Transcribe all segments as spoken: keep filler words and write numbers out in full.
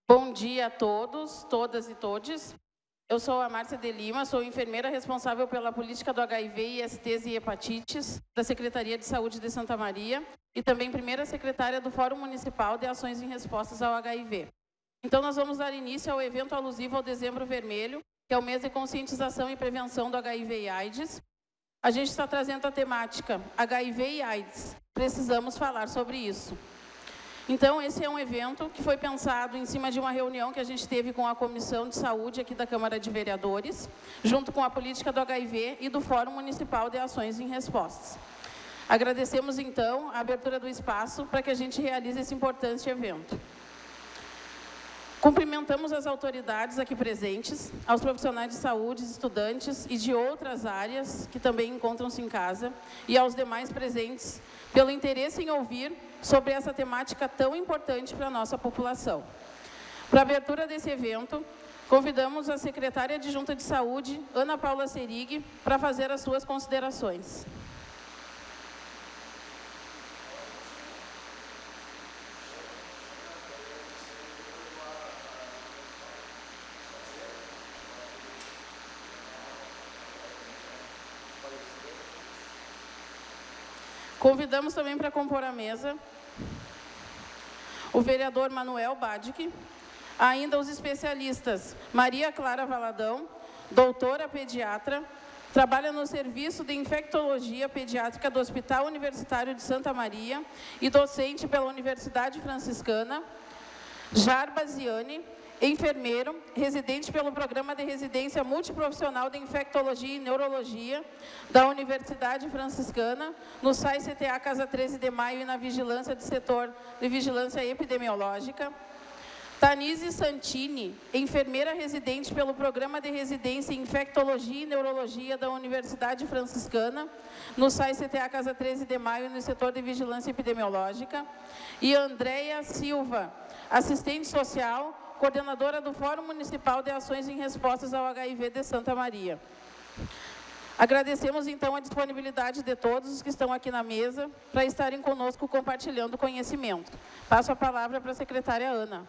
Bom dia a todos, todas e todes. Eu sou a Márcia de Lima, sou enfermeira responsável pela política do H I V, I S Ts e hepatites da Secretaria de Saúde de Santa Maria e também primeira secretária do Fórum Municipal de Ações em Respostas ao H I V. Então, nós vamos dar início ao evento alusivo ao Dezembro Vermelho, que é o mês de conscientização e prevenção do H I V e AIDS. A gente está trazendo a temática H I V e AIDS. Precisamos falar sobre isso. Então, esse é um evento que foi pensado em cima de uma reunião que a gente teve com a Comissão de Saúde aqui da Câmara de Vereadores, junto com a política do H I V e do Fórum Municipal de Ações em Respostas. Agradecemos, então, a abertura do espaço para que a gente realize esse importante evento. Cumprimentamos as autoridades aqui presentes, aos profissionais de saúde, estudantes e de outras áreas que também encontram-se em casa, e aos demais presentes, pelo interesse em ouvir sobre essa temática tão importante para a nossa população. Para a abertura desse evento, convidamos a secretária adjunta de Saúde, Ana Paula Serig, para fazer as suas considerações. Convidamos também para compor a mesa o vereador Manuel Badic, ainda os especialistas Maria Clara Valadão, doutora pediatra, trabalha no Serviço de Infectologia Pediátrica do Hospital Universitário de Santa Maria e docente pela Universidade Franciscana, Jarba Ziani, enfermeiro, residente pelo Programa de Residência Multiprofissional de Infectologia e Neurologia da Universidade Franciscana, no S A I C T A Casa treze de Maio e na Vigilância do Setor de Vigilância Epidemiológica. Tanise Santini, enfermeira residente pelo Programa de Residência em Infectologia e Neurologia da Universidade Franciscana, no S A I C T A Casa treze de Maio e no Setor de Vigilância Epidemiológica. E Andréia Silva, assistente social, coordenadora do Fórum Municipal de Ações em Respostas ao H I V de Santa Maria. Agradecemos, então, a disponibilidade de todos os que estão aqui na mesa para estarem conosco compartilhando conhecimento. Passo a palavra para a secretária Ana.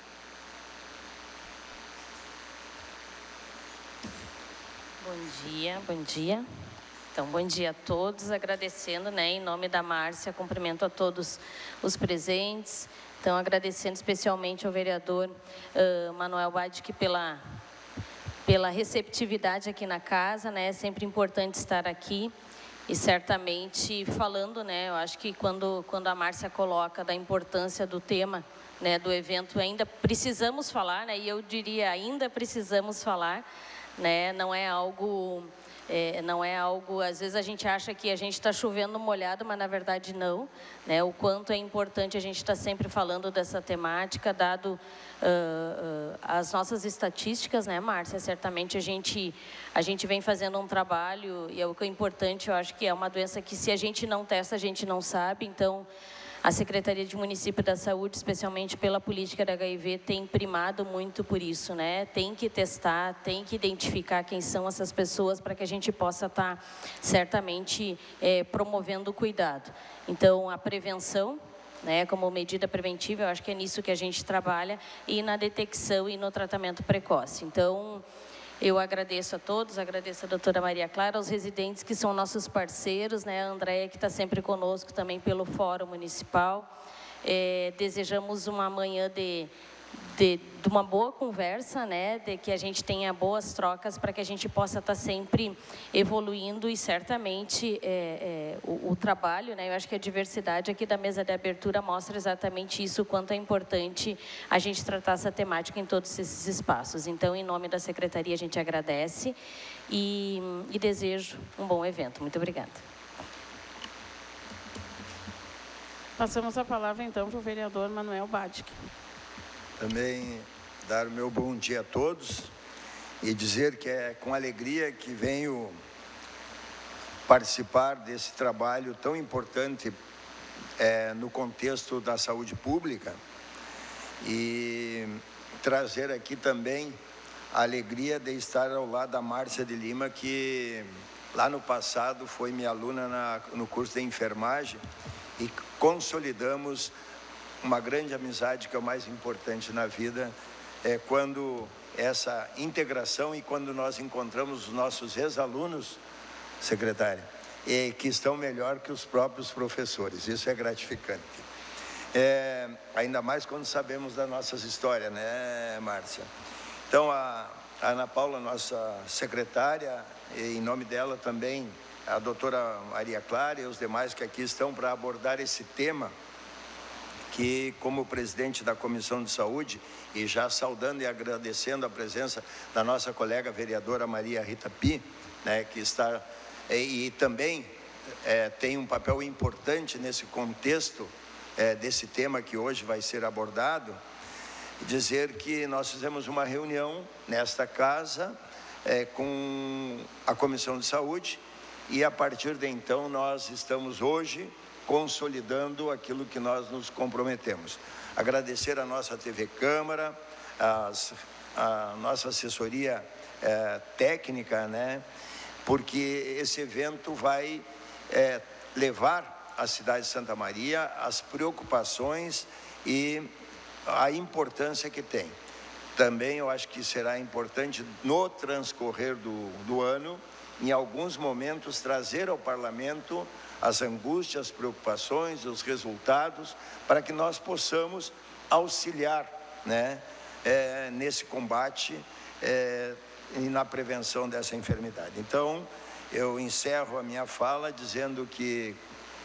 Bom dia, bom dia. Então, bom dia a todos, agradecendo, né, em nome da Márcia, cumprimento a todos os presentes. Então, agradecendo especialmente ao vereador uh, Manuel Badic pela, pela receptividade aqui na casa, né? É sempre importante estar aqui e certamente falando, né? Eu acho que quando, quando a Márcia coloca da importância do tema, né, do evento, ainda precisamos falar, né? E eu diria, ainda precisamos falar, né? Não é algo... É, não é algo, às vezes a gente acha que a gente está chovendo molhado, mas na verdade não, né? O quanto é importante a gente estar sempre falando dessa temática, dado uh, uh, as nossas estatísticas, né, Márcia? Certamente a gente, a gente vem fazendo um trabalho, e é o que é importante, eu acho que é uma doença que se a gente não testa, a gente não sabe, então... A Secretaria de Município da Saúde, especialmente pela política da H I V, tem primado muito por isso, né? Tem que testar, tem que identificar quem são essas pessoas para que a gente possa estar, certamente, é, promovendo o cuidado. Então, a prevenção, né, como medida preventiva, eu acho que é nisso que a gente trabalha, e na detecção e no tratamento precoce. Então... Eu agradeço a todos, agradeço a doutora Maria Clara, aos residentes que são nossos parceiros, né? A Andréia, que está sempre conosco também pelo Fórum Municipal. É, desejamos uma manhã de, de, de uma boa conversa, né? De que a gente tenha boas trocas para que a gente possa estar sempre evoluindo e certamente é, é, o, o trabalho, né? Eu acho que a diversidade aqui da mesa de abertura mostra exatamente isso, o quanto é importante a gente tratar essa temática em todos esses espaços. Então, em nome da Secretaria, a gente agradece e, e desejo um bom evento. Muito obrigada. Passamos a palavra, então, para o vereador Manuel Badic. Também dar o meu bom dia a todos e dizer que é com alegria que venho participar desse trabalho tão importante é, no contexto da saúde pública e trazer aqui também a alegria de estar ao lado da Márcia de Lima, que lá no passado foi minha aluna na, no curso de enfermagem e consolidamos uma grande amizade, que é o mais importante na vida, é quando essa integração e quando nós encontramos os nossos ex-alunos, secretária, e que estão melhor que os próprios professores. Isso é gratificante. É, ainda mais quando sabemos das nossas histórias, né, Márcia? Então, a, a Ana Paula, nossa secretária, e em nome dela também a doutora Maria Clara e os demais que aqui estão para abordar esse tema, que, como presidente da Comissão de Saúde, e já saudando e agradecendo a presença da nossa colega vereadora Maria Rita Pi, né, que está, e, e também é, tem um papel importante nesse contexto é, desse tema que hoje vai ser abordado, dizer que nós fizemos uma reunião nesta casa é, com a Comissão de Saúde, e a partir de então nós estamos hoje consolidando aquilo que nós nos comprometemos. Agradecer a nossa T V Câmara, as, a nossa assessoria é, técnica, né? Porque esse evento vai é, levar a cidade de Santa Maria as preocupações e a importância que tem. Também eu acho que será importante no transcorrer do, do ano, em alguns momentos, trazer ao Parlamento as angústias, as preocupações, os resultados, para que nós possamos auxiliar, né, é, nesse combate é, e na prevenção dessa enfermidade. Então, eu encerro a minha fala dizendo que,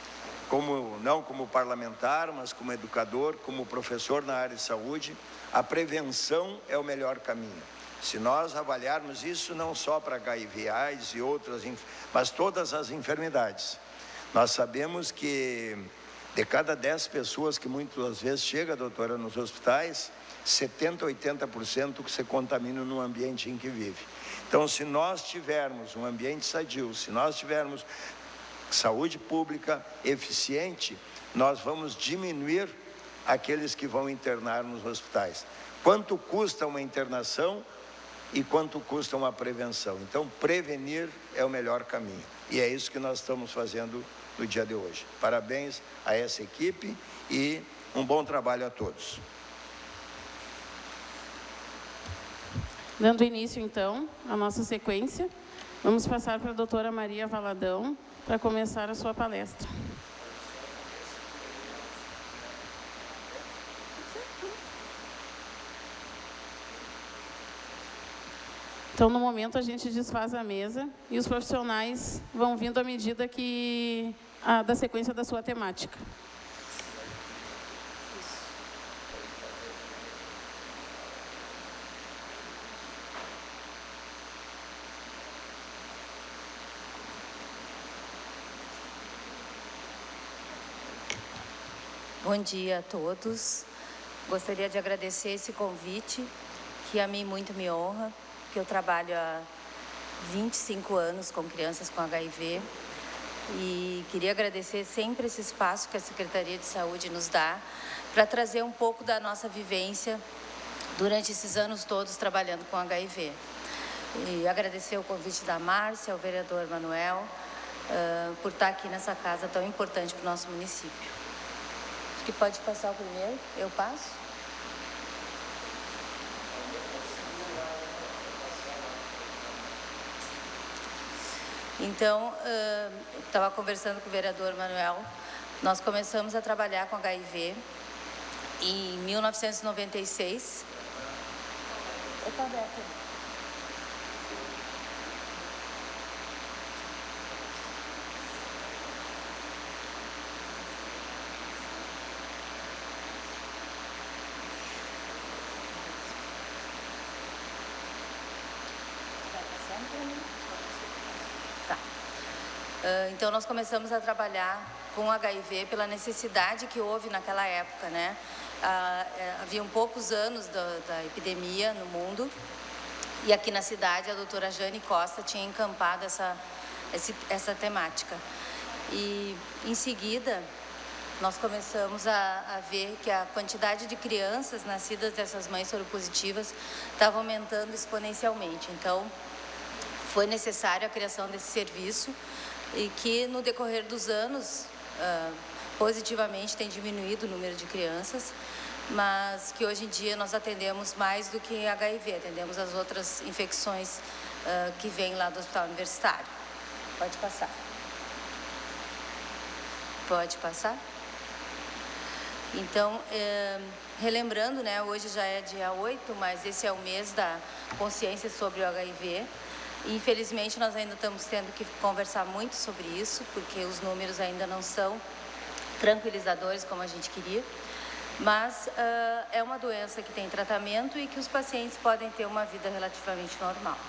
como, não como parlamentar, mas como educador, como professor na área de saúde, a prevenção é o melhor caminho. Se nós avaliarmos isso não só para H I V, AIDS e outras, mas todas as enfermidades, nós sabemos que de cada dez pessoas que muitas vezes chega, doutora, nos hospitais, setenta, oitenta por cento que se contaminam no ambiente em que vive. Então, se nós tivermos um ambiente sadio, se nós tivermos saúde pública eficiente, nós vamos diminuir aqueles que vão internar nos hospitais. Quanto custa uma internação e quanto custa uma prevenção? Então, prevenir é o melhor caminho. E é isso que nós estamos fazendo no dia de hoje. Parabéns a essa equipe e um bom trabalho a todos. Dando início, então, à nossa sequência, vamos passar para a doutora Maria Valadão para começar a sua palestra. Então, no momento, a gente desfaz a mesa e os profissionais vão vindo à medida que a, da sequência da sua temática. Bom dia a todos. Gostaria de agradecer esse convite, que a mim muito me honra, porque eu trabalho há vinte e cinco anos com crianças com H I V e queria agradecer sempre esse espaço que a Secretaria de Saúde nos dá para trazer um pouco da nossa vivência durante esses anos todos trabalhando com H I V. E agradecer o convite da Márcia, ao vereador Manuel, uh, por estar aqui nessa casa tão importante para o nosso município. Acho que pode passar o primeiro, eu passo. Então, uh, estava conversando com o vereador Manuel, nós começamos a trabalhar com H I V em mil novecentos e noventa e seis. Está aberto. Então, nós começamos a trabalhar com H I V pela necessidade que houve naquela época, né? Ah, haviam poucos anos da, da epidemia no mundo e aqui na cidade a doutora Jane Costa tinha encampado essa, essa, essa temática. E, em seguida, nós começamos a, a ver que a quantidade de crianças nascidas dessas mães soropositivas estava aumentando exponencialmente. Então, foi necessária a criação desse serviço, e que no decorrer dos anos uh, positivamente tem diminuído o número de crianças, mas que hoje em dia nós atendemos mais do que H I V, atendemos as outras infecções uh, que vêm lá do Hospital Universitário. Pode passar. Pode passar. Então, eh, relembrando, né, hoje já é dia oito, mas esse é o mês da consciência sobre o H I V. E, infelizmente, nós ainda estamos tendo que conversar muito sobre isso, porque os números ainda não são tranquilizadores como a gente queria. Mas uh, é uma doença que tem tratamento e que os pacientes podem ter uma vida relativamente normal.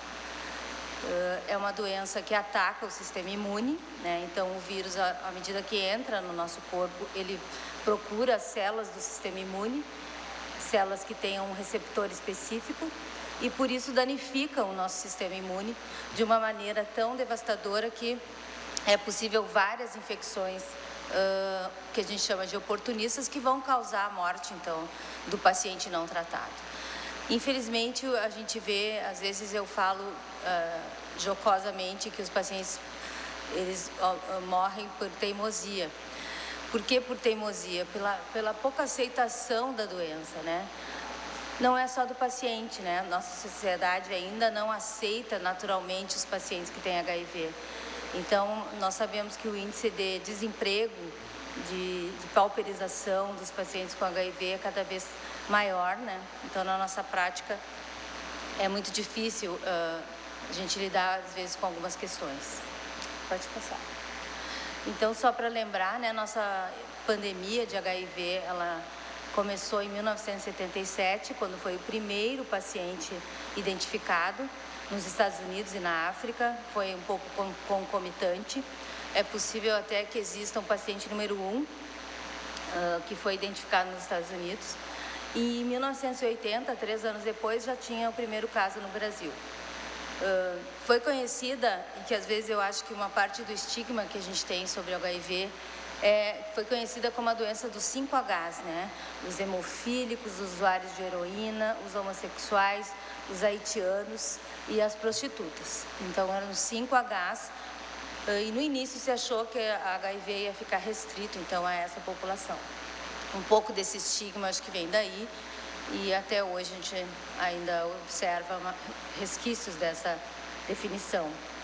Uh, é uma doença que ataca o sistema imune, né? Então o vírus, à, à medida que entra no nosso corpo, ele procura as células do sistema imune, células que tenham um receptor específico, e por isso danifica o nosso sistema imune de uma maneira tão devastadora que é possível várias infecções Uh, que a gente chama de oportunistas, que vão causar a morte, então, do paciente não tratado. Infelizmente, a gente vê, às vezes eu falo uh, jocosamente que os pacientes, eles uh, morrem por teimosia. Por que por teimosia? Pela, pela pouca aceitação da doença, né? Não é só do paciente, né? Nossa sociedade ainda não aceita naturalmente os pacientes que têm H I V. Então, nós sabemos que o índice de desemprego, de, de pauperização dos pacientes com H I V é cada vez maior, né? Então, na nossa prática, é muito difícil uh, a gente lidar, às vezes, com algumas questões. Pode passar. Então, só para lembrar, né, nossa pandemia de H I V, ela começou em mil novecentos e setenta e sete, quando foi o primeiro paciente identificado nos Estados Unidos e na África, foi um pouco concomitante. É possível até que exista um paciente número um, uh, que foi identificado nos Estados Unidos. E em mil novecentos e oitenta, três anos depois, já tinha o primeiro caso no Brasil. Uh, foi conhecida, e que às vezes eu acho que uma parte do estigma que a gente tem sobre o H I V é, foi conhecida como a doença dos cinco Hs, né? Os hemofílicos, os usuários de heroína, os homossexuais, os haitianos e as prostitutas. Então, eram os cinco Hs, e no início se achou que a H I V ia ficar restrito, então, a essa população. Um pouco desse estigma, acho que vem daí, e até hoje a gente ainda observa resquícios dessa definição.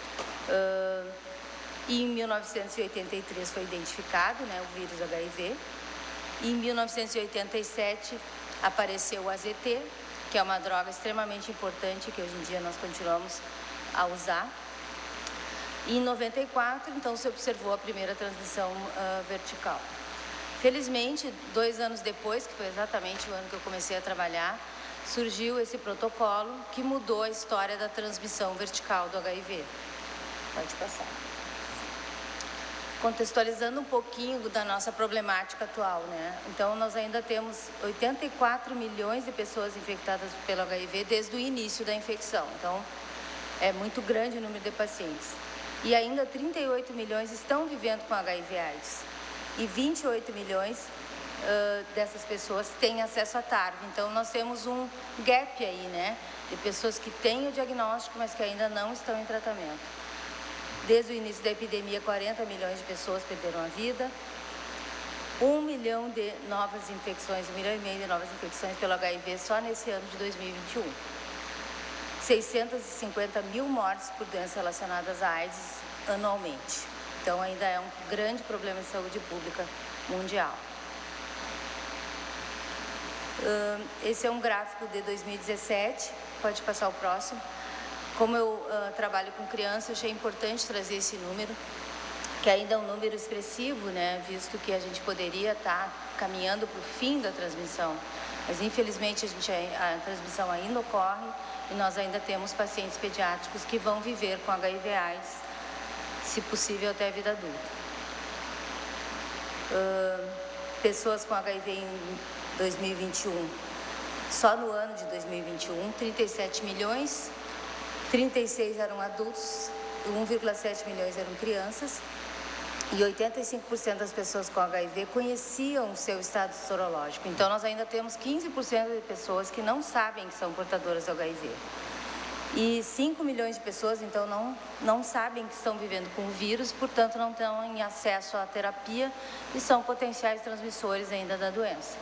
Uh, e em mil novecentos e oitenta e três foi identificado, né, o vírus H I V, e em mil novecentos e oitenta e sete apareceu o A Z T, que é uma droga extremamente importante, que hoje em dia nós continuamos a usar. E em noventa e quatro, então, se observou a primeira transmissão uh, vertical. Felizmente, dois anos depois, que foi exatamente o ano que eu comecei a trabalhar, surgiu esse protocolo que mudou a história da transmissão vertical do H I V. Pode passar. Contextualizando um pouquinho da nossa problemática atual, né? Então, nós ainda temos oitenta e quatro milhões de pessoas infectadas pelo H I V desde o início da infecção. Então, é muito grande o número de pacientes. E ainda trinta e oito milhões estão vivendo com H I V AIDS. E vinte e oito milhões uh, dessas pessoas têm acesso à T A R V. Então, nós temos um gap aí, né? De pessoas que têm o diagnóstico, mas que ainda não estão em tratamento. Desde o início da epidemia, quarenta milhões de pessoas perderam a vida. Um milhão de novas infecções, um milhão e meio de novas infecções pelo H I V só nesse ano de dois mil e vinte e um. seiscentas e cinquenta mil mortes por doenças relacionadas à AIDS anualmente. Então, ainda é um grande problema de saúde pública mundial. Esse é um gráfico de dois mil e dezessete, pode passar o próximo. Como eu uh, trabalho com crianças, achei importante trazer esse número, que ainda é um número expressivo, né, visto que a gente poderia estar caminhando para o fim da transmissão. Mas, infelizmente, a, gente, a transmissão ainda ocorre e nós ainda temos pacientes pediátricos que vão viver com H I V AIDS, se possível, até a vida adulta. Uh, pessoas com H I V em dois mil e vinte e um, só no ano de dois mil e vinte e um, trinta e sete milhões, trinta e seis eram adultos, um vírgula sete milhões eram crianças, e oitenta e cinco por cento das pessoas com H I V conheciam o seu estado sorológico. Então, nós ainda temos quinze por cento de pessoas que não sabem que são portadoras do H I V. E cinco milhões de pessoas, então, não, não sabem que estão vivendo com o vírus, portanto, não têm acesso à terapia e são potenciais transmissores ainda da doença.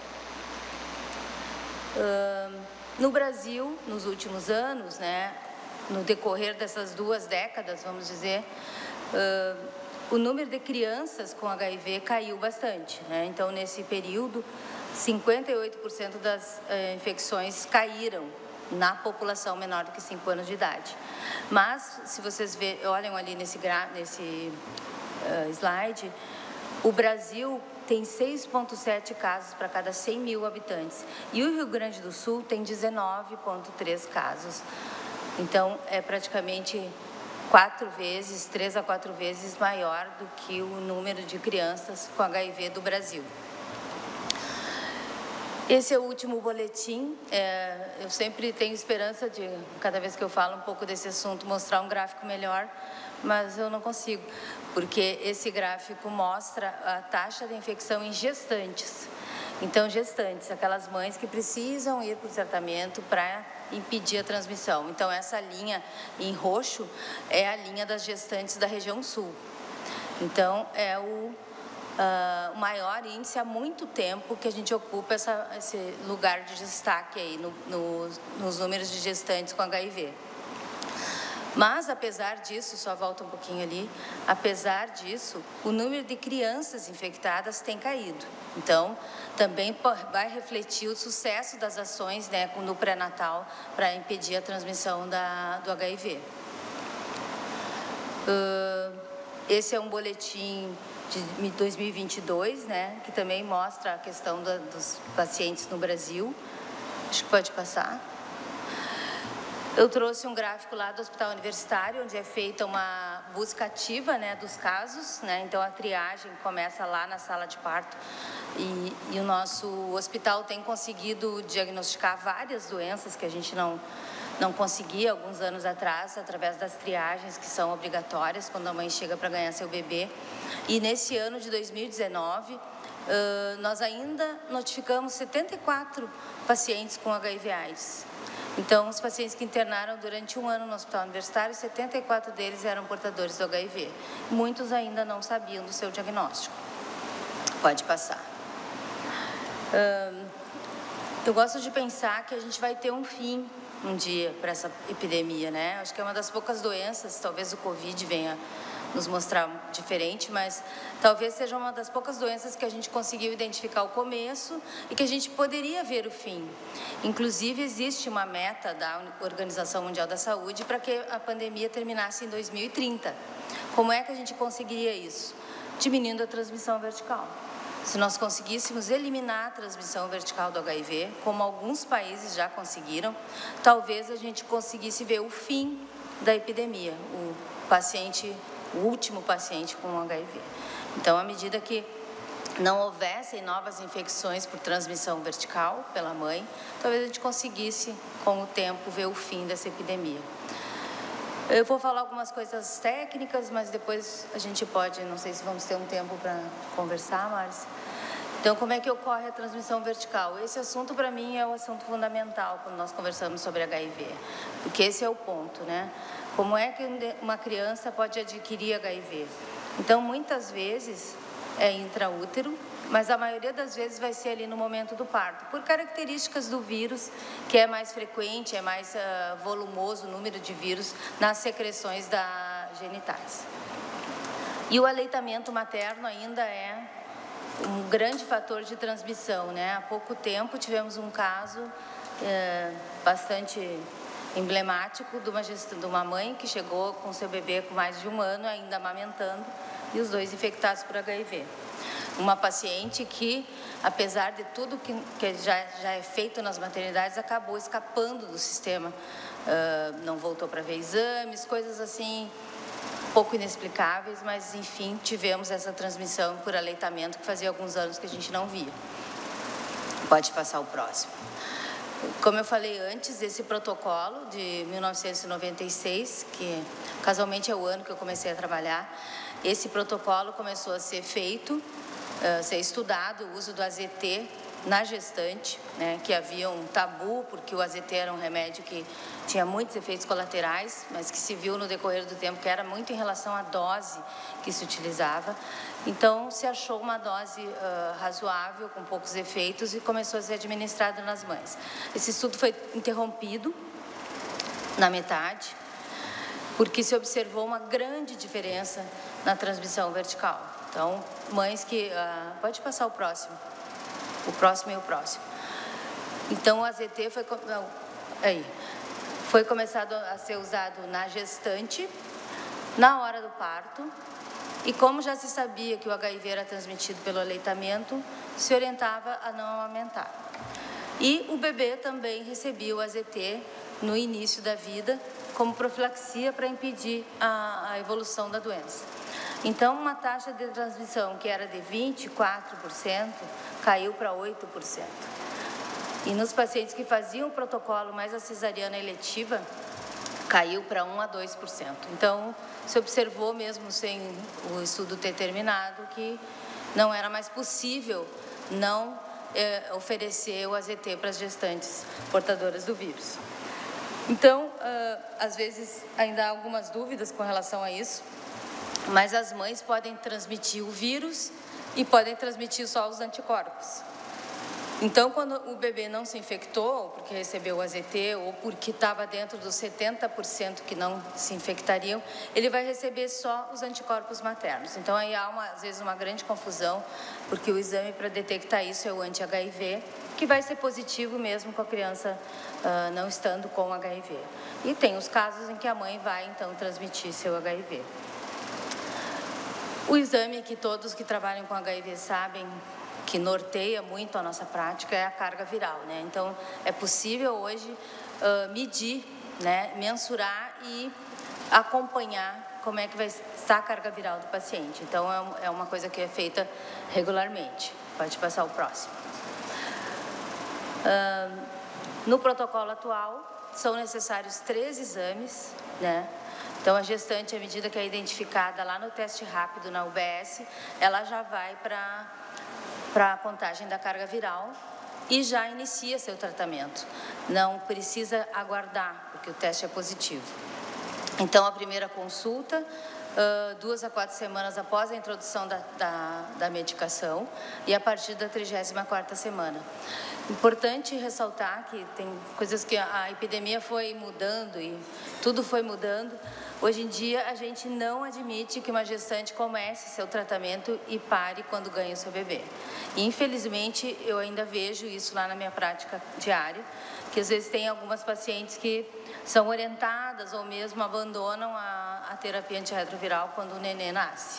Uh, no Brasil, nos últimos anos, né, no decorrer dessas duas décadas, vamos dizer, uh, o número de crianças com H I V caiu bastante, né? Então, nesse período, cinquenta e oito por cento das uh, infecções caíram na população menor do que cinco anos de idade. Mas, se vocês vê, olham ali nesse, nesse uh, slide, o Brasil tem seis vírgula sete casos para cada cem mil habitantes. E o Rio Grande do Sul tem dezenove vírgula três casos. Então, é praticamente quatro vezes, três a quatro vezes maior do que o número de crianças com H I V do Brasil. Esse é o último boletim. É, eu sempre tenho esperança de, cada vez que eu falo um pouco desse assunto, mostrar um gráfico melhor, mas eu não consigo, porque esse gráfico mostra a taxa de infecção em gestantes. Então, gestantes, aquelas mães que precisam ir para o tratamento para impedir a transmissão. Então, essa linha em roxo é a linha das gestantes da região sul. Então, é o Uh, o maior índice há muito tempo que a gente ocupa essa, esse lugar de destaque aí no, no, nos números de gestantes com H I V. Mas, apesar disso, só volta um pouquinho ali, apesar disso, o número de crianças infectadas tem caído. Então, também vai refletir o sucesso das ações, né, no pré-natal para impedir a transmissão da, do H I V. Uh, esse é um boletim de dois mil e vinte e dois, né, que também mostra a questão da, dos pacientes no Brasil. Acho que pode passar. Eu trouxe um gráfico lá do Hospital Universitário, onde é feita uma busca ativa, né, dos casos, né, então a triagem começa lá na sala de parto e, e o nosso hospital tem conseguido diagnosticar várias doenças que a gente não não conseguia alguns anos atrás, através das triagens que são obrigatórias quando a mãe chega para ganhar seu bebê. E nesse ano de dois mil e dezenove, uh, nós ainda notificamos setenta e quatro pacientes com H I V AIDS. Então, os pacientes que internaram durante um ano no Hospital Universitário, setenta e quatro deles eram portadores do H I V. Muitos ainda não sabiam do seu diagnóstico. Pode passar. Uh, eu gosto de pensar que a gente vai ter um fim um dia para essa epidemia, né? Acho que é uma das poucas doenças, talvez o Covid venha nos mostrar diferente, mas talvez seja uma das poucas doenças que a gente conseguiu identificar o começo e que a gente poderia ver o fim. Inclusive, existe uma meta da Organização Mundial da Saúde para que a pandemia terminasse em dois mil e trinta. Como é que a gente conseguiria isso? Diminuindo a transmissão vertical. Se nós conseguíssemos eliminar a transmissão vertical do H I V, como alguns países já conseguiram, talvez a gente conseguisse ver o fim da epidemia, o paciente, o último paciente com H I V. Então, à medida que não houvessem novas infecções por transmissão vertical pela mãe, talvez a gente conseguisse, com o tempo, ver o fim dessa epidemia. Eu vou falar algumas coisas técnicas, mas depois a gente pode, não sei se vamos ter um tempo para conversar, Márcia. Então, como é que ocorre a transmissão vertical? Esse assunto, para mim, é o assunto fundamental quando nós conversamos sobre H I V, porque esse é o ponto, né? Como é que uma criança pode adquirir H I V? Então, muitas vezes é intraútero, mas a maioria das vezes vai ser ali no momento do parto, por características do vírus, que é mais frequente, é mais uh, volumoso o número de vírus nas secreções da genitais. E o aleitamento materno ainda é um grande fator de transmissão, né? Há pouco tempo tivemos um caso uh, bastante emblemático de uma, gest... de uma mãe que chegou com seu bebê com mais de um ano, ainda amamentando, e os dois infectados por H I V. Uma paciente que, apesar de tudo que, que já, já é feito nas maternidades, acabou escapando do sistema. Uh, não voltou para ver exames, coisas assim, pouco inexplicáveis, mas, enfim, tivemos essa transmissão por aleitamento que fazia alguns anos que a gente não via. Pode passar o próximo. Como eu falei antes, esse protocolo de mil novecentos e noventa e seis, que casualmente é o ano que eu comecei a trabalhar, esse protocolo começou a ser feito, a ser estudado, o uso do A Z T na gestante, né, que havia um tabu, porque o A Z T era um remédio que tinha muitos efeitos colaterais, mas que se viu no decorrer do tempo que era muito em relação à dose que se utilizava. Então, se achou uma dose uh, razoável, com poucos efeitos, e começou a ser administrado nas mães. Esse estudo foi interrompido na metade, porque se observou uma grande diferença na transmissão vertical. Então, mães que... Uh, pode passar o próximo. O próximo e o próximo. Então, o A Z T foi, não, aí, foi começado a ser usado na gestante, na hora do parto, e como já se sabia que o H I V era transmitido pelo aleitamento, se orientava a não amamentar. E o bebê também recebia o A Z T no início da vida, como profilaxia para impedir a, a evolução da doença. Então, uma taxa de transmissão que era de vinte e quatro por cento caiu para oito por cento. E nos pacientes que faziam o protocolo mais a cesariana eletiva, caiu para um a dois por cento. Então, se observou, mesmo sem o estudo ter terminado, que não era mais possível não é, oferecer o A Z T para as gestantes portadoras do vírus. Então, uh, às vezes, ainda há algumas dúvidas com relação a isso, mas as mães podem transmitir o vírus e podem transmitir só os anticorpos. Então, quando o bebê não se infectou, porque recebeu o A Z T, ou porque estava dentro dos setenta por cento que não se infectariam, ele vai receber só os anticorpos maternos. Então, aí há, uma, às vezes, uma grande confusão, porque o exame para detectar isso é o anti-H I V, que vai ser positivo mesmo com a criança uh, não estando com H I V. E tem os casos em que a mãe vai, então, transmitir seu H I V. O exame que todos que trabalham com H I V sabem que norteia muito a nossa prática é a carga viral, né? Então, é possível hoje uh, medir, né, mensurar e acompanhar como é que vai estar a carga viral do paciente. Então, é, é uma coisa que é feita regularmente. Pode passar o próximo. Uh, no protocolo atual, são necessários três exames, né? Então, a gestante, à medida que é identificada lá no teste rápido na U B S, ela já vai para para a contagem da carga viral e já inicia seu tratamento. Não precisa aguardar, porque o teste é positivo. Então, a primeira consulta, uh, duas a quatro semanas após a introdução da, da, da medicação e a partir da trigésima quarta semana. Importante ressaltar que tem coisas que a epidemia foi mudando e tudo foi mudando. Hoje em dia, a gente não admite que uma gestante comece seu tratamento e pare quando ganha o seu bebê. E, infelizmente, eu ainda vejo isso lá na minha prática diária, que às vezes tem algumas pacientes que são orientadas ou mesmo abandonam a, a terapia antirretroviral quando o nenê nasce.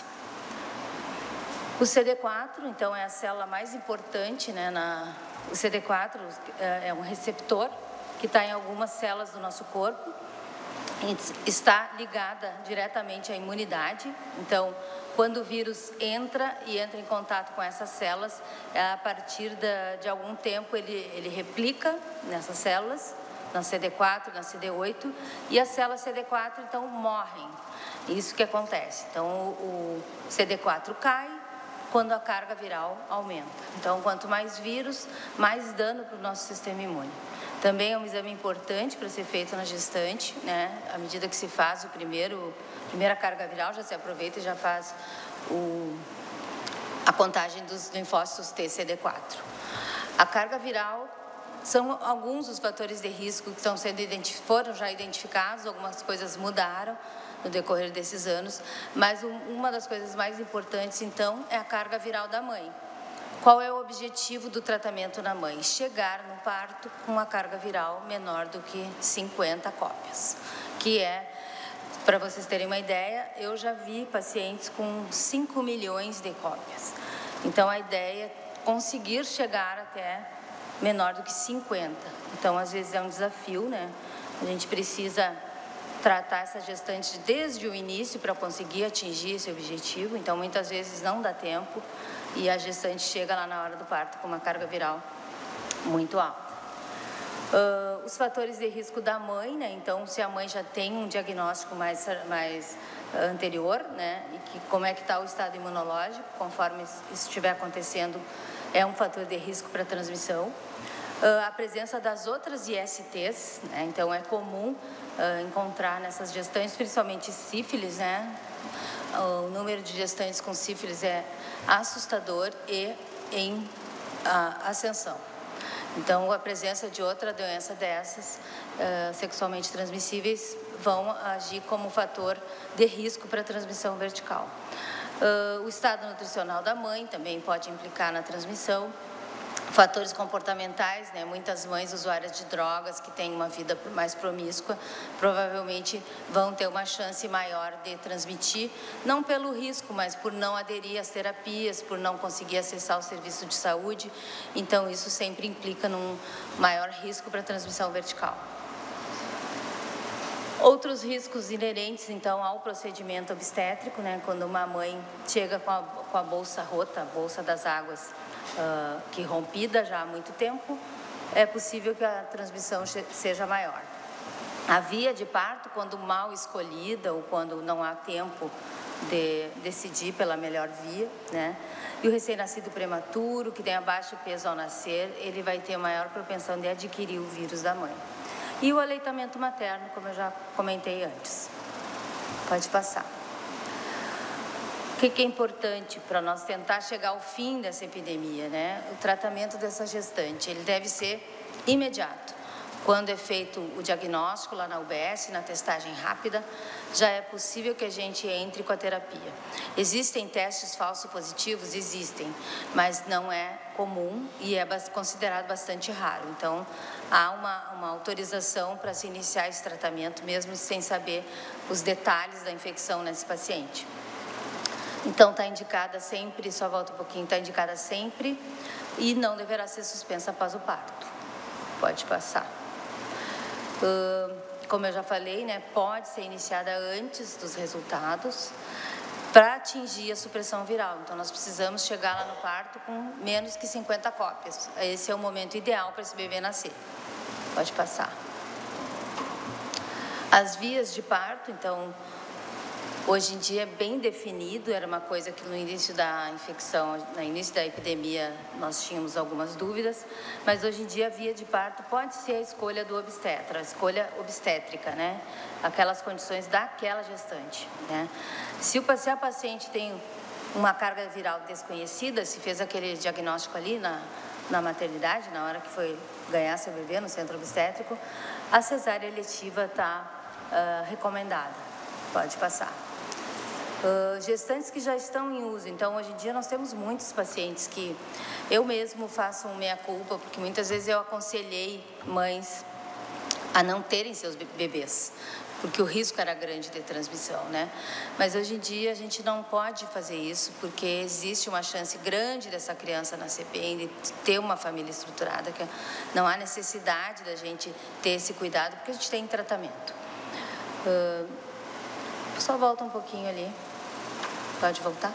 O C D quatro, então, é a célula mais importante, né, na... O C D quatro é um receptor que está em algumas células do nosso corpo, está ligada diretamente à imunidade. Então, quando o vírus entra e entra em contato com essas células, a partir de, de algum tempo ele, ele replica nessas células, na C D quatro, na C D oito, e as células C D quatro, então, morrem. Isso que acontece. Então, o, o C D quatro cai quando a carga viral aumenta. Então, quanto mais vírus, mais dano para o nosso sistema imune. Também é um exame importante para ser feito na gestante, né? À medida que se faz o primeiro, a primeira carga viral, já se aproveita e já faz o, a contagem dos linfócitos T C D quatro. A carga viral são alguns dos fatores de risco que estão sendo foram já identificados, algumas coisas mudaram no decorrer desses anos, mas uma das coisas mais importantes, então, é a carga viral da mãe. Qual é o objetivo do tratamento na mãe? Chegar no parto com uma carga viral menor do que cinquenta cópias, que é, para vocês terem uma ideia, eu já vi pacientes com cinco milhões de cópias. Então, a ideia é conseguir chegar até menor do que cinquenta. Então, às vezes é um desafio, né? A gente precisa tratar essa gestante desde o início para conseguir atingir esse objetivo. Então, muitas vezes não dá tempo e a gestante chega lá na hora do parto com uma carga viral muito alta. Uh, os fatores de risco da mãe, né? Então, se a mãe já tem um diagnóstico mais, mais anterior, né? E que, como é que está o estado imunológico, conforme isso estiver acontecendo é um fator de risco para a transmissão. A presença das outras I S Ts, né? Então é comum uh, encontrar nessas gestantes, principalmente sífilis, né? O número de gestantes com sífilis é assustador e em uh, ascensão. Então, a presença de outra doença dessas, uh, sexualmente transmissíveis, vão agir como fator de risco para a transmissão vertical. Uh, o estado nutricional da mãe também pode implicar na transmissão. Fatores comportamentais, né? Muitas mães usuárias de drogas que têm uma vida mais promíscua, provavelmente vão ter uma chance maior de transmitir, não pelo risco, mas por não aderir às terapias, por não conseguir acessar o serviço de saúde. Então, isso sempre implica num maior risco para a transmissão vertical. Outros riscos inerentes, então, ao procedimento obstétrico, né? Quando uma mãe chega com a, com a bolsa rota, a bolsa das águas, Uh, que rompida já há muito tempo, é possível que a transmissão seja maior. A via de parto, quando mal escolhida ou quando não há tempo de decidir pela melhor via, né? E o recém-nascido prematuro, que tem abaixo peso ao nascer, ele vai ter maior propensão de adquirir o vírus da mãe. E o aleitamento materno, como eu já comentei antes. Pode passar. O que é importante para nós tentar chegar ao fim dessa epidemia, né? O tratamento dessa gestante, ele deve ser imediato. Quando é feito o diagnóstico lá na U B S, na testagem rápida, já é possível que a gente entre com a terapia. Existem testes falsos positivos? Existem, mas não é comum e é considerado bastante raro. Então, há uma, uma autorização para se iniciar esse tratamento, mesmo sem saber os detalhes da infecção nesse paciente. Então, está indicada sempre, só volta um pouquinho, está indicada sempre e não deverá ser suspensa após o parto. Pode passar. Uh, como eu já falei, né, pode ser iniciada antes dos resultados para atingir a supressão viral. Então, nós precisamos chegar lá no parto com menos que cinquenta cópias. Esse é o momento ideal para esse bebê nascer. Pode passar. As vias de parto, então, hoje em dia é bem definido, era uma coisa que no início da infecção, no início da epidemia, nós tínhamos algumas dúvidas, mas hoje em dia a via de parto pode ser a escolha do obstetra, a escolha obstétrica, né? Aquelas condições daquela gestante, né? Se, o, se a paciente tem uma carga viral desconhecida, se fez aquele diagnóstico ali na, na maternidade, na hora que foi ganhar seu bebê no centro obstétrico, a cesárea eletiva está uh, recomendada. Pode passar. Uh, gestantes que já estão em uso. Então, hoje em dia, nós temos muitos pacientes que eu mesmo faço um meia-culpa, porque muitas vezes eu aconselhei mães a não terem seus bebês, porque o risco era grande de transmissão, né? Mas hoje em dia a gente não pode fazer isso, porque existe uma chance grande dessa criança nascer bem, de ter uma família estruturada, que não há necessidade da gente ter esse cuidado, porque a gente tem tratamento. Uh, só volta um pouquinho ali. Pode voltar?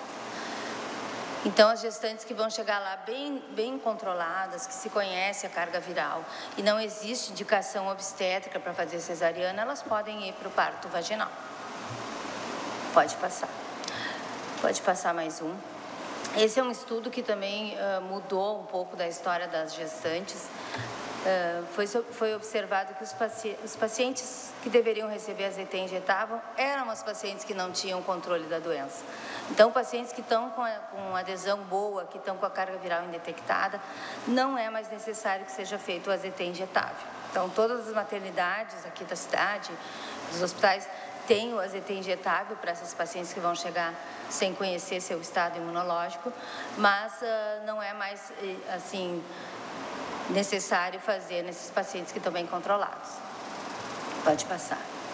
Então, as gestantes que vão chegar lá bem, bem controladas, que se conhece a carga viral e não existe indicação obstétrica para fazer cesariana, elas podem ir para o parto vaginal. Pode passar. Pode passar mais um. Esse é um estudo que também uh, mudou um pouco da história das gestantes. Uh, foi, foi observado que os, paci os pacientes que deveriam receber a Z T injetável eram os pacientes que não tinham controle da doença. Então, pacientes que estão com, a, com adesão boa, que estão com a carga viral indetectada, não é mais necessário que seja feito o A Z T injetável. Então, todas as maternidades aqui da cidade, dos hospitais, têm o A Z T injetável para essas pacientes que vão chegar sem conhecer seu estado imunológico, mas uh, não é mais, assim, necessário fazer nesses pacientes que estão bem controlados. Pode passar.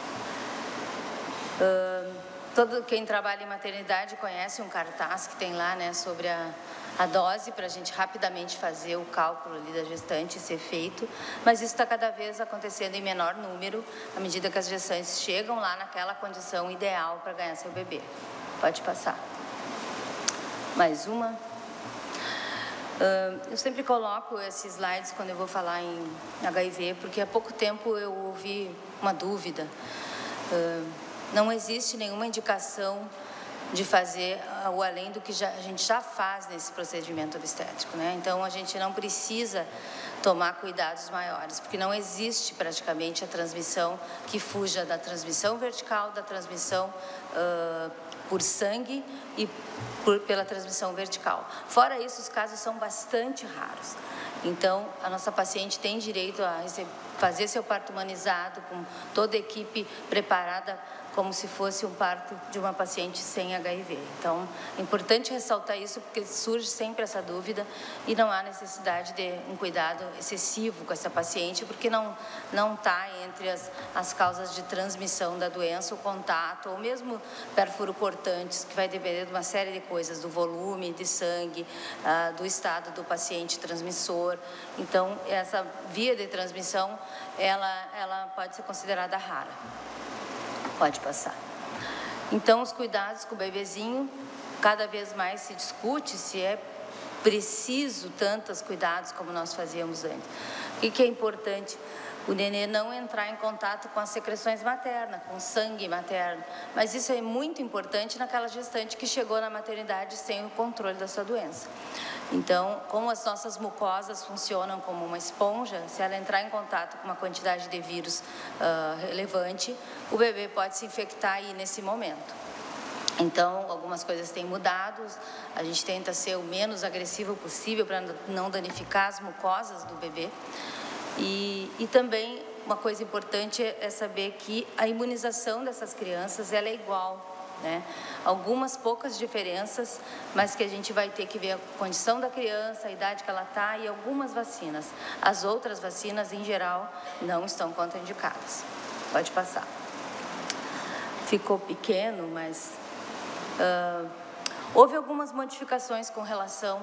Uh, todo quem trabalha em maternidade conhece um cartaz que tem lá, né, sobre a, a dose, para a gente rapidamente fazer o cálculo ali da gestante ser feito, mas isso está cada vez acontecendo em menor número, à medida que as gestantes chegam lá naquela condição ideal para ganhar seu bebê. Pode passar. Mais uma. Uh, eu sempre coloco esses slides quando eu vou falar em H I V, porque há pouco tempo eu ouvi uma dúvida. Uh, não existe nenhuma indicação de fazer o além do que já, a gente já faz nesse procedimento obstétrico, né? Então, a gente não precisa tomar cuidados maiores, porque não existe praticamente a transmissão que fuja da transmissão vertical, da transmissão uh, por sangue e por, pela transmissão vertical. Fora isso, os casos são bastante raros. Então, a nossa paciente tem direito a receber, fazer seu parto humanizado, com toda a equipe preparada, como se fosse um parto de uma paciente sem H I V. Então, é importante ressaltar isso, porque surge sempre essa dúvida e não há necessidade de um cuidado excessivo com essa paciente, porque não não está entre as, as causas de transmissão da doença, o contato, ou mesmo perfuro-cortantes, que vai depender de uma série de coisas, do volume de sangue, ah, do estado do paciente transmissor. Então, essa via de transmissão, ela, ela pode ser considerada rara. Pode passar. Então, os cuidados com o bebezinho, cada vez mais se discute se é preciso tantos cuidados como nós fazíamos antes. O que, que é importante? O nenê não entrar em contato com as secreções maternas, com o sangue materno. Mas isso é muito importante naquela gestante que chegou na maternidade sem o controle da sua doença. Então, como as nossas mucosas funcionam como uma esponja, se ela entrar em contato com uma quantidade de vírus uh, relevante, o bebê pode se infectar aí nesse momento. Então, algumas coisas têm mudado, a gente tenta ser o menos agressivo possível para não danificar as mucosas do bebê. E, e também, uma coisa importante é saber que a imunização dessas crianças ela é igual. Né? Algumas poucas diferenças, mas que a gente vai ter que ver a condição da criança, a idade que ela está e algumas vacinas. As outras vacinas, em geral, não estão contraindicadas. Pode passar. Ficou pequeno, mas uh, houve algumas modificações com relação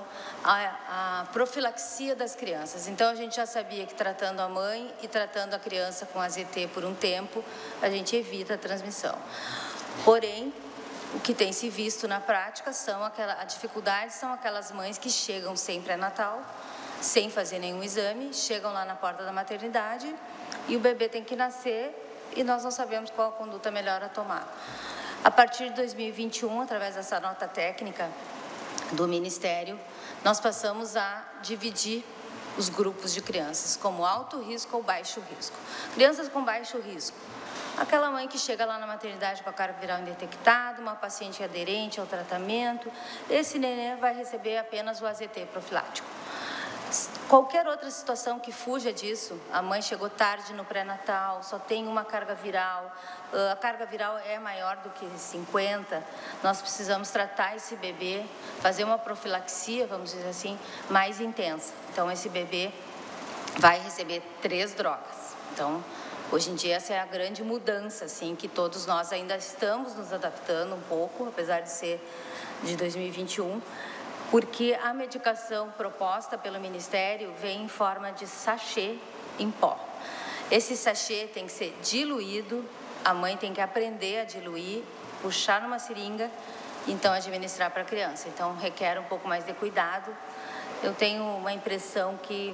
à, à profilaxia das crianças. Então, a gente já sabia que tratando a mãe e tratando a criança com A Z T por um tempo, a gente evita a transmissão. Porém, o que tem se visto na prática são aquela, a dificuldade são aquelas mães que chegam sem pré-natal, sem fazer nenhum exame, chegam lá na porta da maternidade e o bebê tem que nascer e nós não sabemos qual a conduta melhor a tomar. A partir de dois mil e vinte e um, através dessa nota técnica do Ministério, nós passamos a dividir os grupos de crianças como alto risco ou baixo risco. Crianças com baixo risco. Aquela mãe que chega lá na maternidade com a carga viral indetectada, uma paciente aderente ao tratamento, esse neném vai receber apenas o A Z T profilático. Qualquer outra situação que fuja disso, a mãe chegou tarde no pré-natal, só tem uma carga viral, a carga viral é maior do que cinquenta, nós precisamos tratar esse bebê, fazer uma profilaxia, vamos dizer assim, mais intensa. Então, esse bebê vai receber três drogas. Então, hoje em dia, essa é a grande mudança, assim, que todos nós ainda estamos nos adaptando um pouco, apesar de ser de dois mil e vinte e um, porque a medicação proposta pelo Ministério vem em forma de sachê em pó. Esse sachê tem que ser diluído, a mãe tem que aprender a diluir, puxar numa seringa, então administrar para a criança. Então, requer um pouco mais de cuidado. Eu tenho uma impressão que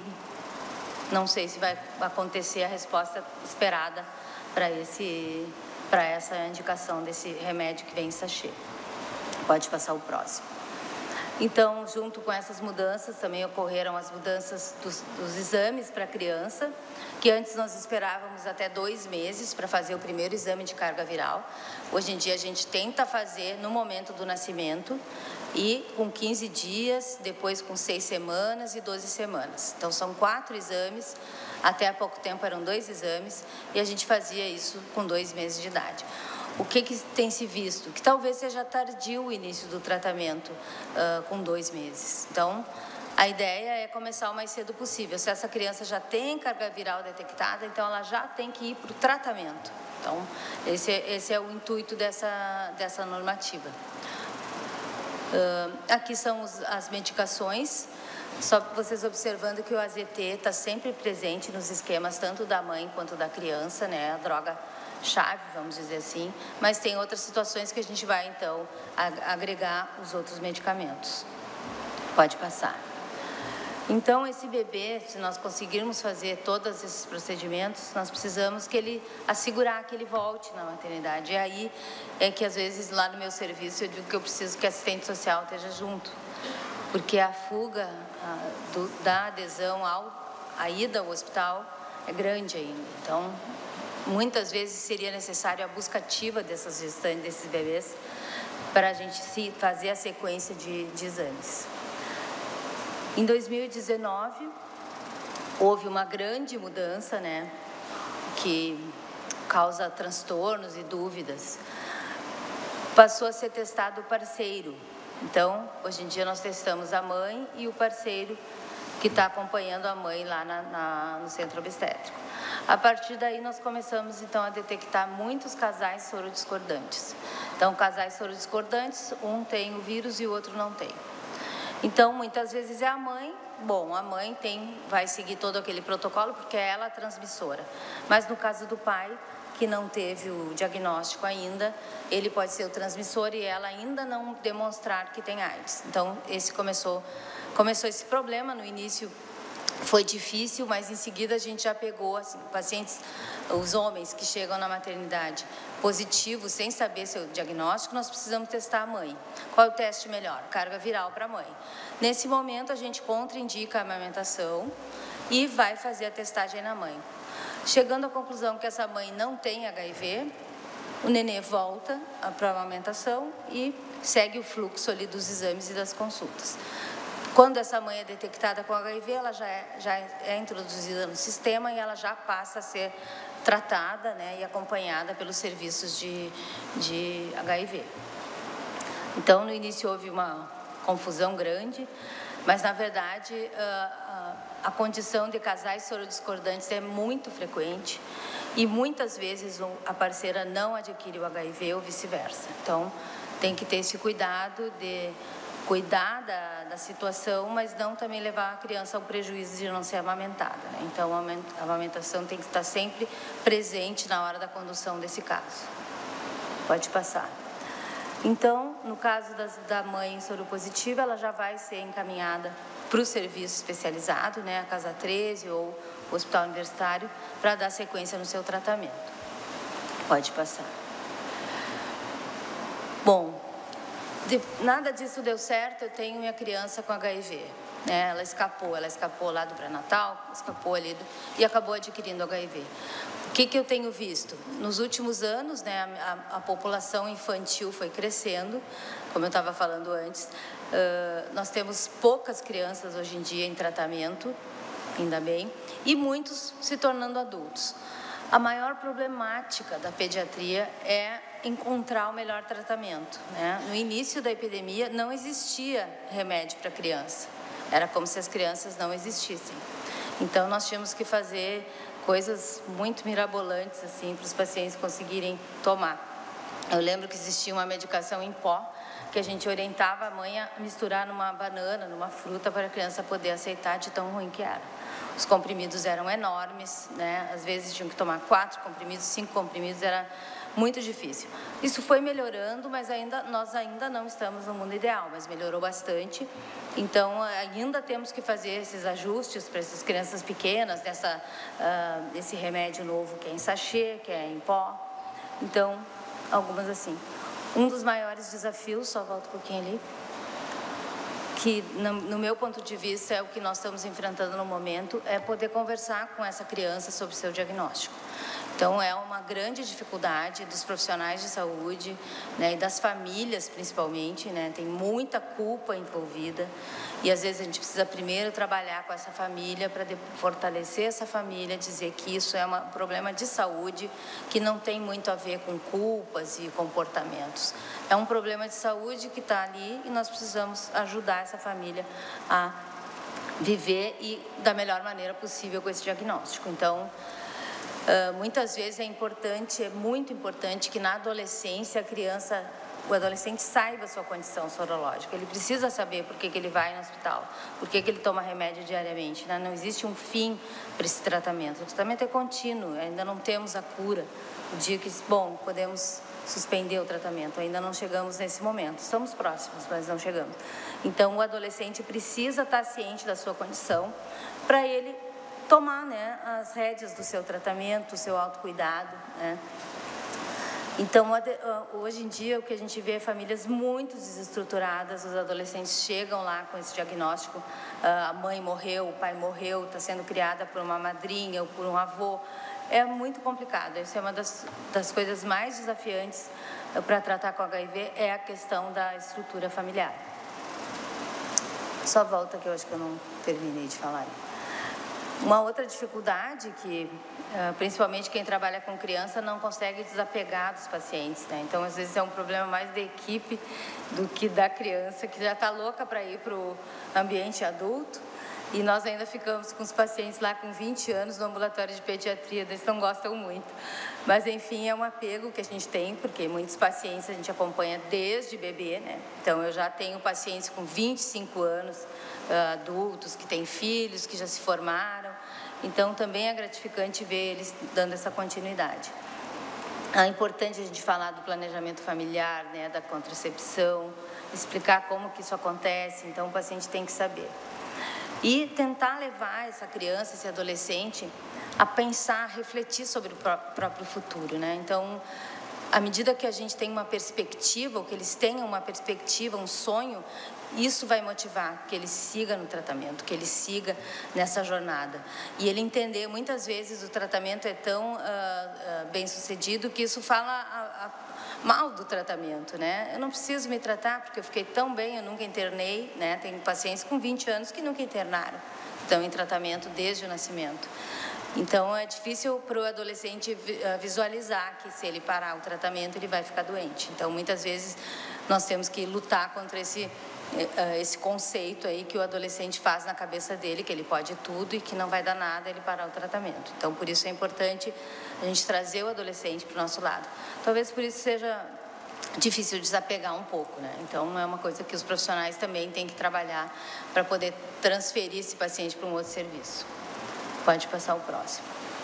não sei se vai acontecer a resposta esperada para esse, para essa indicação desse remédio que vem em sachê. Pode passar o próximo. Então, junto com essas mudanças, também ocorreram as mudanças dos, dos exames para a criança, que antes nós esperávamos até dois meses para fazer o primeiro exame de carga viral. Hoje em dia, a gente tenta fazer no momento do nascimento e com quinze dias, depois com seis semanas e doze semanas. Então, são quatro exames, até há pouco tempo eram dois exames, e a gente fazia isso com dois meses de idade. O que, que tem se visto? Que talvez seja tardio o início do tratamento uh, com dois meses. Então, a ideia é começar o mais cedo possível. Se essa criança já tem carga viral detectada, então ela já tem que ir para o tratamento. Então, esse, esse é o intuito dessa, dessa normativa. Uh, aqui são os, as medicações. Só vocês observando que o A Z T está sempre presente nos esquemas, tanto da mãe quanto da criança, né? A droga chave, vamos dizer assim, mas tem outras situações que a gente vai, então, agregar os outros medicamentos. Pode passar. Então, esse bebê, se nós conseguirmos fazer todos esses procedimentos, nós precisamos que ele assegurar que ele volte na maternidade. E aí é que, às vezes, lá no meu serviço, eu digo que eu preciso que a assistente social esteja junto, porque a fuga a, do, da adesão ao, à ida ao hospital é grande ainda. Então, muitas vezes seria necessário a busca ativa dessas gestantes, desses bebês, para a gente se fazer a sequência de, de exames. Em dois mil e dezenove, houve uma grande mudança, né, que causa transtornos e dúvidas. Passou a ser testado o parceiro. Então, hoje em dia, nós testamos a mãe e o parceiro que está acompanhando a mãe lá na, na, no centro obstétrico. A partir daí, nós começamos, então, a detectar muitos casais sorodiscordantes. Então, casais sorodiscordantes, um tem o vírus e o outro não tem. Então, muitas vezes é a mãe, bom, a mãe tem, vai seguir todo aquele protocolo porque é ela a transmissora. Mas no caso do pai, que não teve o diagnóstico ainda, ele pode ser o transmissor e ela ainda não demonstrar que tem AIDS. Então, esse começou, começou esse problema no início. Foi difícil, mas em seguida a gente já pegou assim, pacientes, os homens que chegam na maternidade positivos, sem saber seu diagnóstico, nós precisamos testar a mãe. Qual é o teste melhor? Carga viral para a mãe. Nesse momento, a gente contraindica a amamentação e vai fazer a testagem na mãe. Chegando à conclusão que essa mãe não tem H I V, o nenê volta para a amamentação e segue o fluxo ali dos exames e das consultas. Quando essa mãe é detectada com H I V, ela já é, já é introduzida no sistema e ela já passa a ser tratada, né, e acompanhada pelos serviços de, de H I V. Então, no início houve uma confusão grande, mas, na verdade, a, a, a condição de casais sorodiscordantes é muito frequente e, muitas vezes, a parceira não adquire o H I V ou vice-versa. Então, tem que ter esse cuidado de cuidar da, da situação, mas não também levar a criança ao prejuízo de não ser amamentada, né? Então, a amamentação tem que estar sempre presente na hora da condução desse caso. Pode passar. Então, no caso das, da mãe soropositiva, ela já vai ser encaminhada para o serviço especializado, né, a Casa treze ou o Hospital Universitário, para dar sequência no seu tratamento. Pode passar. Bom, de, nada disso deu certo, eu tenho minha criança com H I V. Né? Ela escapou, ela escapou lá do pré-natal, escapou ali do, e acabou adquirindo H I V. O que, que eu tenho visto? Nos últimos anos, né, a, a população infantil foi crescendo, como eu estava falando antes. Uh, nós temos poucas crianças hoje em dia em tratamento, ainda bem, e muitos se tornando adultos. A maior problemática da pediatria é encontrar o melhor tratamento, né? No início da epidemia não existia remédio para criança, era como se as crianças não existissem. Então nós tínhamos que fazer coisas muito mirabolantes assim para os pacientes conseguirem tomar. Eu lembro que existia uma medicação em pó que a gente orientava a mãe a misturar numa banana, numa fruta, para a criança poder aceitar de tão ruim que era. Os comprimidos eram enormes, né? Às vezes tinham que tomar quatro comprimidos, cinco comprimidos, era muito difícil. Isso foi melhorando, mas ainda, nós ainda não estamos no mundo ideal, mas melhorou bastante. Então, ainda temos que fazer esses ajustes para essas crianças pequenas, dessa, uh, esse remédio novo que é em sachê, que é em pó. Então, algumas assim. Um dos maiores desafios, só volto um pouquinho ali, que no, no meu ponto de vista é o que nós estamos enfrentando no momento, é poder conversar com essa criança sobre seu diagnóstico. Então, é uma grande dificuldade dos profissionais de saúde, né, e das famílias, principalmente, né, tem muita culpa envolvida e, às vezes, a gente precisa primeiro trabalhar com essa família para fortalecer essa família, dizer que isso é um problema de saúde que não tem muito a ver com culpas e comportamentos. É um problema de saúde que está ali e nós precisamos ajudar essa família a viver e da melhor maneira possível com esse diagnóstico. Então, Uh, muitas vezes é importante, é muito importante que na adolescência a criança, o adolescente saiba a sua condição sorológica. Ele precisa saber por que, que ele vai no hospital, por que, que ele toma remédio diariamente, né? Não existe um fim para esse tratamento. O tratamento é contínuo, ainda não temos a cura. O dia que, bom, podemos suspender o tratamento, ainda não chegamos nesse momento. Estamos próximos, mas não chegamos. Então, o adolescente precisa estar ciente da sua condição para ele tomar, né, as rédeas do seu tratamento, do seu autocuidado, né? Então, hoje em dia, o que a gente vê é famílias muito desestruturadas, os adolescentes chegam lá com esse diagnóstico, a mãe morreu, o pai morreu, está sendo criada por uma madrinha ou por um avô. É muito complicado, isso é uma das, das coisas mais desafiantes para tratar com H I V, é a questão da estrutura familiar. Só volta que eu acho que eu não terminei de falar. Uma outra dificuldade que, principalmente quem trabalha com criança, não consegue desapegar dos pacientes, né? Então, às vezes é um problema mais da equipe do que da criança, que já está louca para ir para o ambiente adulto, e nós ainda ficamos com os pacientes lá com vinte anos no ambulatório de pediatria, eles não gostam muito. Mas, enfim, é um apego que a gente tem, porque muitos pacientes a gente acompanha desde bebê, né? Então, eu já tenho pacientes com vinte e cinco anos, adultos que têm filhos, que já se formaram. Então, também é gratificante ver eles dando essa continuidade. É importante a gente falar do planejamento familiar, né, da contracepção, explicar como que isso acontece, então o paciente tem que saber. E tentar levar essa criança, esse adolescente, a pensar, a refletir sobre o próprio futuro, né? Então, à medida que a gente tem uma perspectiva, ou que eles tenham uma perspectiva, um sonho, isso vai motivar que ele siga no tratamento, que ele siga nessa jornada. E ele entender, muitas vezes o tratamento é tão uh, uh, bem sucedido que isso fala a, a, mal do tratamento, né? Eu não preciso me tratar porque eu fiquei tão bem, eu nunca internei, né? Tem pacientes com vinte anos que nunca internaram, estão em tratamento desde o nascimento. Então, é difícil para o adolescente visualizar que se ele parar o tratamento, ele vai ficar doente. Então, muitas vezes, nós temos que lutar contra esse, esse conceito aí que o adolescente faz na cabeça dele, que ele pode tudo e que não vai dar nada ele parar o tratamento. Então, por isso é importante a gente trazer o adolescente para o nosso lado. Talvez por isso seja difícil desapegar um pouco, né? Então, é uma coisa que os profissionais também têm que trabalhar para poder transferir esse paciente para um outro serviço. Pode passar o próximo.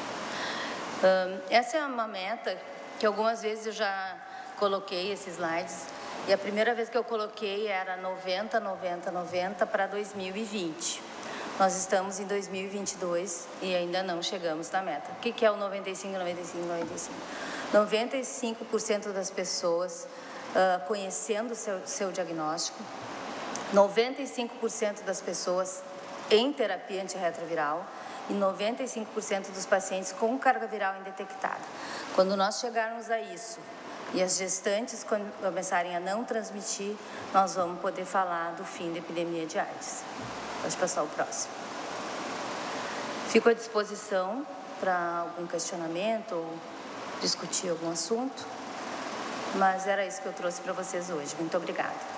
Um, essa é uma meta que algumas vezes eu já coloquei esses slides, e a primeira vez que eu coloquei era noventa, noventa, noventa para dois mil e vinte. Nós estamos em dois mil e vinte e dois e ainda não chegamos na meta. O que é o noventa e cinco, noventa e cinco, noventa e cinco? noventa e cinco por cento das pessoas uh, conhecendo o seu, seu diagnóstico, noventa e cinco por cento das pessoas em terapia antirretroviral, e noventa e cinco por cento dos pacientes com carga viral indetectada. Quando nós chegarmos a isso e as gestantes começarem a não transmitir, nós vamos poder falar do fim da epidemia de AIDS. Pode passar o próximo. Fico à disposição para algum questionamento ou discutir algum assunto, mas era isso que eu trouxe para vocês hoje. Muito obrigada.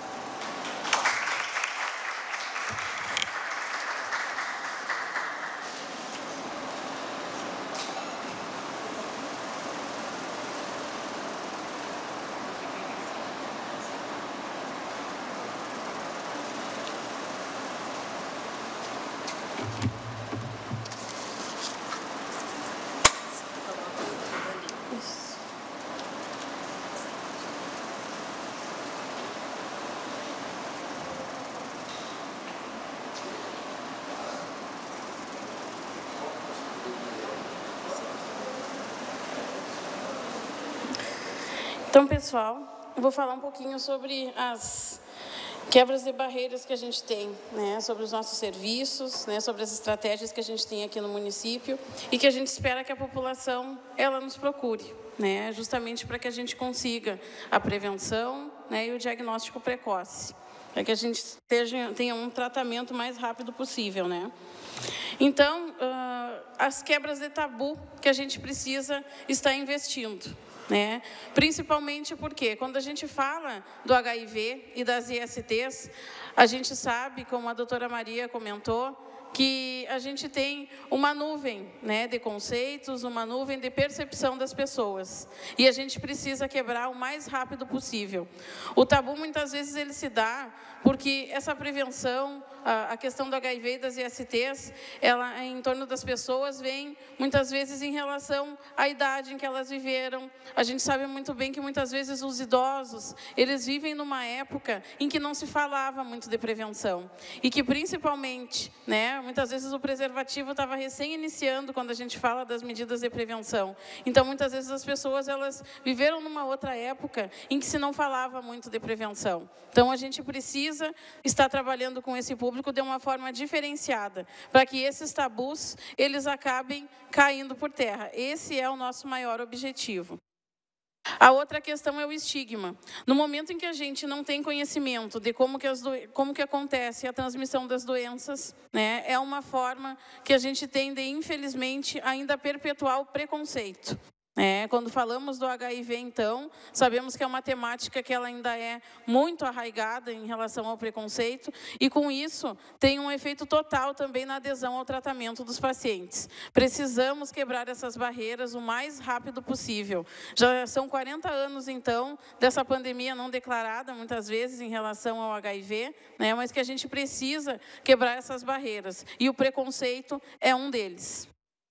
Então, pessoal, eu vou falar um pouquinho sobre as quebras de barreiras que a gente tem, né, sobre os nossos serviços, né, sobre as estratégias que a gente tem aqui no município e que a gente espera que a população ela nos procure, né, justamente para que a gente consiga a prevenção, né, e o diagnóstico precoce, para que a gente esteja, tenha um tratamento mais rápido possível, né. Então, uh, as quebras de tabu que a gente precisa estar investindo, né? Principalmente porque, quando a gente fala do H I V e das I S Ts, a gente sabe, como a doutora Maria comentou, que a gente tem uma nuvem, né, de conceitos, uma nuvem de percepção das pessoas. E a gente precisa quebrar o mais rápido possível. O tabu, muitas vezes, ele se dá porque essa prevenção, a questão do H I V e das I S Tês, ela, em torno das pessoas, vem, muitas vezes, em relação à idade em que elas viveram. A gente sabe muito bem que, muitas vezes, os idosos, eles vivem numa época em que não se falava muito de prevenção. E que, principalmente, né, muitas vezes o preservativo estava recém-iniciando quando a gente fala das medidas de prevenção. Então, muitas vezes, as pessoas, elas viveram numa outra época em que se não falava muito de prevenção. Então, a gente precisa estar trabalhando com esse público de uma forma diferenciada, para que esses tabus, eles acabem caindo por terra. Esse é o nosso maior objetivo. A outra questão é o estigma. No momento em que a gente não tem conhecimento de como que, as do... como que acontece a transmissão das doenças, né, é uma forma que a gente tem de, infelizmente, ainda perpetuar o preconceito. É, quando falamos do H I V, então, sabemos que é uma temática que ela ainda é muito arraigada em relação ao preconceito e, com isso, tem um efeito total também na adesão ao tratamento dos pacientes. Precisamos quebrar essas barreiras o mais rápido possível. Já são quarenta anos, então, dessa pandemia não declarada, muitas vezes, em relação ao H I V, né, mas que a gente precisa quebrar essas barreiras. E o preconceito é um deles.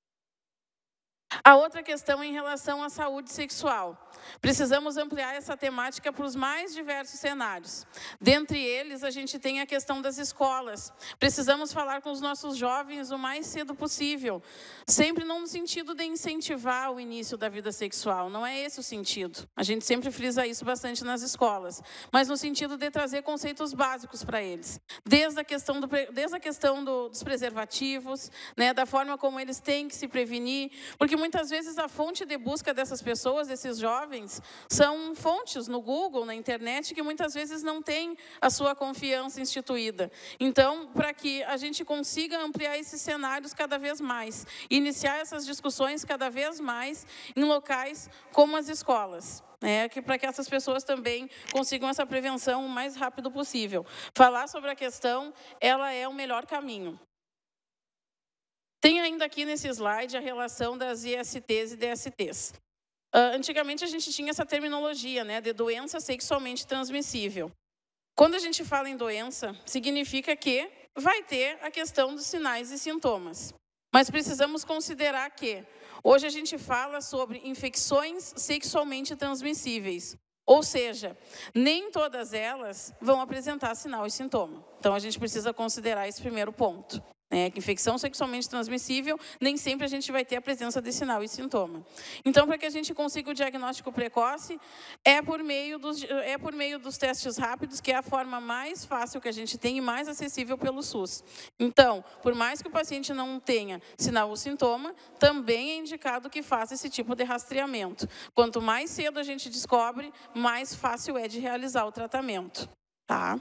A outra questão é em relação à saúde sexual. Precisamos ampliar essa temática para os mais diversos cenários. Dentre eles, a gente tem a questão das escolas. Precisamos falar com os nossos jovens o mais cedo possível, sempre não no sentido de incentivar o início da vida sexual, não é esse o sentido. A gente sempre frisa isso bastante nas escolas, mas no sentido de trazer conceitos básicos para eles. Desde a questão, do, desde a questão do, dos preservativos, né, da forma como eles têm que se prevenir, porque muitas vezes a fonte de busca dessas pessoas, desses jovens, são fontes no Google, na internet, que muitas vezes não têm a sua confiança instituída. Então, para que a gente consiga ampliar esses cenários cada vez mais, iniciar essas discussões cada vez mais em locais como as escolas. É, que, para que essas pessoas também consigam essa prevenção o mais rápido possível. Falar sobre a questão, ela é o melhor caminho. Tem ainda aqui nesse slide a relação das I S Tês e D S Tês. Uh, antigamente a gente tinha essa terminologia, né, de doença sexualmente transmissível. Quando a gente fala em doença, significa que vai ter a questão dos sinais e sintomas. Mas precisamos considerar que hoje a gente fala sobre infecções sexualmente transmissíveis. Ou seja, nem todas elas vão apresentar sinal e sintoma. Então, a gente precisa considerar esse primeiro ponto. É, que infecção sexualmente transmissível, nem sempre a gente vai ter a presença de sinal e sintoma. Então, para que a gente consiga o diagnóstico precoce, é por meio dos, é por meio dos testes rápidos, que é a forma mais fácil que a gente tem e mais acessível pelo SUS. Então, por mais que o paciente não tenha sinal ou sintoma, também é indicado que faça esse tipo de rastreamento. Quanto mais cedo a gente descobre, mais fácil é de realizar o tratamento. Tá?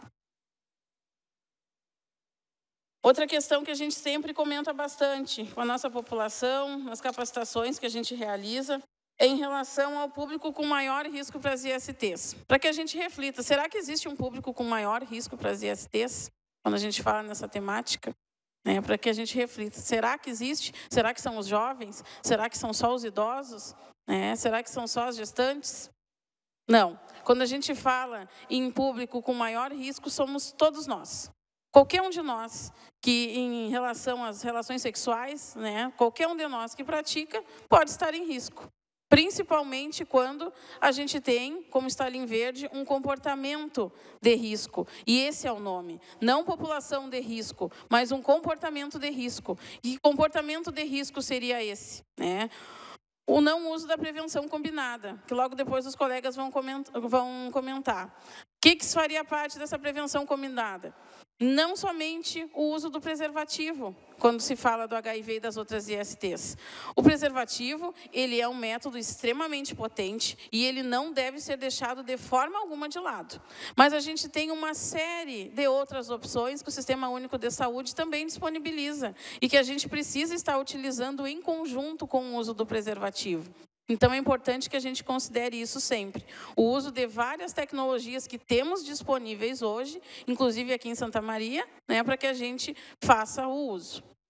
Outra questão que a gente sempre comenta bastante com a nossa população, nas capacitações que a gente realiza, é em relação ao público com maior risco para as I S Tês. Para que a gente reflita, será que existe um público com maior risco para as I S Tês? Quando a gente fala nessa temática, né, para que a gente reflita, será que existe? Será que são os jovens? Será que são só os idosos? É, será que são só as gestantes? Não. Quando a gente fala em público com maior risco, somos todos nós. Qualquer um de nós que, em relação às relações sexuais, né, qualquer um de nós que pratica, pode estar em risco. Principalmente quando a gente tem, como está ali em verde, um comportamento de risco. E esse é o nome. Não população de risco, mas um comportamento de risco. E comportamento de risco seria esse, né? O não uso da prevenção combinada, que logo depois os colegas vão comentar. O que, que faria parte dessa prevenção combinada? Não somente o uso do preservativo, quando se fala do H I V e das outras I S Tês. O preservativo, ele é um método extremamente potente e ele não deve ser deixado de forma alguma de lado. Mas a gente tem uma série de outras opções que o Sistema Único de Saúde também disponibiliza e que a gente precisa estar utilizando em conjunto com o uso do preservativo. Então, é importante que a gente considere isso sempre. O uso de várias tecnologias que temos disponíveis hoje, inclusive aqui em Santa Maria, né, para que a gente faça o uso.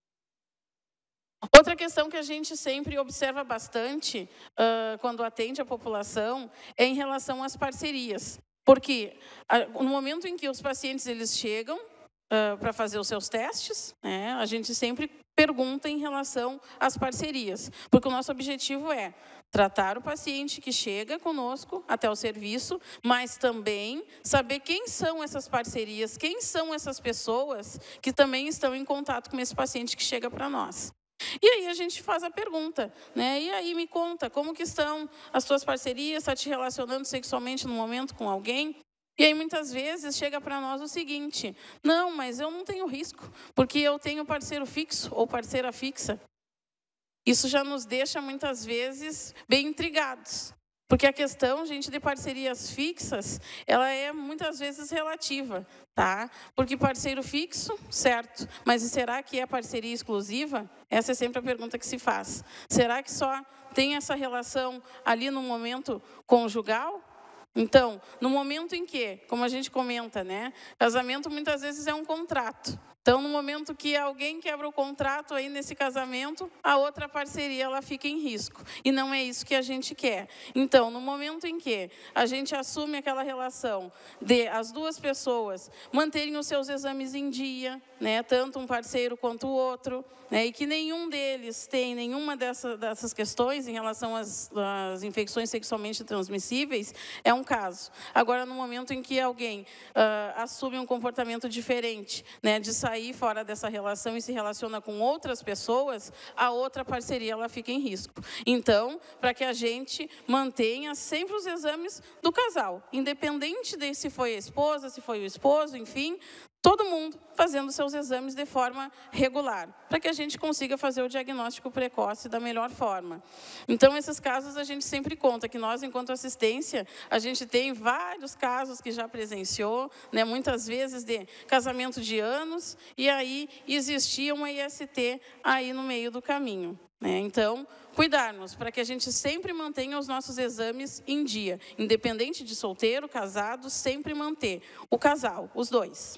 Outra questão que a gente sempre observa bastante uh, quando atende a população é em relação às parcerias. Porque uh, no momento em que os pacientes eles chegam uh, para fazer os seus testes, né, a gente sempre pergunta em relação às parcerias. Porque o nosso objetivo é tratar o paciente que chega conosco até o serviço, mas também saber quem são essas parcerias, quem são essas pessoas que também estão em contato com esse paciente que chega para nós. E aí a gente faz a pergunta, né? E aí me conta, como que estão as tuas parcerias? Está te relacionando sexualmente no momento com alguém? E aí muitas vezes chega para nós o seguinte: não, mas eu não tenho risco, porque eu tenho parceiro fixo ou parceira fixa. Isso já nos deixa muitas vezes bem intrigados. Porque a questão, gente, de parcerias fixas, ela é muitas vezes relativa, tá? Porque parceiro fixo, certo, mas será que é parceria exclusiva? Essa é sempre a pergunta que se faz. Será que só tem essa relação ali no momento conjugal? Então, no momento em que, como a gente comenta, né, casamento muitas vezes é um contrato. Então, no momento que alguém quebra o contrato aí nesse casamento, a outra parceria ela fica em risco. E não é isso que a gente quer. Então, no momento em que a gente assume aquela relação de as duas pessoas manterem os seus exames em dia, né, tanto um parceiro quanto o outro, né, e que nenhum deles tem nenhuma dessa, dessas questões em relação às, às infecções sexualmente transmissíveis, é um caso. Agora, no momento em que alguém uh, assume um comportamento diferente, né, de sair sair fora dessa relação e se relaciona com outras pessoas, a outra parceria ela fica em risco. Então, para que a gente mantenha sempre os exames do casal, independente de se foi a esposa, se foi o esposo, enfim, todo mundo fazendo seus exames de forma regular, para que a gente consiga fazer o diagnóstico precoce da melhor forma. Então, esses casos a gente sempre conta, que nós, enquanto assistência, a gente tem vários casos que já presenciou, né, muitas vezes de casamento de anos, e aí existia uma I S T aí no meio do caminho. Né? Então, cuidarmos para que a gente sempre mantenha os nossos exames em dia, independente de solteiro, casado, sempre manter o casal, os dois.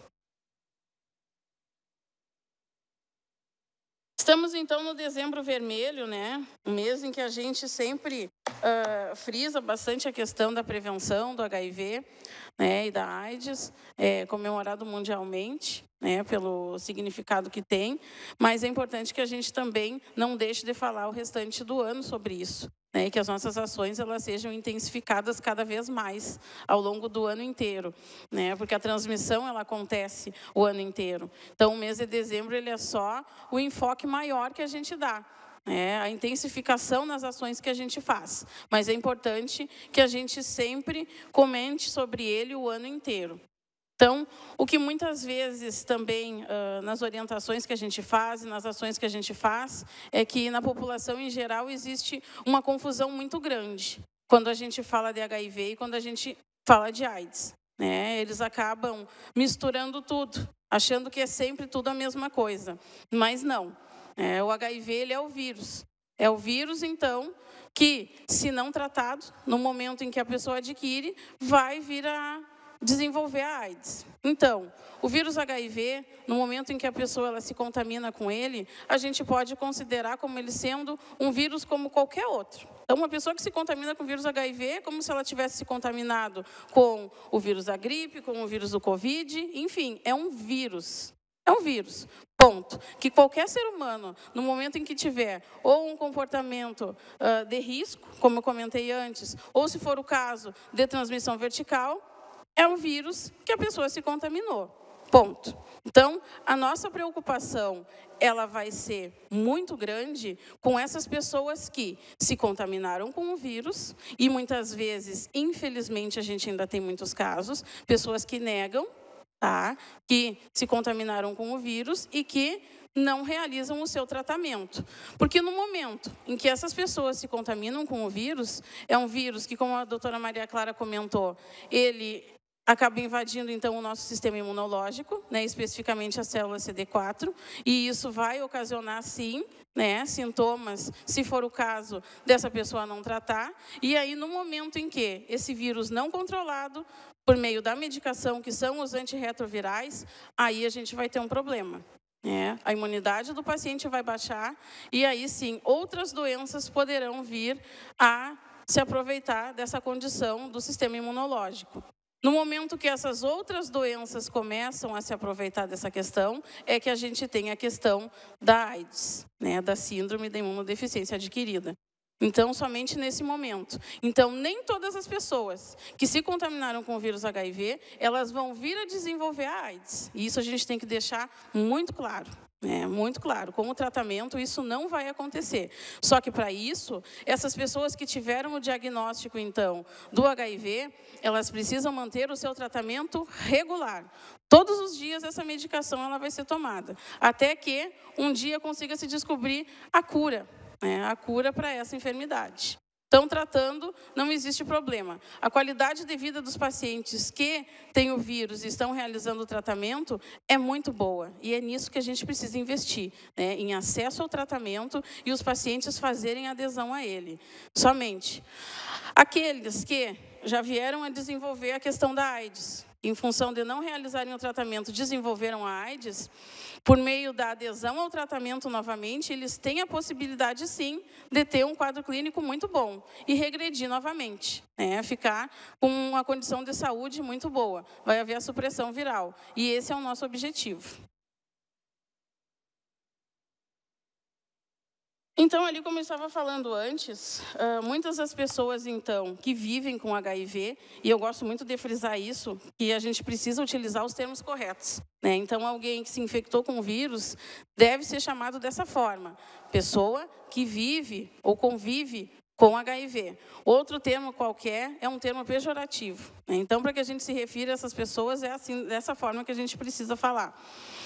Estamos, então, no dezembro vermelho, né? Um mês em que a gente sempre uh, frisa bastante a questão da prevenção do H I V, né, e da AIDS, é, comemorado mundialmente, né, pelo significado que tem, mas é importante que a gente também não deixe de falar o restante do ano sobre isso, né, e que as nossas ações elas sejam intensificadas cada vez mais ao longo do ano inteiro, né, porque a transmissão ela acontece o ano inteiro. Então, o mês de dezembro ele é só o enfoque maior que a gente dá. É, a intensificação nas ações que a gente faz. Mas é importante que a gente sempre comente sobre ele o ano inteiro. Então, o que muitas vezes também, uh, nas orientações que a gente faz, nas ações que a gente faz, é que na população em geral existe uma confusão muito grande quando a gente fala de H I V e quando a gente fala de AIDS. Né? Eles acabam misturando tudo, achando que é sempre tudo a mesma coisa. Mas não. É, o H I V ele é o vírus. É o vírus, então, que, se não tratado, no momento em que a pessoa adquire, vai vir a desenvolver a AIDS. Então, o vírus H I V, no momento em que a pessoa ela se contamina com ele, a gente pode considerar como ele sendo um vírus como qualquer outro. Então, uma pessoa que se contamina com o vírus H I V é como se ela tivesse se contaminado com o vírus da gripe, com o vírus do Covid, enfim, é um vírus. É um vírus, ponto. Que qualquer ser humano, no momento em que tiver ou um comportamento uh, de risco, como eu comentei antes, ou se for o caso de transmissão vertical, é um vírus que a pessoa se contaminou, ponto. Então, a nossa preocupação, ela vai ser muito grande com essas pessoas que se contaminaram com o vírus, e muitas vezes, infelizmente, a gente ainda tem muitos casos, pessoas que negam, tá? Que se contaminaram com o vírus e que não realizam o seu tratamento. Porque no momento em que essas pessoas se contaminam com o vírus, é um vírus que, como a doutora Maria Clara comentou, ele acaba invadindo, então, o nosso sistema imunológico, né, especificamente a célula C D quatro, e isso vai ocasionar, sim, né, sintomas, se for o caso dessa pessoa não tratar, e aí, no momento em que esse vírus não controlado, por meio da medicação, que são os antirretrovirais, aí a gente vai ter um problema. É, a imunidade do paciente vai baixar e aí sim outras doenças poderão vir a se aproveitar dessa condição do sistema imunológico. No momento que essas outras doenças começam a se aproveitar dessa questão, é que a gente tem a questão da AIDS, né, da síndrome da imunodeficiência adquirida. Então, somente nesse momento. Então, nem todas as pessoas que se contaminaram com o vírus H I V, elas vão vir a desenvolver a AIDS. E isso a gente tem que deixar muito claro. É, muito claro, com o tratamento isso não vai acontecer. Só que para isso, essas pessoas que tiveram o diagnóstico, então, do H I V, elas precisam manter o seu tratamento regular. Todos os dias essa medicação ela vai ser tomada, até que um dia consiga se descobrir a cura, né, a cura para essa enfermidade. Estão tratando, não existe problema. A qualidade de vida dos pacientes que têm o vírus e estão realizando o tratamento é muito boa. E é nisso que a gente precisa investir, né? Em acesso ao tratamento e os pacientes fazerem adesão a ele. Somente. Aqueles que já vieram a desenvolver a questão da AIDS, em função de não realizarem o tratamento, desenvolveram a AIDS, por meio da adesão ao tratamento novamente, eles têm a possibilidade, sim, de ter um quadro clínico muito bom e regredir novamente, né? Ficar com uma condição de saúde muito boa. Vai haver a supressão viral. E esse é o nosso objetivo. Então, ali, como eu estava falando antes, muitas das pessoas, então, que vivem com H I V, e eu gosto muito de frisar isso, que a gente precisa utilizar os termos corretos, né? Então, alguém que se infectou com o vírus deve ser chamado dessa forma: pessoa que vive ou convive com H I V. Outro termo qualquer é um termo pejorativo, né? Então, para que a gente se refira a essas pessoas, é assim, dessa forma que a gente precisa falar.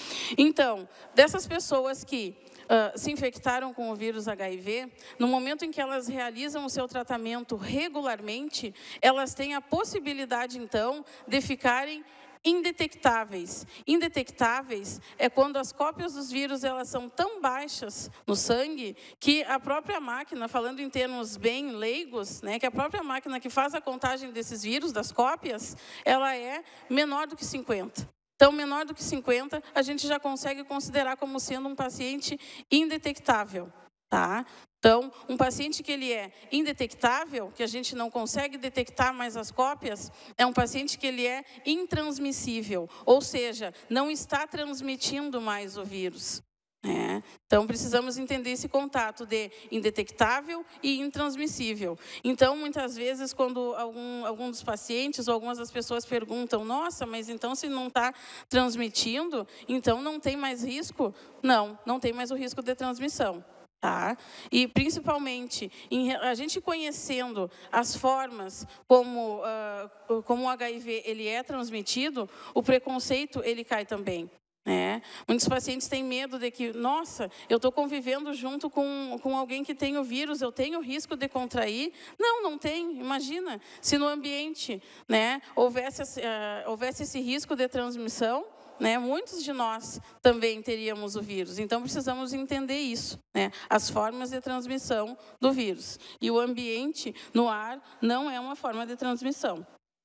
Então, dessas pessoas que Uh, se infectaram com o vírus H I V, no momento em que elas realizam o seu tratamento regularmente, elas têm a possibilidade, então, de ficarem indetectáveis. Indetectáveis é quando as cópias dos vírus elas são tão baixas no sangue que a própria máquina, falando em termos bem leigos, né, que a própria máquina que faz a contagem desses vírus, das cópias, ela é menor do que cinquenta. Então, menor do que cinquenta, a gente já consegue considerar como sendo um paciente indetectável, tá? Então, um paciente que ele é indetectável, que a gente não consegue detectar mais as cópias, é um paciente que ele é intransmissível, ou seja, não está transmitindo mais o vírus. É, então, precisamos entender esse contato de indetectável e intransmissível. Então, muitas vezes, quando algum, algum dos pacientes ou algumas das pessoas perguntam, nossa, mas então se não está transmitindo, então não tem mais risco? Não, não tem mais o risco de transmissão. Tá? E, principalmente, em, a gente conhecendo as formas como, uh, como o H I V ele é transmitido, o preconceito ele cai também. É, muitos pacientes têm medo de que, nossa, eu estou convivendo junto com, com alguém que tem o vírus, eu tenho risco de contrair. Não, não tem. Imagina, se no ambiente, né, houvesse, uh, houvesse esse risco de transmissão, né, muitos de nós também teríamos o vírus. Então, precisamos entender isso, né, as formas de transmissão do vírus. E o ambiente no ar não é uma forma de transmissão.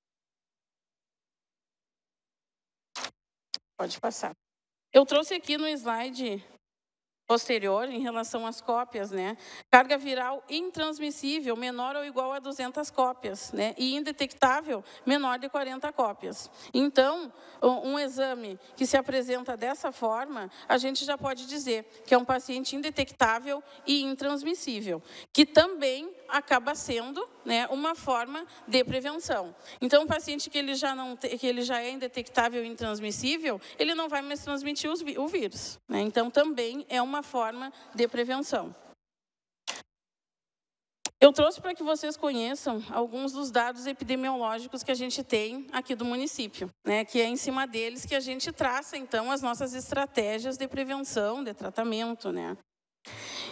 Pode passar. Eu trouxe aqui no slide posterior, em relação às cópias, né? Carga viral intransmissível, menor ou igual a duzentas cópias, né? E indetectável, menor de quarenta cópias. Então, um exame que se apresenta dessa forma, a gente já pode dizer que é um paciente indetectável e intransmissível, que também acaba sendo, né, uma forma de prevenção. Então, o paciente que ele já, não te, que ele já é indetectável e intransmissível, ele não vai mais transmitir os, o vírus, né? Então, também é uma forma de prevenção. Eu trouxe para que vocês conheçam alguns dos dados epidemiológicos que a gente tem aqui do município, né, que é em cima deles que a gente traça, então, as nossas estratégias de prevenção, de tratamento, né?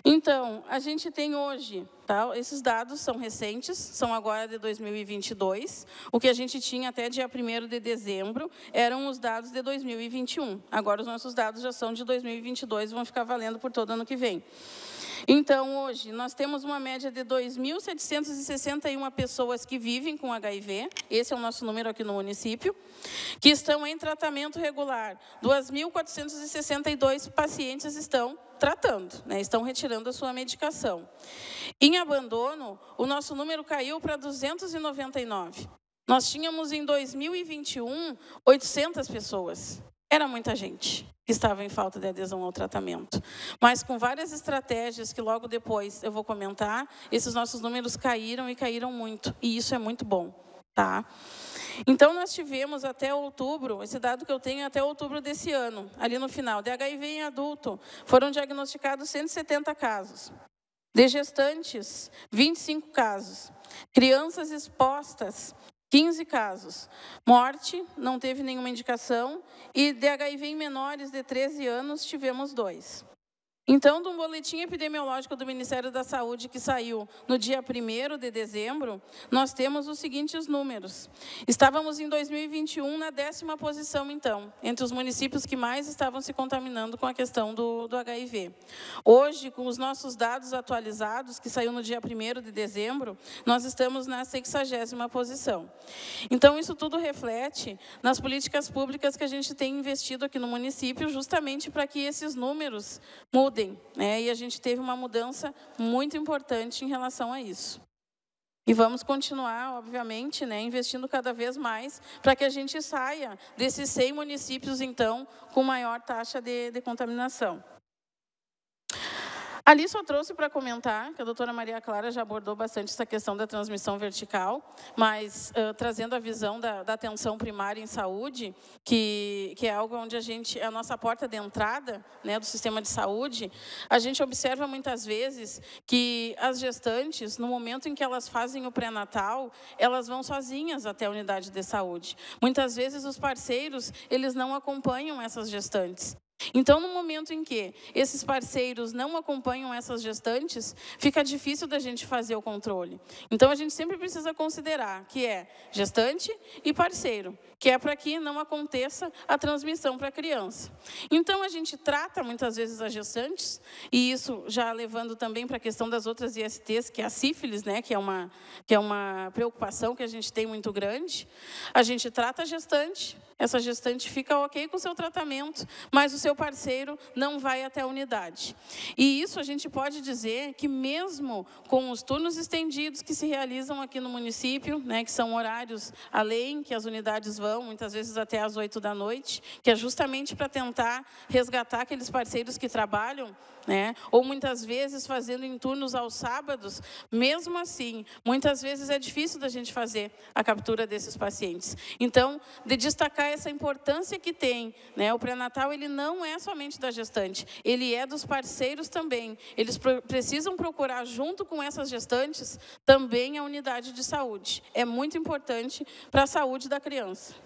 Então, a gente tem hoje, tá? Esses dados são recentes, são agora de dois mil e vinte e dois. O que a gente tinha até dia primeiro de dezembro eram os dados de dois mil e vinte e um. Agora, os nossos dados já são de dois mil e vinte e dois e vão ficar valendo por todo ano que vem. Então, hoje, nós temos uma média de dois mil setecentas e sessenta e uma pessoas que vivem com H I V, esse é o nosso número aqui no município, que estão em tratamento regular. duas mil quatrocentos e sessenta e dois pacientes estão tratando, né, estão retirando a sua medicação. Em abandono, o nosso número caiu para duzentos e noventa e nove. Nós tínhamos, em dois mil e vinte e um, oitocentas pessoas. Era muita gente que estava em falta de adesão ao tratamento. Mas com várias estratégias que logo depois eu vou comentar, esses nossos números caíram e caíram muito. E isso é muito bom, tá? Então, nós tivemos até outubro, esse dado que eu tenho é até outubro desse ano, ali no final, de H I V em adulto, foram diagnosticados cento e setenta casos. De gestantes, vinte e cinco casos. Crianças expostas, quinze casos. Morte, não teve nenhuma indicação. E de H I V em menores de treze anos, tivemos dois. Então, do boletim epidemiológico do Ministério da Saúde, que saiu no dia primeiro de dezembro, nós temos os seguintes números. Estávamos em dois mil e vinte e um na décima posição, então, entre os municípios que mais estavam se contaminando com a questão do, do H I V. Hoje, com os nossos dados atualizados, que saiu no dia primeiro de dezembro, nós estamos na sexagésima posição. Então, isso tudo reflete nas políticas públicas que a gente tem investido aqui no município, justamente para que esses números mudem. Né? E a gente teve uma mudança muito importante em relação a isso. E vamos continuar, obviamente, né, investindo cada vez mais para que a gente saia desses cem municípios, então, com maior taxa de, de contaminação. Ali só trouxe para comentar, que a doutora Maria Clara já abordou bastante essa questão da transmissão vertical, mas uh, trazendo a visão da, da atenção primária em saúde, que, que é algo onde a gente, é a nossa porta de entrada, né, do sistema de saúde, a gente observa muitas vezes que as gestantes, no momento em que elas fazem o pré-natal, elas vão sozinhas até a unidade de saúde. Muitas vezes os parceiros, eles não acompanham essas gestantes. Então, no momento em que esses parceiros não acompanham essas gestantes, fica difícil da gente fazer o controle. Então, a gente sempre precisa considerar que é gestante e parceiro, que é para que não aconteça a transmissão para a criança. Então, a gente trata muitas vezes as gestantes, e isso já levando também para a questão das outras I S Ts, que é a sífilis, né, que é uma, que é uma preocupação que a gente tem muito grande. A gente trata a gestante, essa gestante fica ok com o seu tratamento, mas o seu parceiro não vai até a unidade. E isso a gente pode dizer que mesmo com os turnos estendidos que se realizam aqui no município, né, que são horários além, que as unidades vão, muitas vezes até às oito da noite, que é justamente para tentar resgatar aqueles parceiros que trabalham, né, ou muitas vezes fazendo em turnos aos sábados, mesmo assim, muitas vezes é difícil da gente fazer a captura desses pacientes. Então, de destacar essa importância que tem, né, o pré-natal, ele não é somente da gestante, ele é dos parceiros também. Eles precisam procurar, junto com essas gestantes, também a unidade de saúde. É muito importante para a saúde da criança.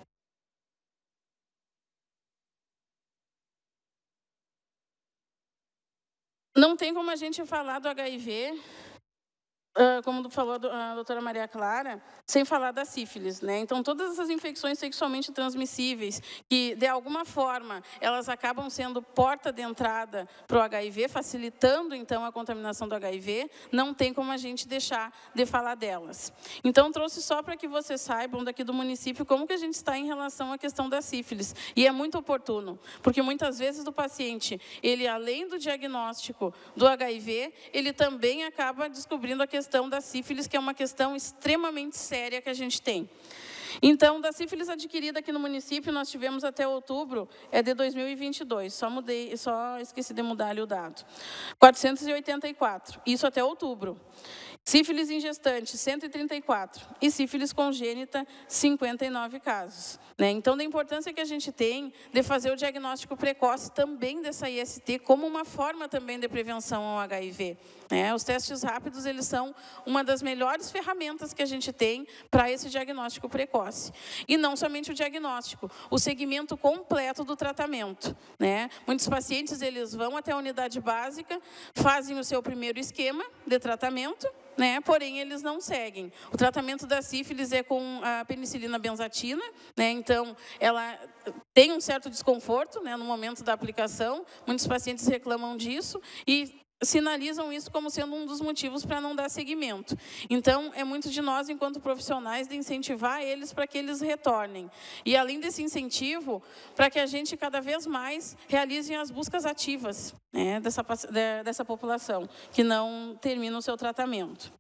Não tem como a gente falar do H I V, como falou a doutora Maria Clara, sem falar da sífilis, né? Então, todas essas infecções sexualmente transmissíveis, que, de alguma forma, elas acabam sendo porta de entrada para o H I V, facilitando, então, a contaminação do H I V, não tem como a gente deixar de falar delas. Então, trouxe só para que vocês saibam, daqui do município, como que a gente está em relação à questão da sífilis. E é muito oportuno, porque muitas vezes o paciente, ele, além do diagnóstico do H I V, ele também acaba descobrindo a questão da sífilis, que é uma questão extremamente séria que a gente tem. Então, da sífilis adquirida aqui no município, nós tivemos até outubro, é de dois mil e vinte e dois, só, mudei, só esqueci de mudar ali o dado. quatrocentos e oitenta e quatro, isso até outubro. Sífilis em gestante, cento e trinta e quatro. E sífilis congênita, cinquenta e nove casos. Né? Então, da importância que a gente tem de fazer o diagnóstico precoce também dessa I S T, como uma forma também de prevenção ao H I V. Né? Os testes rápidos, eles são uma das melhores ferramentas que a gente tem para esse diagnóstico precoce. E não somente o diagnóstico, o segmento completo do tratamento. Né? Muitos pacientes, eles vão até a unidade básica, fazem o seu primeiro esquema de tratamento, né? Porém, eles não seguem. O tratamento da sífilis é com a penicilina benzatina, né? Então, ela tem um certo desconforto, né, no momento da aplicação, muitos pacientes reclamam disso e sinalizam isso como sendo um dos motivos para não dar seguimento. Então, é muito de nós, enquanto profissionais, de incentivar eles para que eles retornem. E, além desse incentivo, para que a gente, cada vez mais, realize as buscas ativas, né, dessa, dessa população, que não termina o seu tratamento.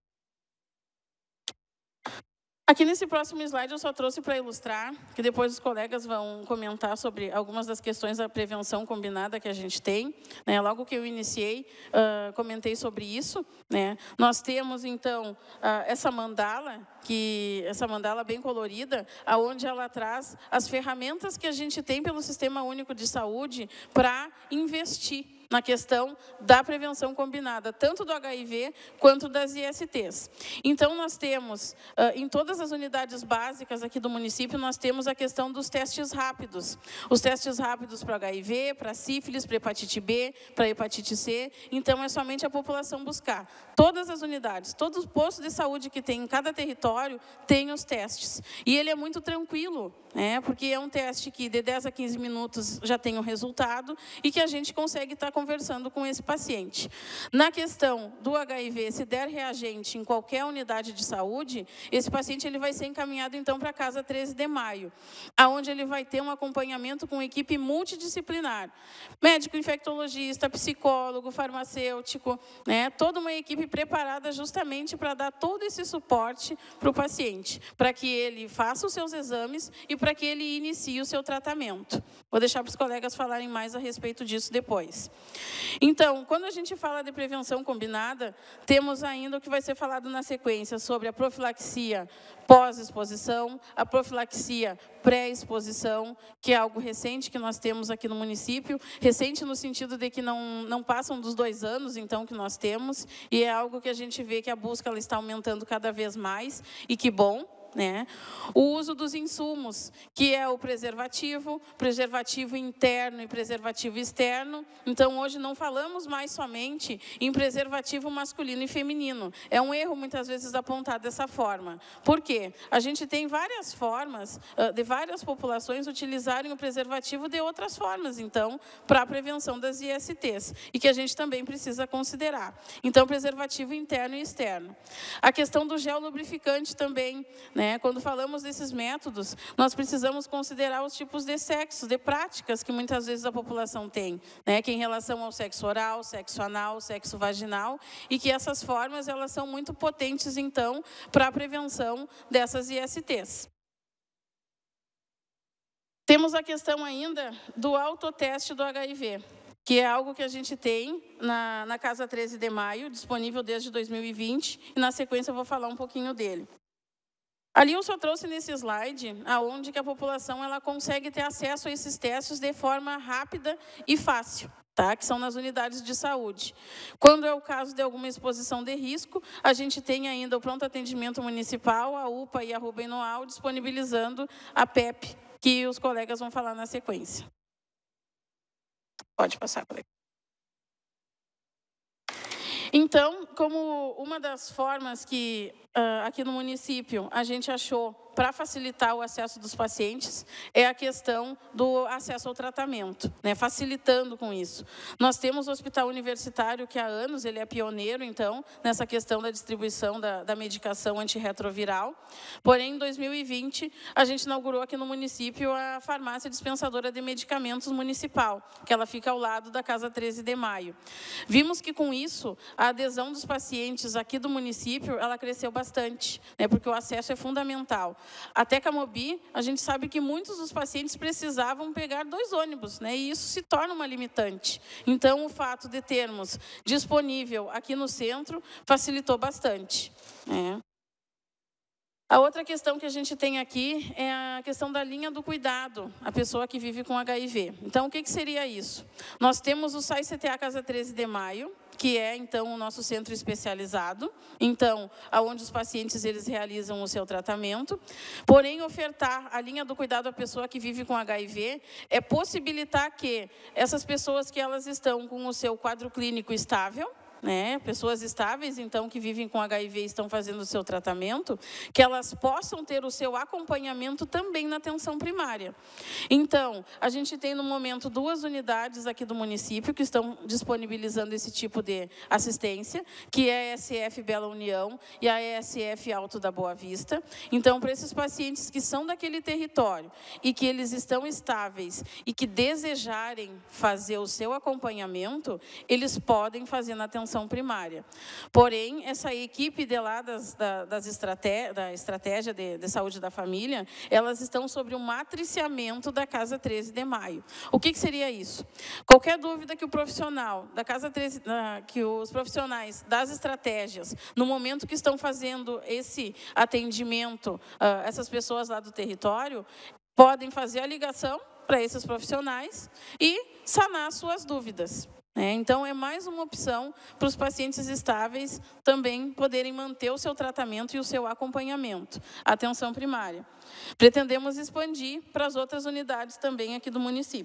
Aqui nesse próximo slide eu só trouxe para ilustrar, que depois os colegas vão comentar sobre algumas das questões da prevenção combinada que a gente tem. Né? Logo que eu iniciei, uh, comentei sobre isso. Né? Nós temos, então, uh, essa mandala, que, essa mandala bem colorida, onde ela traz as ferramentas que a gente tem pelo Sistema Único de Saúde para investir na questão da prevenção combinada, tanto do H I V quanto das I S Ts. Então, nós temos, em todas as unidades básicas aqui do município, nós temos a questão dos testes rápidos. Os testes rápidos para H I V, para sífilis, para hepatite B, para hepatite C. Então, é somente a população buscar. Todas as unidades, todos os postos de saúde que tem em cada território, tem os testes. E ele é muito tranquilo, né? Porque é um teste que de dez a quinze minutos já tem o resultado e que a gente consegue estar conversando com esse paciente. Na questão do H I V, se der reagente em qualquer unidade de saúde, esse paciente ele vai ser encaminhado, então, para a Casa treze de maio, onde ele vai ter um acompanhamento com equipe multidisciplinar. Médico, infectologista, psicólogo, farmacêutico, né? Toda uma equipe preparada justamente para dar todo esse suporte para o paciente, para que ele faça os seus exames e para que ele inicie o seu tratamento. Vou deixar para os colegas falarem mais a respeito disso depois. Então, quando a gente fala de prevenção combinada, temos ainda o que vai ser falado na sequência sobre a profilaxia pós-exposição, a profilaxia pré-exposição, que é algo recente que nós temos aqui no município, recente no sentido de que não, não passam dos dois anos, então, que nós temos, e é algo que a gente vê que a busca ela está aumentando cada vez mais, e que bom. Né? O uso dos insumos, que é o preservativo, preservativo interno e preservativo externo. Então, hoje não falamos mais somente em preservativo masculino e feminino. É um erro, muitas vezes, apontado dessa forma. Por quê? A gente tem várias formas de várias populações utilizarem o preservativo de outras formas, então, para a prevenção das I S Ts, e que a gente também precisa considerar. Então, preservativo interno e externo. A questão do gel lubrificante também, né? Quando falamos desses métodos, nós precisamos considerar os tipos de sexo, de práticas que muitas vezes a população tem, né? Que em relação ao sexo oral, sexo anal, sexo vaginal, e que essas formas elas são muito potentes, então, para a prevenção dessas I S Ts. Temos a questão ainda do autoteste do H I V, que é algo que a gente tem na, na Casa treze de maio, disponível desde dois mil e vinte, e na sequência eu vou falar um pouquinho dele. Ali eu só trouxe nesse slide aonde que a população ela consegue ter acesso a esses testes de forma rápida e fácil, tá? Que são nas unidades de saúde. Quando é o caso de alguma exposição de risco, a gente tem ainda o pronto atendimento municipal, a U P A e a Rubem Noal disponibilizando a P E P, que os colegas vão falar na sequência. Pode passar, colega. Então, como uma das formas que uh, aqui no município a gente achou para facilitar o acesso dos pacientes é a questão do acesso ao tratamento, né, facilitando com isso. Nós temos o Hospital Universitário, que há anos ele é pioneiro, então, nessa questão da distribuição da, da medicação antirretroviral. Porém, em dois mil e vinte, a gente inaugurou aqui no município a farmácia dispensadora de medicamentos municipal, que ela fica ao lado da Casa treze de maio. Vimos que, com isso, a adesão dos pacientes aqui do município, ela cresceu bastante. bastante, né, porque o acesso é fundamental. Até Camobi, a gente sabe que muitos dos pacientes precisavam pegar dois ônibus, né, e isso se torna uma limitante. Então, o fato de termos disponível aqui no centro facilitou bastante, né. A outra questão que a gente tem aqui é a questão da linha do cuidado, a pessoa que vive com H I V. Então, o que, que seria isso? Nós temos o S A I C T A Casa treze de Maio, que é, então, o nosso centro especializado, então, onde os pacientes eles realizam o seu tratamento. Porém, ofertar a linha do cuidado à pessoa que vive com H I V é possibilitar que essas pessoas que elas estão com o seu quadro clínico estável, né, pessoas estáveis, então, que vivem com H I V e estão fazendo o seu tratamento, que elas possam ter o seu acompanhamento também na atenção primária. Então, a gente tem no momento duas unidades aqui do município que estão disponibilizando esse tipo de assistência, que é a E S F Bela União e a E S F Alto da Boa Vista. Então, para esses pacientes que são daquele território e que eles estão estáveis e que desejarem fazer o seu acompanhamento, eles podem fazer na atenção primária. Porém, essa equipe de lá das, das estratégia, da estratégia de, de saúde da família, elas estão sobre o matriciamento da Casa treze de Maio. O que, que seria isso? Qualquer dúvida que o profissional da Casa treze, que os profissionais das estratégias, no momento que estão fazendo esse atendimento, essas pessoas lá do território, podem fazer a ligação para esses profissionais e sanar suas dúvidas. É, então, é mais uma opção para os pacientes estáveis também poderem manter o seu tratamento e o seu acompanhamento, a atenção primária. Pretendemos expandir para as outras unidades também aqui do município.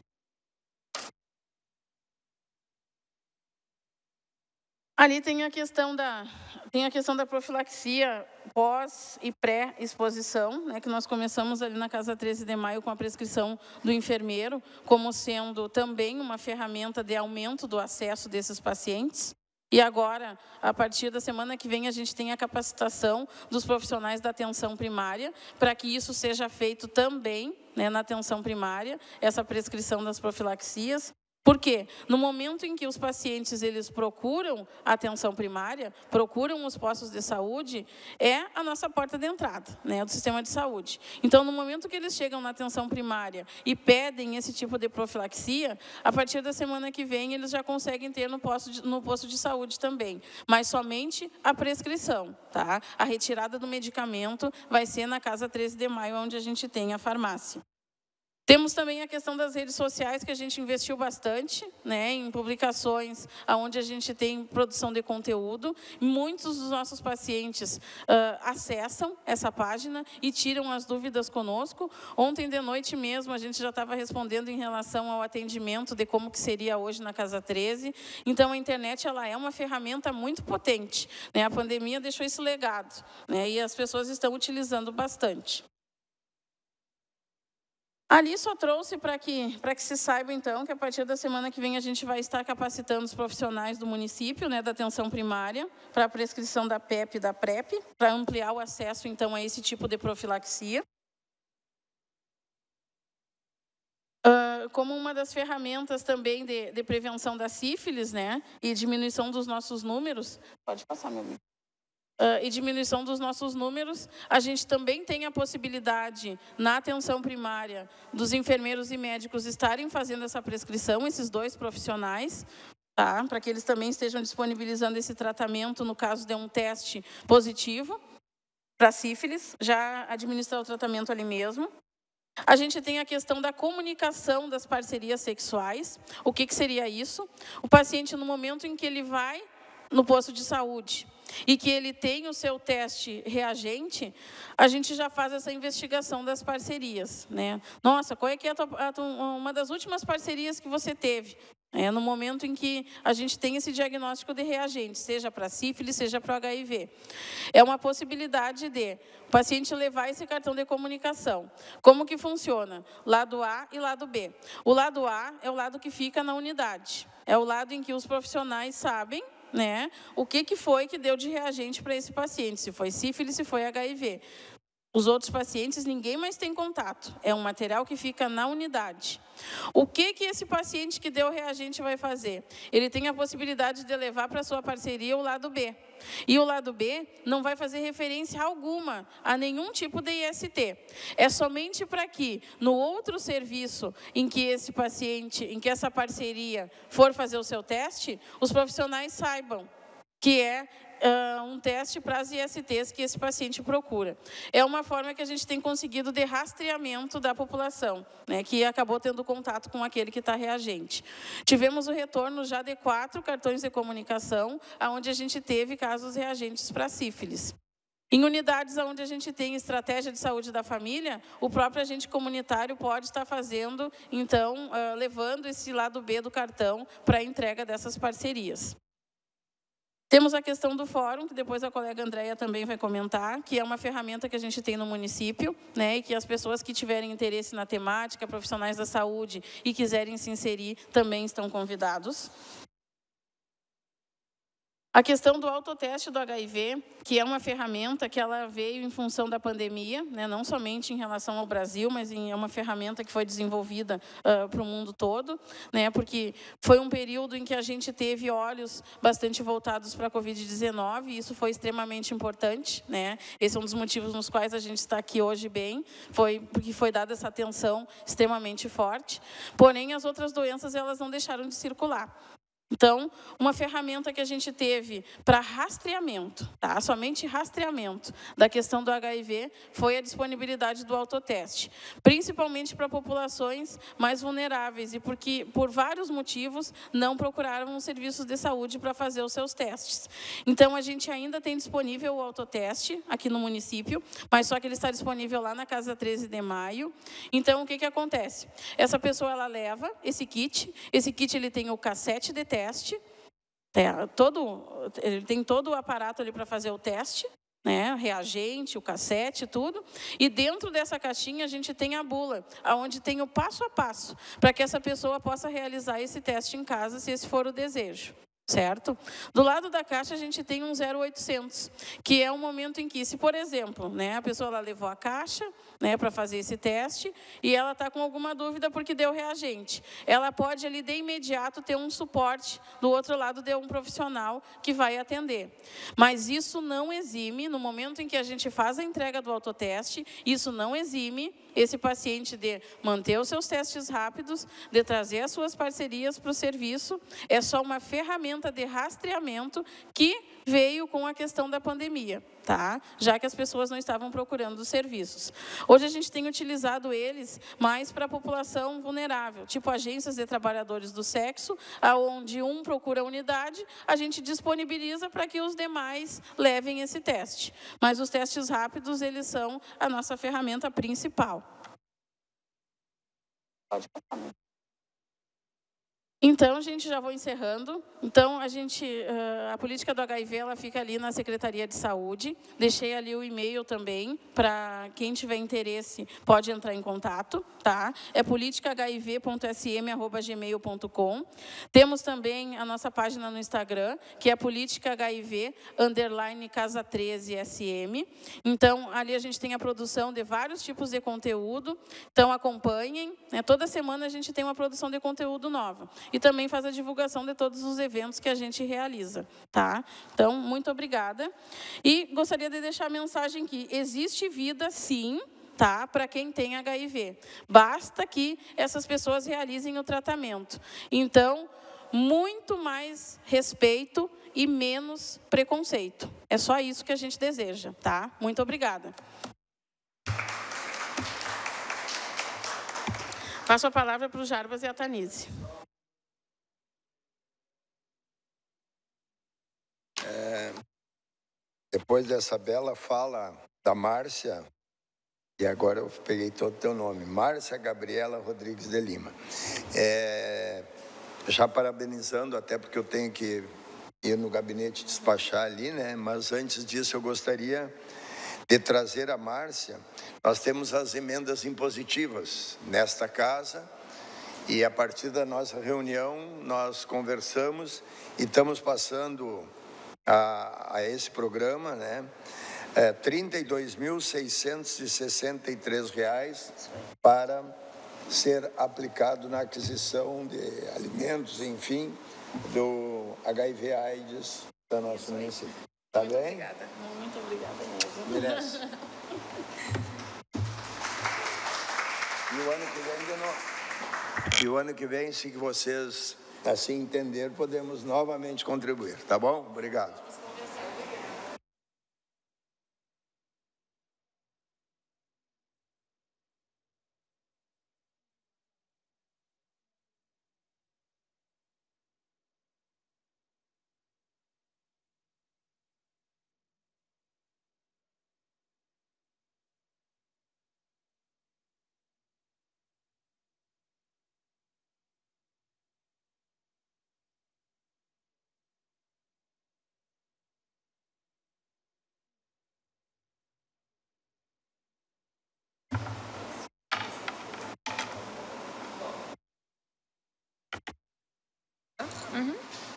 Ali tem a questão da, tem a questão da profilaxia pós e pré-exposição, né, que nós começamos ali na Casa treze de Maio com a prescrição do enfermeiro, como sendo também uma ferramenta de aumento do acesso desses pacientes. E agora, a partir da semana que vem, a gente tem a capacitação dos profissionais da atenção primária, para que isso seja feito também, né, na atenção primária, essa prescrição das profilaxias. Por quê? No momento em que os pacientes eles procuram a atenção primária, procuram os postos de saúde, é a nossa porta de entrada, né, do sistema de saúde. Então, no momento que eles chegam na atenção primária e pedem esse tipo de profilaxia, a partir da semana que vem, eles já conseguem ter no posto de, no posto de saúde também, mas somente a prescrição, tá? A retirada do medicamento vai ser na Casa treze de Maio, onde a gente tem a farmácia. Temos também a questão das redes sociais, que a gente investiu bastante, né, em publicações onde a gente tem produção de conteúdo. Muitos dos nossos pacientes uh, acessam essa página e tiram as dúvidas conosco. Ontem de noite mesmo, a gente já estava respondendo em relação ao atendimento de como que seria hoje na Casa treze. Então, a internet ela é uma ferramenta muito potente, né? A pandemia deixou esse legado, né, e as pessoas estão utilizando bastante. Ali só trouxe para que, para que se saiba, então, que a partir da semana que vem a gente vai estar capacitando os profissionais do município, né, da atenção primária, para a prescrição da P E P e da PrEP, para ampliar o acesso, então, a esse tipo de profilaxia. Uh, como uma das ferramentas também de, de prevenção da sífilis, né, e diminuição dos nossos números. Pode passar, meu amigo. Uh, e diminuição dos nossos números, a gente também tem a possibilidade, na atenção primária, dos enfermeiros e médicos estarem fazendo essa prescrição, esses dois profissionais, tá? Para que eles também estejam disponibilizando esse tratamento no caso de um teste positivo para sífilis, já administrar o tratamento ali mesmo. A gente tem a questão da comunicação das parcerias sexuais. O que, que seria isso? O paciente, no momento em que ele vai no posto de saúde e que ele tem o seu teste reagente, a gente já faz essa investigação das parcerias, né? Nossa, qual é que é a tua, a tua, uma das últimas parcerias que você teve? É no momento em que a gente tem esse diagnóstico de reagente, seja para sífilis, seja para o H I V. É uma possibilidade de o paciente levar esse cartão de comunicação. Como que funciona? Lado A e lado B. O lado A é o lado que fica na unidade. É o lado em que os profissionais sabem, né, o que, que foi que deu de reagente para esse paciente, se foi sífilis, se foi H I V. Os outros pacientes, ninguém mais tem contato. É um material que fica na unidade. O que que esse paciente que deu o reagente vai fazer? Ele tem a possibilidade de levar para a sua parceria o lado B. E o lado B não vai fazer referência alguma a nenhum tipo de I S T. É somente para que, no outro serviço em que esse paciente, em que essa parceria for fazer o seu teste, os profissionais saibam que é uh, um teste para as I S Ts que esse paciente procura. É uma forma que a gente tem conseguido de rastreamento da população, né, que acabou tendo contato com aquele que está reagente. Tivemos o retorno já de quatro cartões de comunicação, onde a gente teve casos reagentes para sífilis. Em unidades onde a gente tem estratégia de saúde da família, o próprio agente comunitário pode estar fazendo, então, uh, levando esse lado B do cartão para a entrega dessas parcerias. Temos a questão do fórum, que depois a colega Andréia também vai comentar, que é uma ferramenta que a gente tem no município, né, e que as pessoas que tiverem interesse na temática, profissionais da saúde e quiserem se inserir, também estão convidados. A questão do autoteste do H I V, que é uma ferramenta que ela veio em função da pandemia, né, não somente em relação ao Brasil, mas em, é uma ferramenta que foi desenvolvida uh, para o mundo todo, né, porque foi um período em que a gente teve olhos bastante voltados para a covid dezenove, e isso foi extremamente importante, né, esse é um dos motivos nos quais a gente está aqui hoje bem, foi porque foi dada essa atenção extremamente forte, porém as outras doenças elas não deixaram de circular. Então, uma ferramenta que a gente teve para rastreamento, tá? Somente rastreamento da questão do H I V foi a disponibilidade do autoteste, principalmente para populações mais vulneráveis e porque, por vários motivos, não procuraram os serviços de saúde para fazer os seus testes. Então, a gente ainda tem disponível o autoteste aqui no município, mas só que ele está disponível lá na Casa treze de maio. Então, o que que acontece? Essa pessoa, ela leva esse kit, esse kit ele tem o cassete de teste, teste, é, todo, ele tem todo o aparato ali para fazer o teste, né, reagente, o cassete, tudo, e dentro dessa caixinha a gente tem a bula, onde tem o passo a passo, para que essa pessoa possa realizar esse teste em casa, se esse for o desejo. Certo? Do lado da caixa a gente tem um zero oitocentos, que é um momento em que, se por exemplo, né, a pessoa ela levou a caixa, né, para fazer esse teste e ela está com alguma dúvida porque deu reagente, ela pode ali de imediato ter um suporte do outro lado de um profissional que vai atender. Mas isso não exime, no momento em que a gente faz a entrega do autoteste, isso não exime esse paciente de manter os seus testes rápidos, de trazer as suas parcerias para o serviço. É só uma ferramenta de rastreamento que veio com a questão da pandemia, tá? Já que as pessoas não estavam procurando os serviços. Hoje a gente tem utilizado eles mais para a população vulnerável, tipo agências de trabalhadores do sexo, onde um procura a unidade, a gente disponibiliza para que os demais levem esse teste. Mas os testes rápidos, eles são a nossa ferramenta principal. Pode passar. Então, gente, já vou encerrando. Então, a gente, a política do H I V, ela fica ali na Secretaria de Saúde. Deixei ali o e-mail também, para quem tiver interesse, pode entrar em contato, tá? É politica h i v ponto s m arroba gmail ponto com. Temos também a nossa página no Instagram, que é política H I V underline casa treze S M. Então, ali a gente tem a produção de vários tipos de conteúdo. Então, acompanhem, né? Toda semana a gente tem uma produção de conteúdo nova. E também faz a divulgação de todos os eventos que a gente realiza, tá? Então, muito obrigada. E gostaria de deixar a mensagem que existe vida, sim, tá? Para quem tem H I V. Basta que essas pessoas realizem o tratamento. Então, muito mais respeito e menos preconceito. É só isso que a gente deseja, tá? Muito obrigada. Passo a palavra para o Jarbas e a Tanise. É, depois dessa bela fala da Márcia, e agora eu peguei todo o teu nome, Márcia Gabriela Rodrigues de Lima. É, já parabenizando, até porque eu tenho que ir no gabinete despachar ali, né? Mas antes disso eu gostaria de trazer a Márcia. Nós temos as emendas impositivas nesta casa, e a partir da nossa reunião nós conversamos e estamos passando A, a esse programa, né, é, trinta e dois mil seiscentos e sessenta e três reais para ser aplicado na aquisição de alimentos, enfim, do H I V AIDS da nossa município. Tá muito bem? Obrigada. Muito obrigada mesmo. Merece. E o ano que vem de novo. E o ano que vem, se vocês assim entender, podemos novamente contribuir, tá bom? Obrigado. Uhum.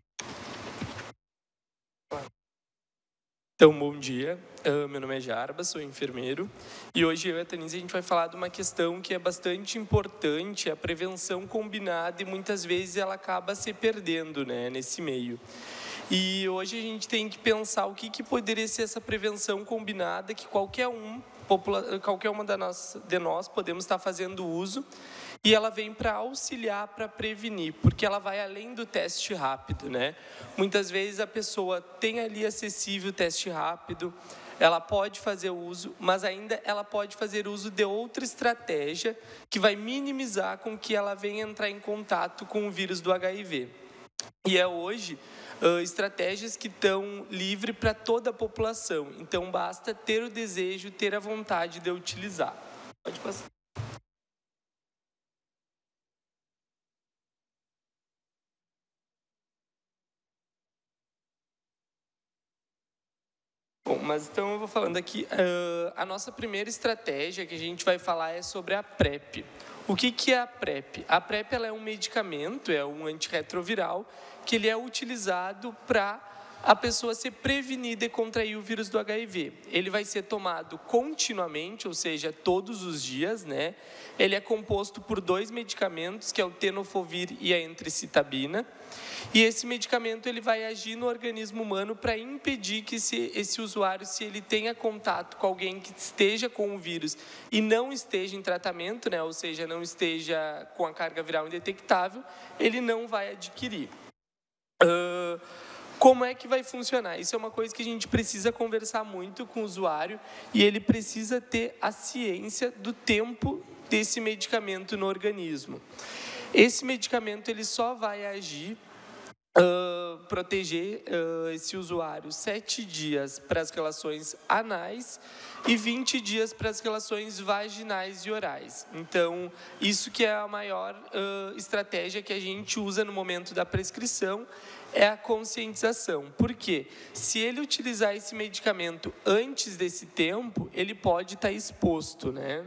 Então, bom dia. Uh, meu nome é Jarba, sou enfermeiro. E hoje eu e a Tanise, a gente vai falar de uma questão que é bastante importante, a prevenção combinada, e muitas vezes ela acaba se perdendo, né, nesse meio. E hoje a gente tem que pensar o que, que poderia ser essa prevenção combinada, que qualquer um, qualquer uma da nós, de nós podemos estar fazendo uso, e ela vem para auxiliar, para prevenir, porque ela vai além do teste rápido, né? Muitas vezes a pessoa tem ali acessível o teste rápido, ela pode fazer uso, mas ainda ela pode fazer uso de outra estratégia que vai minimizar com que ela venha entrar em contato com o vírus do H I V. E é hoje uh, estratégias que estão livres para toda a população, então basta ter o desejo, ter a vontade de utilizar. Pode passar. Bom, mas então eu vou falando aqui, uh, a nossa primeira estratégia que a gente vai falar é sobre a PrEP. O que, que é a PrEP? A PrEP ela é um medicamento, é um antirretroviral, que ele é utilizado para a pessoa se prevenir de contrair o vírus do H I V. Ele vai ser tomado continuamente, ou seja, todos os dias, né? Ele é composto por dois medicamentos, que é o tenofovir e a entricitabina. E esse medicamento ele vai agir no organismo humano para impedir que esse, esse usuário, se ele tenha contato com alguém que esteja com o vírus e não esteja em tratamento, né? Ou seja, não esteja com a carga viral indetectável, ele não vai adquirir. Uh, Como é que vai funcionar? Isso é uma coisa que a gente precisa conversar muito com o usuário e ele precisa ter a ciência do tempo desse medicamento no organismo. Esse medicamento ele só vai agir, uh, proteger uh, esse usuário sete dias para as relações anais e vinte dias para as relações vaginais e orais. Então, isso que é a maior uh, estratégia que a gente usa no momento da prescrição, é a conscientização. Por quê? Se ele utilizar esse medicamento antes desse tempo, ele pode estar exposto, né?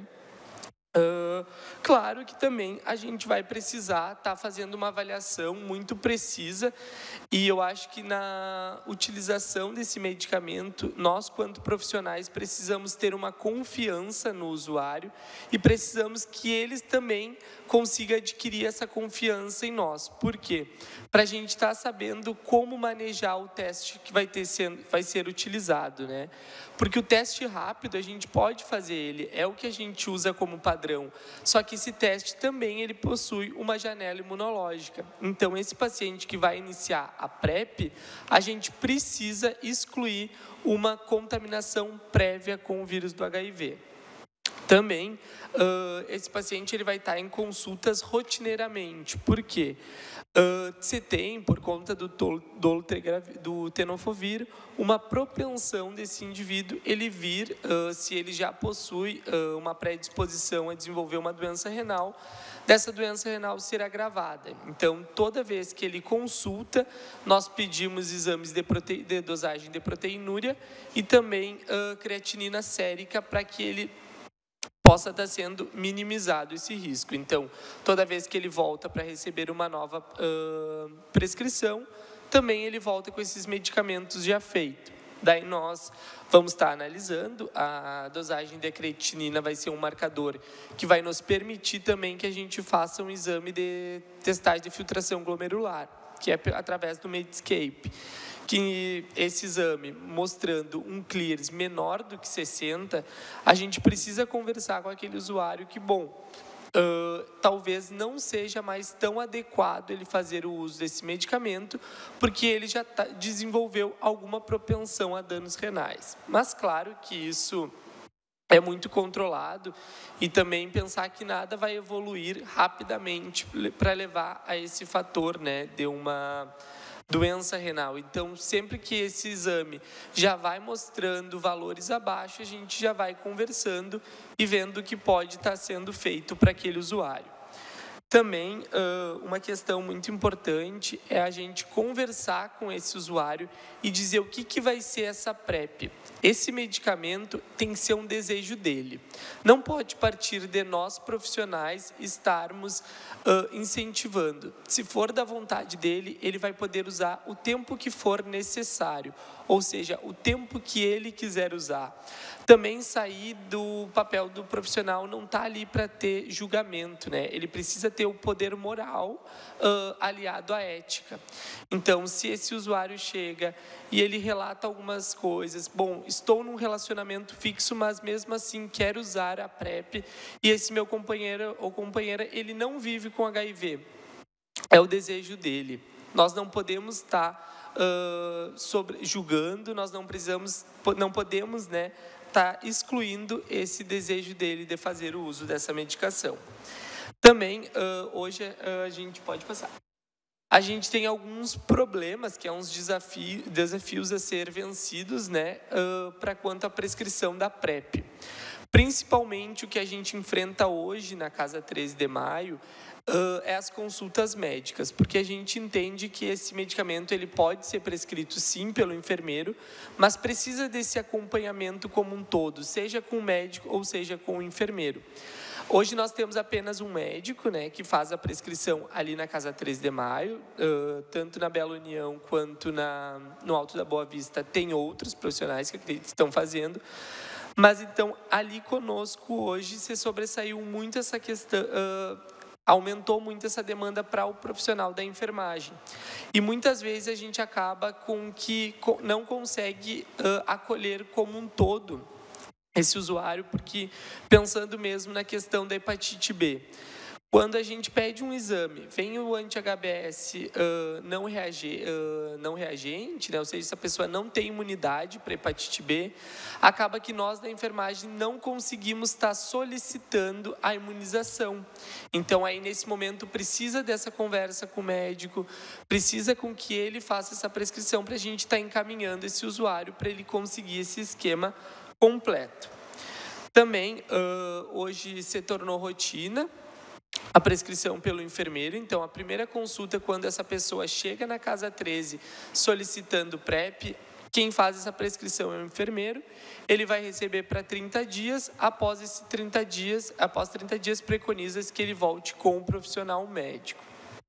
Uh, claro que também a gente vai precisar estar fazendo uma avaliação muito precisa e eu acho que na utilização desse medicamento, nós, quanto profissionais, precisamos ter uma confiança no usuário e precisamos que eles também consigam adquirir essa confiança em nós. Por quê? Para a gente estar sabendo como manejar o teste que vai, ter sendo, vai ser utilizado, né? Porque o teste rápido, a gente pode fazer ele, é o que a gente usa como padrão. Só que esse teste também ele possui uma janela imunológica. Então, esse paciente que vai iniciar a PrEP, a gente precisa excluir uma contaminação prévia com o vírus do H I V. Também, uh, esse paciente ele vai estar em consultas rotineiramente. Por quê? Uh, se tem, por conta do, do, do tenofovir, uma propensão desse indivíduo ele vir, uh, se ele já possui uh, uma predisposição a desenvolver uma doença renal, dessa doença renal ser agravada. Então, toda vez que ele consulta, nós pedimos exames de, prote... de dosagem de proteinúria e também uh, creatinina sérica para que ele possa estar sendo minimizado esse risco. Então, toda vez que ele volta para receber uma nova uh, prescrição, também ele volta com esses medicamentos já feitos. Daí nós vamos estar analisando, a dosagem de creatinina vai ser um marcador que vai nos permitir também que a gente faça um exame de testagem de filtração glomerular, que é através do Medscape, que esse exame mostrando um clearance menor do que sessenta, a gente precisa conversar com aquele usuário que, bom, Uh, talvez não seja mais tão adequado ele fazer o uso desse medicamento, porque ele já tá, desenvolveu alguma propensão a danos renais. Mas claro que isso é muito controlado, e também pensar que nada vai evoluir rapidamente para levar a esse fator, né, de uma doença renal. Então, sempre que esse exame já vai mostrando valores abaixo, a gente já vai conversando e vendo o que pode estar sendo feito para aquele usuário. Também, uma questão muito importante é a gente conversar com esse usuário e dizer o que, que vai ser essa PrEP. Esse medicamento tem que ser um desejo dele. Não pode partir de nós, profissionais, estarmos uh, incentivando. Se for da vontade dele, ele vai poder usar o tempo que for necessário, ou seja, o tempo que ele quiser usar. Também sair do papel do profissional, não está ali para ter julgamento, né? Ele precisa ter o poder moral uh, aliado à ética. Então, se esse usuário chega e ele relata algumas coisas, bom, estou num relacionamento fixo, mas mesmo assim quero usar a PrEP, e esse meu companheiro ou companheira, ele não vive com H I V, é o desejo dele. Nós não podemos estar uh, sobre, julgando, nós não precisamos, não podemos, né, estar excluindo esse desejo dele de fazer o uso dessa medicação. Também, uh, hoje, uh, a gente pode passar. A gente tem alguns problemas, que é uns desafios, desafios a ser vencidos, né, uh, para quanto à prescrição da PrEP. Principalmente o que a gente enfrenta hoje na Casa treze de Maio uh, é as consultas médicas, porque a gente entende que esse medicamento ele pode ser prescrito sim pelo enfermeiro, mas precisa desse acompanhamento como um todo, seja com o médico ou seja com o enfermeiro. Hoje nós temos apenas um médico, né, que faz a prescrição ali na Casa treze de Maio, uh, tanto na Bela União quanto na, no Alto da Boa Vista tem outros profissionais que acredito que estão fazendo. Mas, então, ali conosco hoje se sobressaiu muito essa questão, uh, aumentou muito essa demanda para o profissional da enfermagem. E muitas vezes a gente acaba com que não consegue uh, acolher como um todo esse usuário, porque pensando mesmo na questão da hepatite B. Quando a gente pede um exame, vem o anti-H B S uh, não, reage, uh, não reagente, né? Ou seja, se a pessoa não tem imunidade para hepatite B, acaba que nós da enfermagem não conseguimos estar solicitando a imunização. Então, aí nesse momento precisa dessa conversa com o médico, precisa com que ele faça essa prescrição para a gente estar encaminhando esse usuário para ele conseguir esse esquema completo. Também, uh, hoje se tornou rotina a prescrição pelo enfermeiro. Então, a primeira consulta, quando essa pessoa chega na Casa treze solicitando PrEP, quem faz essa prescrição é o enfermeiro. Ele vai receber para trinta dias, após esses trinta dias, após trinta dias, preconiza-se que ele volte com o profissional médico.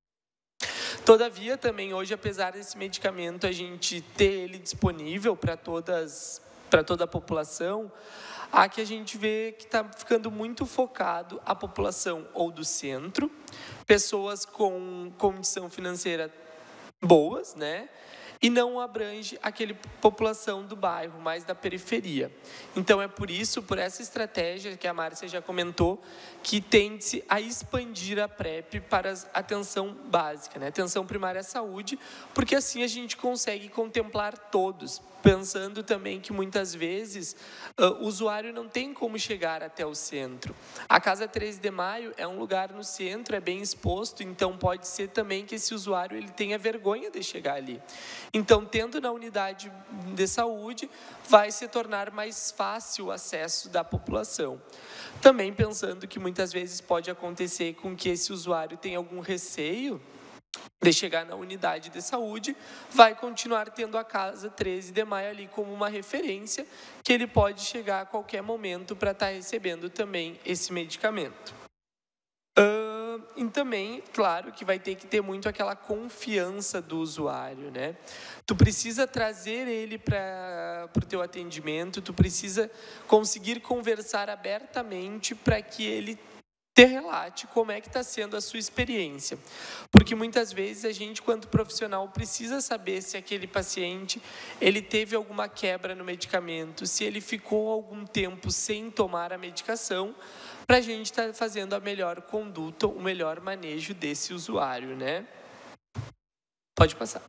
Todavia, também hoje, apesar desse medicamento, a gente ter ele disponível para todas, para toda a população, aqui a gente vê que está ficando muito focado a população ou do centro, pessoas com condição financeira boas, né? E não abrange aquele população do bairro, mais da periferia. Então, é por isso, por essa estratégia que a Márcia já comentou, que tende-se a expandir a PrEP para a atenção básica, né? Atenção primária à saúde, porque assim a gente consegue contemplar todos, pensando também que muitas vezes uh, o usuário não tem como chegar até o centro. A Casa treze de Maio é um lugar no centro, é bem exposto, então pode ser também que esse usuário ele tenha vergonha de chegar ali. Então, tendo na unidade de saúde, vai se tornar mais fácil o acesso da população. Também pensando que muitas vezes pode acontecer com que esse usuário tenha algum receio de chegar na unidade de saúde, vai continuar tendo a Casa treze de Maio ali como uma referência, que ele pode chegar a qualquer momento para estar recebendo também esse medicamento. Uh, Uh, e também, claro, que vai ter que ter muito aquela confiança do usuário, né? Tu precisa trazer ele para o teu atendimento, tu precisa conseguir conversar abertamente para que ele te relate como é que está sendo a sua experiência. Porque muitas vezes a gente, quanto profissional, precisa saber se aquele paciente ele teve alguma quebra no medicamento, se ele ficou algum tempo sem tomar a medicação, para a gente estar tá fazendo a melhor conduta, o melhor manejo desse usuário, né? Pode passar.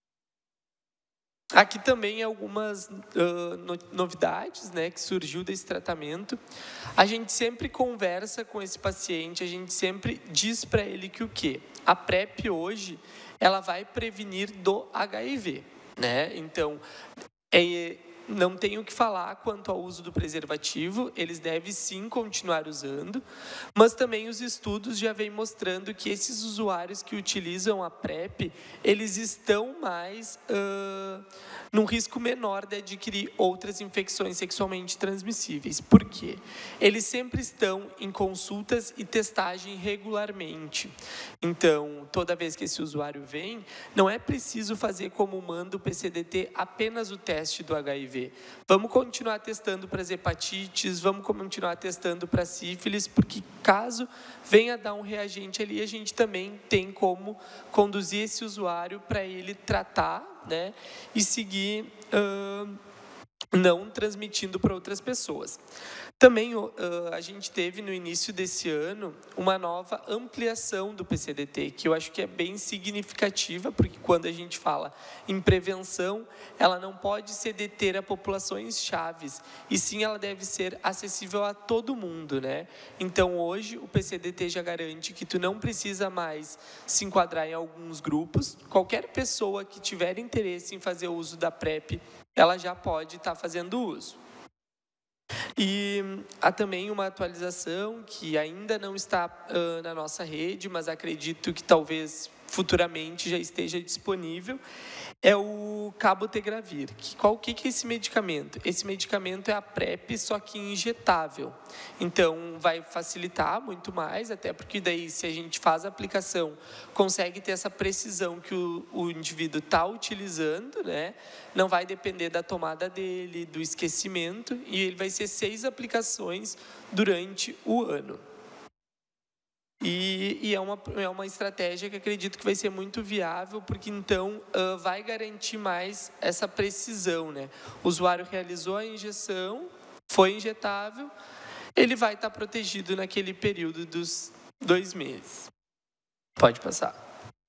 Aqui também algumas uh, no, novidades, né, que surgiu desse tratamento. A gente sempre conversa com esse paciente, a gente sempre diz para ele que o quê? A PrEP hoje, ela vai prevenir do H I V, né? Então, é, não tenho o que falar quanto ao uso do preservativo, eles devem sim continuar usando, mas também os estudos já vêm mostrando que esses usuários que utilizam a PrEP, eles estão mais uh, num risco menor de adquirir outras infecções sexualmente transmissíveis. Por quê? Eles sempre estão em consultas e testagem regularmente. Então, toda vez que esse usuário vem, não é preciso fazer como manda o P C D T apenas o teste do H I V. Vamos continuar testando para as hepatites, vamos continuar testando para sífilis, porque caso venha dar um reagente ali, a gente também tem como conduzir esse usuário para ele tratar, né, e seguir uh, não transmitindo para outras pessoas. Também uh, a gente teve no início desse ano uma nova ampliação do P C D T, que eu acho que é bem significativa, porque quando a gente fala em prevenção, ela não pode se deter a populações chaves, e sim ela deve ser acessível a todo mundo, né? Então hoje o P C D T já garante que tu não precisa mais se enquadrar em alguns grupos, qualquer pessoa que tiver interesse em fazer uso da PrEP, ela já pode estar fazendo uso. E há também uma atualização que ainda não está uh, na nossa rede, mas acredito que talvez futuramente já esteja disponível, é o cabotegravir. Qual que é esse medicamento? Esse medicamento é a PrEP, só que injetável. Então, vai facilitar muito mais, até porque daí, se a gente faz a aplicação, consegue ter essa precisão que o, o indivíduo está utilizando, né? Não vai depender da tomada dele, do esquecimento, e ele vai ser seis aplicações durante o ano. E, e é, uma, é uma estratégia que acredito que vai ser muito viável, porque então uh, vai garantir mais essa precisão, né? O usuário realizou a injeção, foi injetável, ele vai estar protegido naquele período dos dois meses. Pode passar.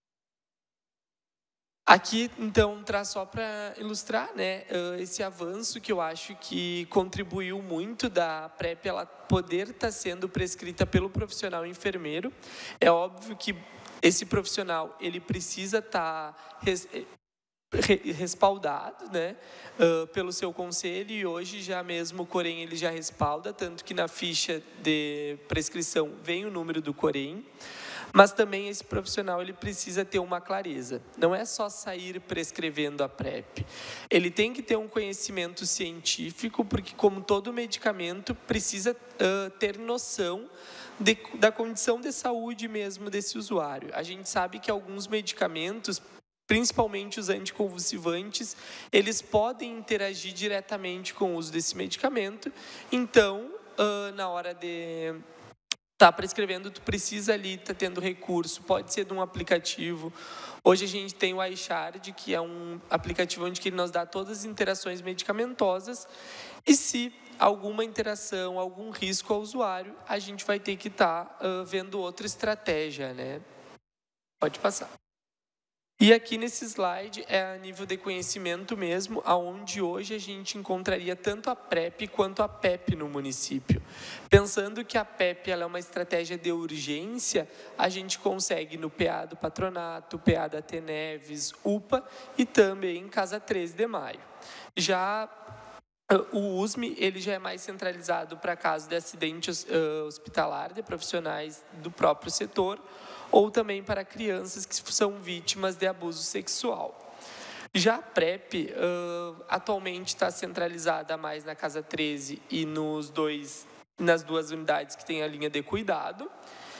Aqui, então, traz só para ilustrar, né, esse avanço que eu acho que contribuiu muito da PrEP ela poder estar sendo prescrita pelo profissional enfermeiro. É óbvio que esse profissional ele precisa estar res, respaldado, né, pelo seu conselho, e hoje já mesmo o Corém ele já respalda, tanto que na ficha de prescrição vem o número do Corém. Mas também esse profissional ele precisa ter uma clareza. Não é só sair prescrevendo a PrEP. Ele tem que ter um conhecimento científico, porque como todo medicamento, precisa uh, ter noção de, da condição de saúde mesmo desse usuário. A gente sabe que alguns medicamentos, principalmente os anticonvulsivantes, eles podem interagir diretamente com o uso desse medicamento. Então, uh, na hora de tá prescrevendo, tu precisa ali, tá tendo recurso, pode ser de um aplicativo. Hoje a gente tem o iChard, que é um aplicativo onde ele nos dá todas as interações medicamentosas, e se alguma interação, algum risco ao usuário, a gente vai ter que estar tá, uh, vendo outra estratégia, né? Pode passar. E aqui nesse slide é a nível de conhecimento mesmo, aonde hoje a gente encontraria tanto a PrEP quanto a PEP no município. Pensando que a PEP ela é uma estratégia de urgência, a gente consegue no P A do Patronato, P A da T Neves, U P A e também em Casa treze de Maio. Já o U S M, ele já é mais centralizado para casos de acidente hospitalar de profissionais do próprio setor, ou também para crianças que são vítimas de abuso sexual. Já a PrEP, uh, atualmente está centralizada mais na Casa treze e nos dois, nas duas unidades que tem a linha de cuidado.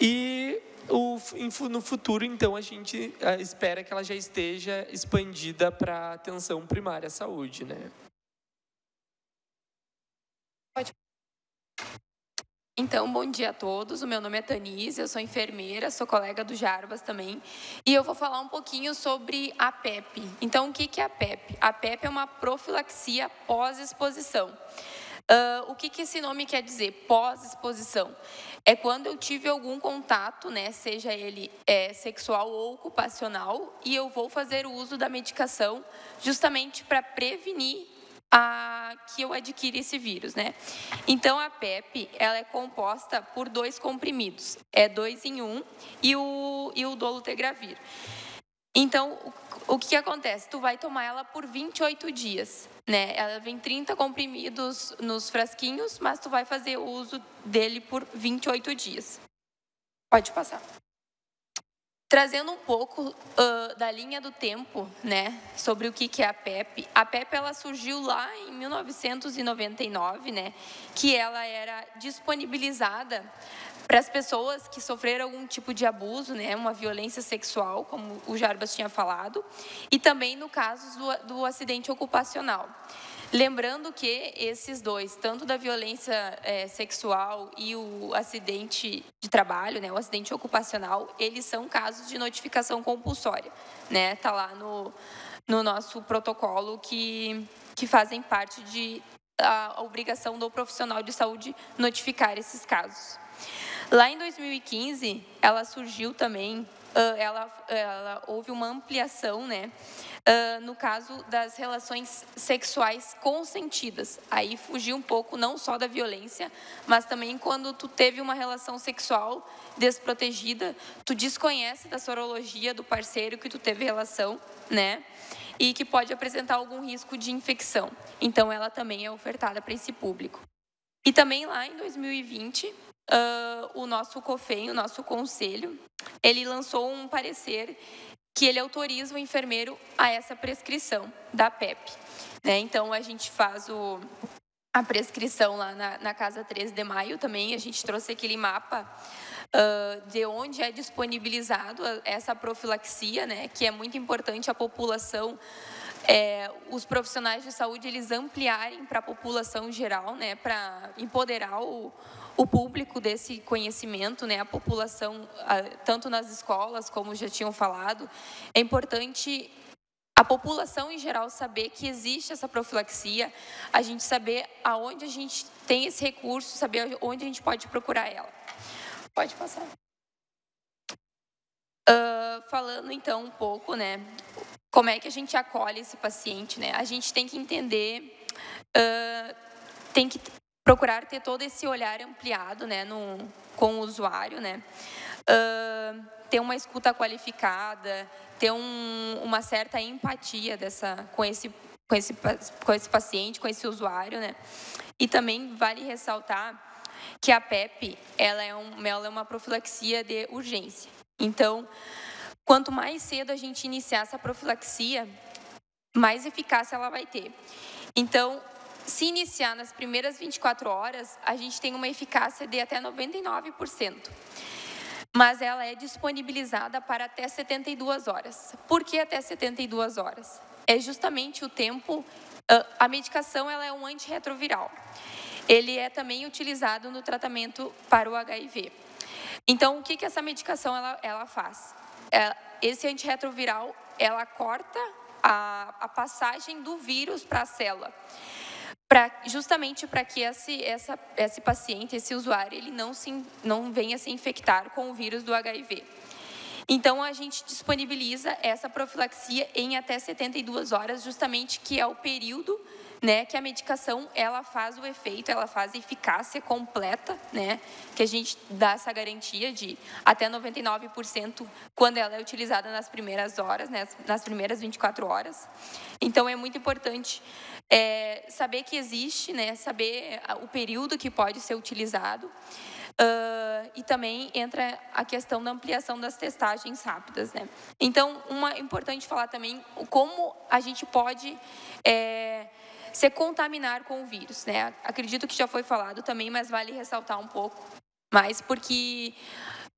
E o, no futuro, então, a gente espera que ela já esteja expandida para a atenção primária à saúde, né? Pode. Então, bom dia a todos. O meu nome é Tanise, eu sou enfermeira, sou colega do Jarbas também. E eu vou falar um pouquinho sobre a P E P. Então, o que é a P E P? A P E P é uma profilaxia pós-exposição. Uh, o que, que esse nome quer dizer? Pós-exposição. É quando eu tive algum contato, né, seja ele é, sexual ou ocupacional, e eu vou fazer o uso da medicação justamente para prevenir a, que eu adquira esse vírus, né? Então, a P E P, ela é composta por dois comprimidos, é dois em um, e o, e o dolutegravir. Então, o, o que acontece? Tu vai tomar ela por vinte e oito dias, né? Ela vem trinta comprimidos nos frasquinhos, mas tu vai fazer o uso dele por vinte e oito dias. Pode passar. Trazendo um pouco uh, da linha do tempo, né, sobre o que, que é a P E P. A P E P ela surgiu lá em mil novecentos e noventa e nove, né, que ela era disponibilizada para as pessoas que sofreram algum tipo de abuso, né, uma violência sexual, como o Jarbas tinha falado, e também no caso do, do acidente ocupacional. Lembrando que esses dois, tanto da violência é, sexual e o acidente de trabalho, né, o acidente ocupacional, eles são casos de notificação compulsória, né? Tá lá no, no nosso protocolo que, que fazem parte de a, a obrigação do profissional de saúde notificar esses casos. Lá em dois mil e quinze, ela surgiu também, ela, ela houve uma ampliação, né? Uh, no caso das relações sexuais consentidas. Aí fugiu um pouco não só da violência, mas também quando tu teve uma relação sexual desprotegida, tu desconhece da sorologia do parceiro que tu teve relação, né? E que pode apresentar algum risco de infecção. Então, ela também é ofertada para esse público. E também lá em dois mil e vinte, uh, o nosso COFEM, o nosso conselho, ele lançou um parecer que ele autoriza o enfermeiro a essa prescrição da P E P. Né? Então, a gente faz o, a prescrição lá na, na Casa treze de Maio também, a gente trouxe aquele mapa uh, de onde é disponibilizado essa profilaxia, né? Que é muito importante a população, é, os profissionais de saúde, eles ampliarem para a população geral, né? Para empoderar o o público desse conhecimento, né, a população, tanto nas escolas, como já tinham falado, é importante a população em geral saber que existe essa profilaxia, a gente saber aonde a gente tem esse recurso, saber onde a gente pode procurar ela. Pode passar. Uh, falando então um pouco, né, como é que a gente acolhe esse paciente, né? A gente tem que entender, uh, tem que procurar ter todo esse olhar ampliado, né, no, com o usuário, né, uh, ter uma escuta qualificada, ter um, uma certa empatia dessa, com, esse, com, esse, com esse paciente, com esse usuário, né, e também vale ressaltar que a P E P, ela é, um, ela é uma profilaxia de urgência. Então, quanto mais cedo a gente iniciar essa profilaxia, mais eficácia ela vai ter. Então, se iniciar nas primeiras vinte e quatro horas, a gente tem uma eficácia de até noventa e nove por cento. Mas ela é disponibilizada para até setenta e duas horas. Por que até setenta e duas horas? É justamente o tempo... A medicação ela é um antirretroviral. Ele é também utilizado no tratamento para o H I V. Então, o que, que essa medicação ela, ela faz? Esse antirretroviral, ela corta a, a passagem do vírus para a célula. Pra, justamente para que esse, essa, esse paciente, esse usuário, ele não, se, não venha se infectar com o vírus do H I V. Então, a gente disponibiliza essa profilaxia em até setenta e duas horas, justamente que é o período, né, que a medicação ela faz o efeito, ela faz a eficácia completa, né, que a gente dá essa garantia de até noventa e nove por cento quando ela é utilizada nas primeiras horas, né, nas primeiras vinte e quatro horas. Então, é muito importante é, saber que existe, né, saber o período que pode ser utilizado. Uh, e também entra a questão da ampliação das testagens rápidas, né? Então, uma importante falar também como a gente pode é, se contaminar com o vírus, né? Acredito que já foi falado também, mas vale ressaltar um pouco mais, porque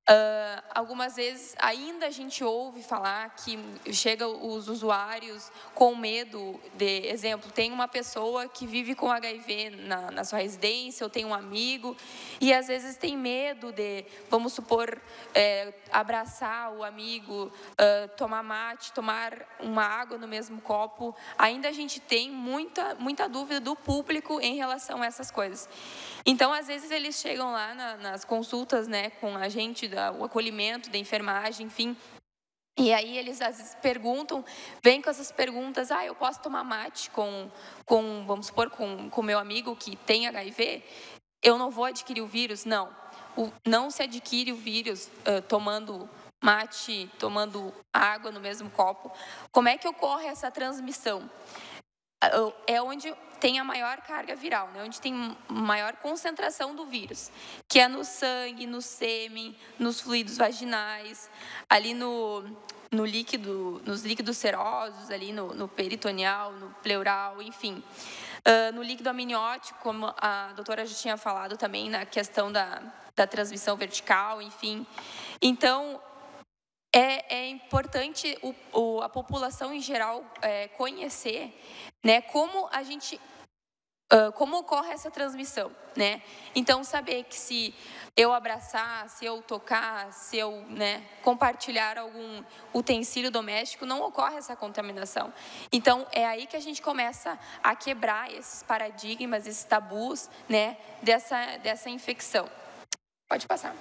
Uh, algumas vezes ainda a gente ouve falar que chega os usuários com medo de, exemplo, tem uma pessoa que vive com H I V na, na sua residência, ou tem um amigo, e às vezes tem medo de, vamos supor, é, abraçar o amigo, uh, tomar mate, tomar uma água no mesmo copo. Ainda a gente tem muita, muita dúvida do público em relação a essas coisas. Então, às vezes, eles chegam lá na, nas consultas, né, com a gente, da, o acolhimento, da enfermagem, enfim, e aí eles, às vezes, perguntam, vêm com essas perguntas, ah, eu posso tomar mate com, com vamos supor, com o meu amigo que tem H I V? Eu não vou adquirir o vírus? Não. O, não se adquire o vírus uh, tomando mate, tomando água no mesmo copo. Como é que ocorre essa transmissão? É onde tem a maior carga viral, né? Onde tem maior concentração do vírus, que é no sangue, no sêmen, nos fluidos vaginais, ali no, no líquido, nos líquidos serosos, ali no, no peritoneal, no pleural, enfim. Uh, no líquido amniótico, como a doutora já tinha falado também, na questão da, da transmissão vertical, enfim. Então, É, é importante o, o, a população em geral é, conhecer, né, como a gente, uh, como ocorre essa transmissão, né? Então, saber que se eu abraçar, se eu tocar, se eu, né, compartilhar algum utensílio doméstico, não ocorre essa contaminação. Então, é aí que a gente começa a quebrar esses paradigmas, esses tabus, né, dessa, dessa infecção. Pode passar.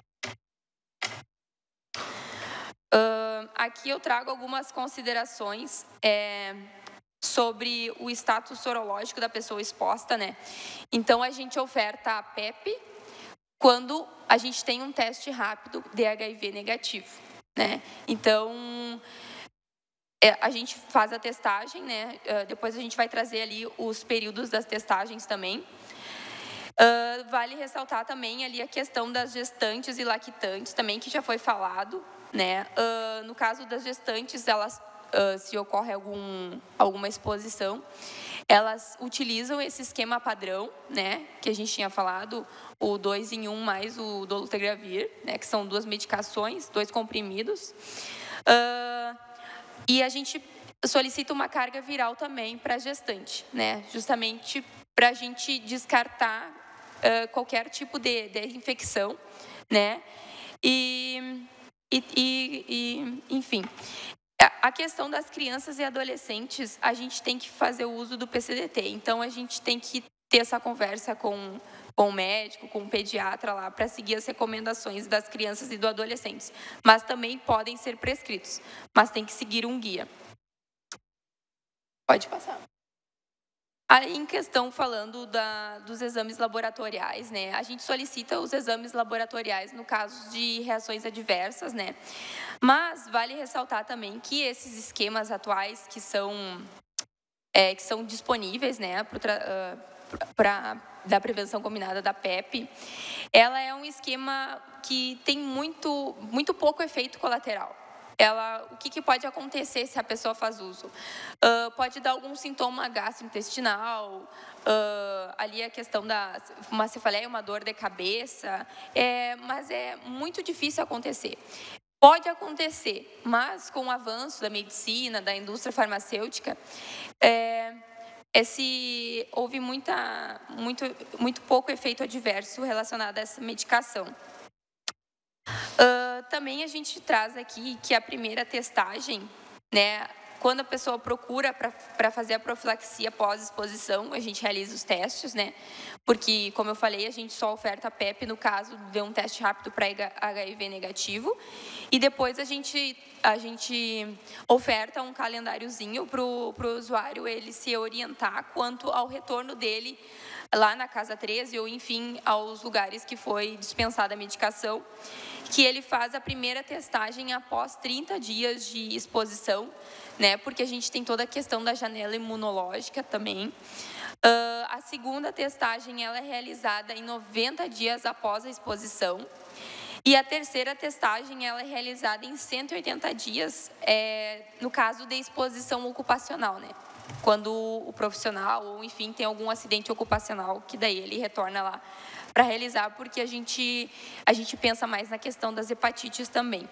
Uh, aqui eu trago algumas considerações é, sobre o status sorológico da pessoa exposta, né? Então, a gente oferta a PEP quando a gente tem um teste rápido de H I V negativo, né? Então, é, a gente faz a testagem, né? Uh, depois a gente vai trazer ali os períodos das testagens também. Uh, vale ressaltar também ali a questão das gestantes e lactantes também, que já foi falado, né? Uh, no caso das gestantes, elas, uh, se ocorre algum, alguma exposição, elas utilizam esse esquema padrão, né? Que a gente tinha falado, o dois em um mais o dolutegravir, né? Que são duas medicações, dois comprimidos. Uh, e a gente solicita uma carga viral também para a gestante, né? Justamente para a gente descartar uh, qualquer tipo de, de infecção, né? E... E, e, e, enfim, a questão das crianças e adolescentes, a gente tem que fazer o uso do P C D T. Então, a gente tem que ter essa conversa com, com o médico, com o pediatra lá, para seguir as recomendações das crianças e do adolescentes. Mas também podem ser prescritos, mas tem que seguir um guia. Pode passar. Aí, em questão, falando da, dos exames laboratoriais, né? A gente solicita os exames laboratoriais no caso de reações adversas, né? Mas vale ressaltar também que esses esquemas atuais que são, é, que são disponíveis, né, para da prevenção combinada da PEP, ela é um esquema que tem muito, muito pouco efeito colateral. Ela, o que, que pode acontecer se a pessoa faz uso? Uh, pode dar algum sintoma gastrointestinal, uh, ali a questão da uma cefaleia, uma dor de cabeça, é, mas é muito difícil acontecer. Pode acontecer, mas com o avanço da medicina, da indústria farmacêutica, é, esse, houve muita, muito, muito pouco efeito adverso relacionado a essa medicação. Uh, também a gente traz aqui que a primeira testagem, né, quando a pessoa procura para fazer a profilaxia pós-exposição, a gente realiza os testes, né, porque, como eu falei, a gente só oferta a PEP no caso de um teste rápido para H I V negativo, e depois a gente, a gente oferta um calendáriozinho para o usuário ele se orientar quanto ao retorno dele lá na casa treze ou, enfim, aos lugares que foi dispensada a medicação, que ele faz a primeira testagem após trinta dias de exposição, né, porque a gente tem toda a questão da janela imunológica também. Uh, a segunda testagem ela é realizada em noventa dias após a exposição. E a terceira testagem ela é realizada em cento e oitenta dias, é, no caso de exposição ocupacional, né? Quando o profissional, ou enfim, tem algum acidente ocupacional, que daí ele retorna lá para realizar, porque a gente, a gente pensa mais na questão das hepatites também.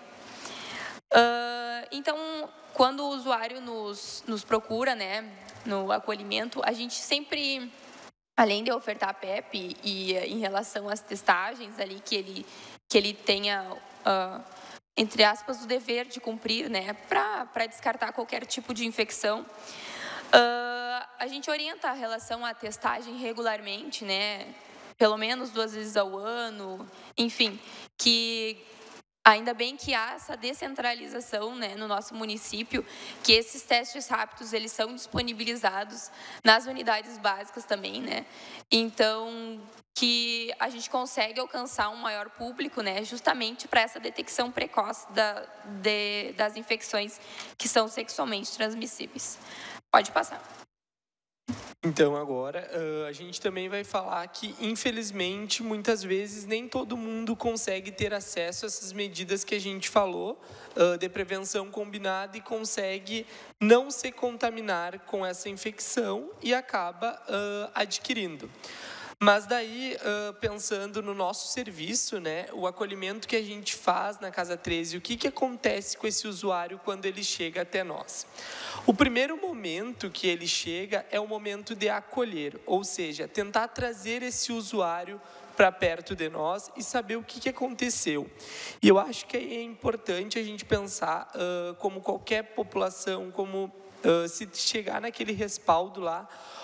Uh, então, quando o usuário nos, nos procura, né, no acolhimento, a gente sempre, além de ofertar a PEP e em relação às testagens ali que ele, que ele tenha, uh, entre aspas, o dever de cumprir, né, para descartar qualquer tipo de infecção, uh, a gente orienta a relação à testagem regularmente, né, pelo menos duas vezes ao ano, enfim, que ainda bem que há essa descentralização, né, no nosso município, que esses testes rápidos eles são disponibilizados nas unidades básicas também, né? Então, que a gente consegue alcançar um maior público, né, justamente para essa detecção precoce da, de, das infecções que são sexualmente transmissíveis. Pode passar. Então, agora, a gente também vai falar que, infelizmente, muitas vezes, nem todo mundo consegue ter acesso a essas medidas que a gente falou, de prevenção combinada, e consegue não se contaminar com essa infecção e acaba adquirindo. Mas daí, pensando no nosso serviço, né, o acolhimento que a gente faz na Casa treze, o que, que acontece com esse usuário quando ele chega até nós? O primeiro momento que ele chega é o momento de acolher, ou seja, tentar trazer esse usuário para perto de nós e saber o que, que aconteceu. E eu acho que é importante a gente pensar, uh, como qualquer população, como uh, se chegar naquele respaldo lá,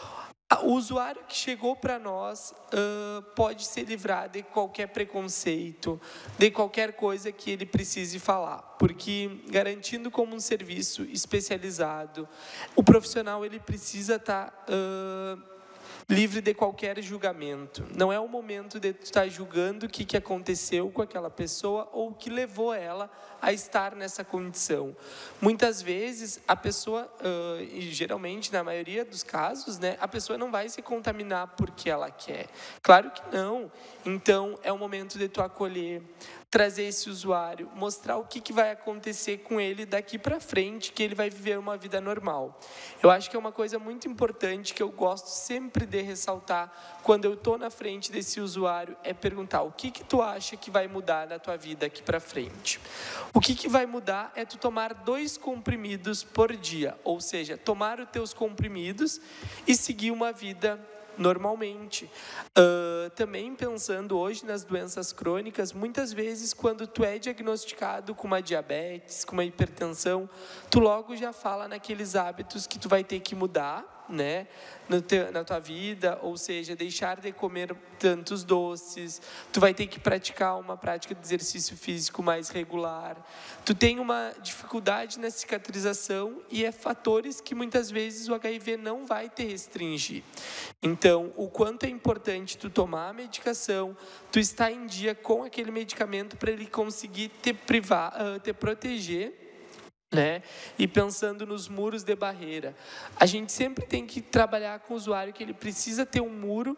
o usuário que chegou para nós uh, pode se livrar de qualquer preconceito, de qualquer coisa que ele precise falar, porque garantindo como um serviço especializado, o profissional ele precisa estar uh, livre de qualquer julgamento. Não é o momento de tu estar julgando o que, que aconteceu com aquela pessoa ou o que levou ela a estar nessa condição. Muitas vezes, a pessoa, uh, e geralmente, na maioria dos casos, né, a pessoa não vai se contaminar porque ela quer. Claro que não. Então, é o momento de tu acolher, trazer esse usuário, mostrar o que, que vai acontecer com ele daqui para frente, que ele vai viver uma vida normal. Eu acho que é uma coisa muito importante que eu gosto sempre de ressaltar quando eu estou na frente desse usuário, é perguntar o que, que tu acha que vai mudar na tua vida aqui para frente. O que, que vai mudar é tu tomar dois comprimidos por dia, ou seja, tomar os teus comprimidos e seguir uma vida normalmente. Uh, também pensando hoje nas doenças crônicas, muitas vezes quando tu é diagnosticado com uma diabetes, com uma hipertensão, tu logo já fala naqueles hábitos que tu vai ter que mudar, né, no teu, na tua vida, ou seja, deixar de comer tantos doces, tu vai ter que praticar uma prática de exercício físico mais regular, tu tem uma dificuldade na cicatrização e é fatores que muitas vezes o H I V não vai te restringir. Então, o quanto é importante tu tomar a medicação, tu estar em dia com aquele medicamento para ele conseguir te privar, uh, te proteger, né? E pensando nos muros de barreira, a gente sempre tem que trabalhar com o usuário que ele precisa ter um muro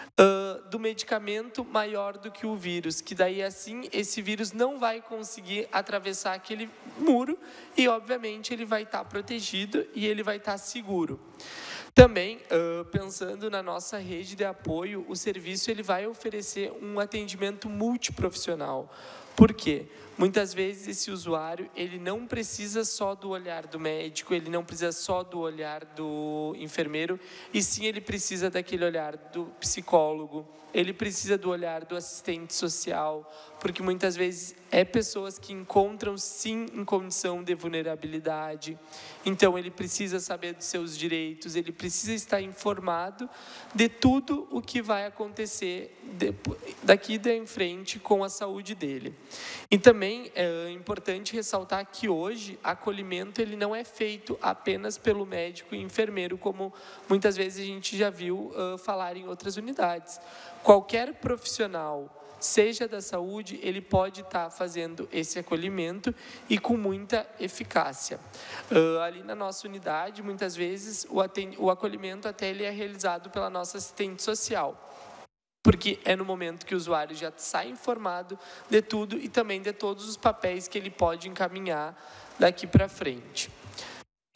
uh, do medicamento maior do que o vírus, que daí assim esse vírus não vai conseguir atravessar aquele muro e obviamente ele vai estar protegido e ele vai estar seguro. Também, uh, pensando na nossa rede de apoio, o serviço ele vai oferecer um atendimento multiprofissional. Por quê? Muitas vezes esse usuário ele não precisa só do olhar do médico, ele não precisa só do olhar do enfermeiro, e sim ele precisa daquele olhar do psicólogo, ele precisa do olhar do assistente social, porque muitas vezes é pessoas que encontram sim em condição de vulnerabilidade, então ele precisa saber dos seus direitos, ele precisa estar informado de tudo o que vai acontecer daqui em frente com a saúde dele. E também é importante ressaltar que hoje acolhimento ele não é feito apenas pelo médico e enfermeiro, como muitas vezes a gente já viu uh, falar em outras unidades. Qualquer profissional, seja da saúde, ele pode estar fazendo esse acolhimento e com muita eficácia. Uh, ali na nossa unidade, muitas vezes, o, o acolhimento até ele é realizado pela nossa assistente social, porque é no momento que o usuário já sai informado de tudo e também de todos os papéis que ele pode encaminhar daqui para frente.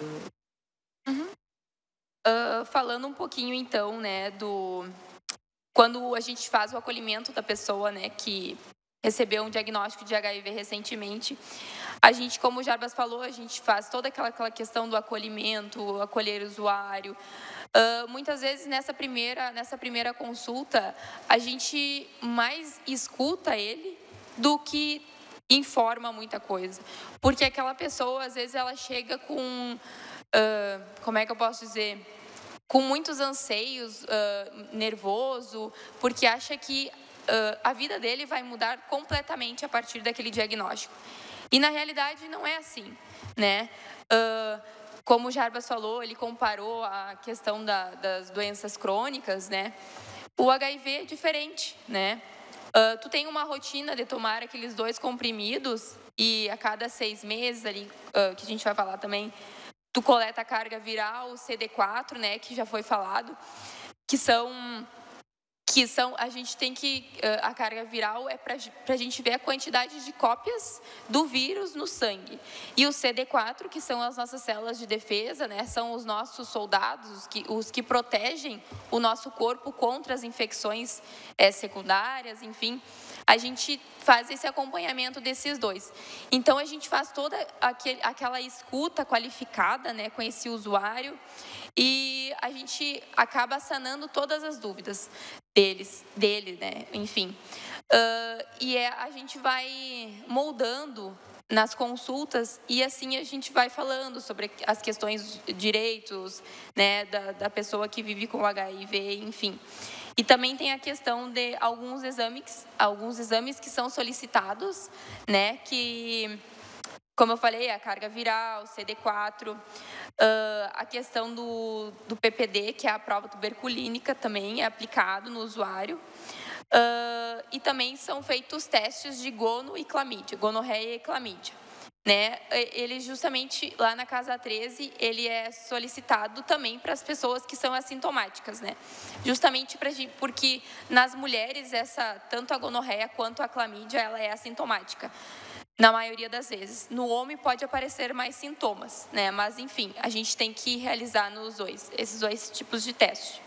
Uhum. Uh, falando um pouquinho, então, né, do... quando a gente faz o acolhimento da pessoa, né, que recebeu um diagnóstico de H I V recentemente, a gente, como o Jarbas falou, a gente faz toda aquela, aquela questão do acolhimento, acolher o usuário. Uh, muitas vezes, nessa primeira, nessa primeira consulta, a gente mais escuta ele do que informa muita coisa. Porque aquela pessoa, às vezes, ela chega com, uh, como é que eu posso dizer, com muitos anseios, uh, nervoso, porque acha que uh, a vida dele vai mudar completamente a partir daquele diagnóstico. E, na realidade, não é assim, né? Uh, como o Jarbas falou, ele comparou a questão da, das doenças crônicas, né? O H I V é diferente, né? Uh, tu tem uma rotina de tomar aqueles dois comprimidos e a cada seis meses, ali, uh, que a gente vai falar também, tu coleta a carga viral, o C D quatro, né, que já foi falado, que são, que são a gente tem que, uh, a carga viral é para a gente ver a quantidade de cópias do vírus no sangue. E o C D quatro, que são as nossas células de defesa, né, são os nossos soldados, os que, os que protegem o nosso corpo contra as infecções é, secundárias, enfim. A gente faz esse acompanhamento desses dois. Então, a gente faz toda aquele, aquela escuta qualificada, né, com esse usuário e a gente acaba sanando todas as dúvidas deles, dele, né, enfim. Uh, e é, a gente vai moldando nas consultas e assim a gente vai falando sobre as questões de direitos, né, da, da pessoa que vive com H I V, enfim. E também tem a questão de alguns exames, alguns exames que são solicitados, né, que, como eu falei, a carga viral, C D quatro, uh, a questão do, do P P D, que é a prova tuberculínica, também é aplicado no usuário. Uh, e também são feitos testes de gono e clamídia, gonorreia e clamídia. Né? Ele justamente, lá na Casa treze, ele é solicitado também para as pessoas que são assintomáticas, né? Justamente pra, porque nas mulheres, essa, tanto a gonorreia quanto a clamídia, ela é assintomática, na maioria das vezes. No homem pode aparecer mais sintomas, né? Mas, enfim, a gente tem que realizar nos dois, esses dois tipos de teste.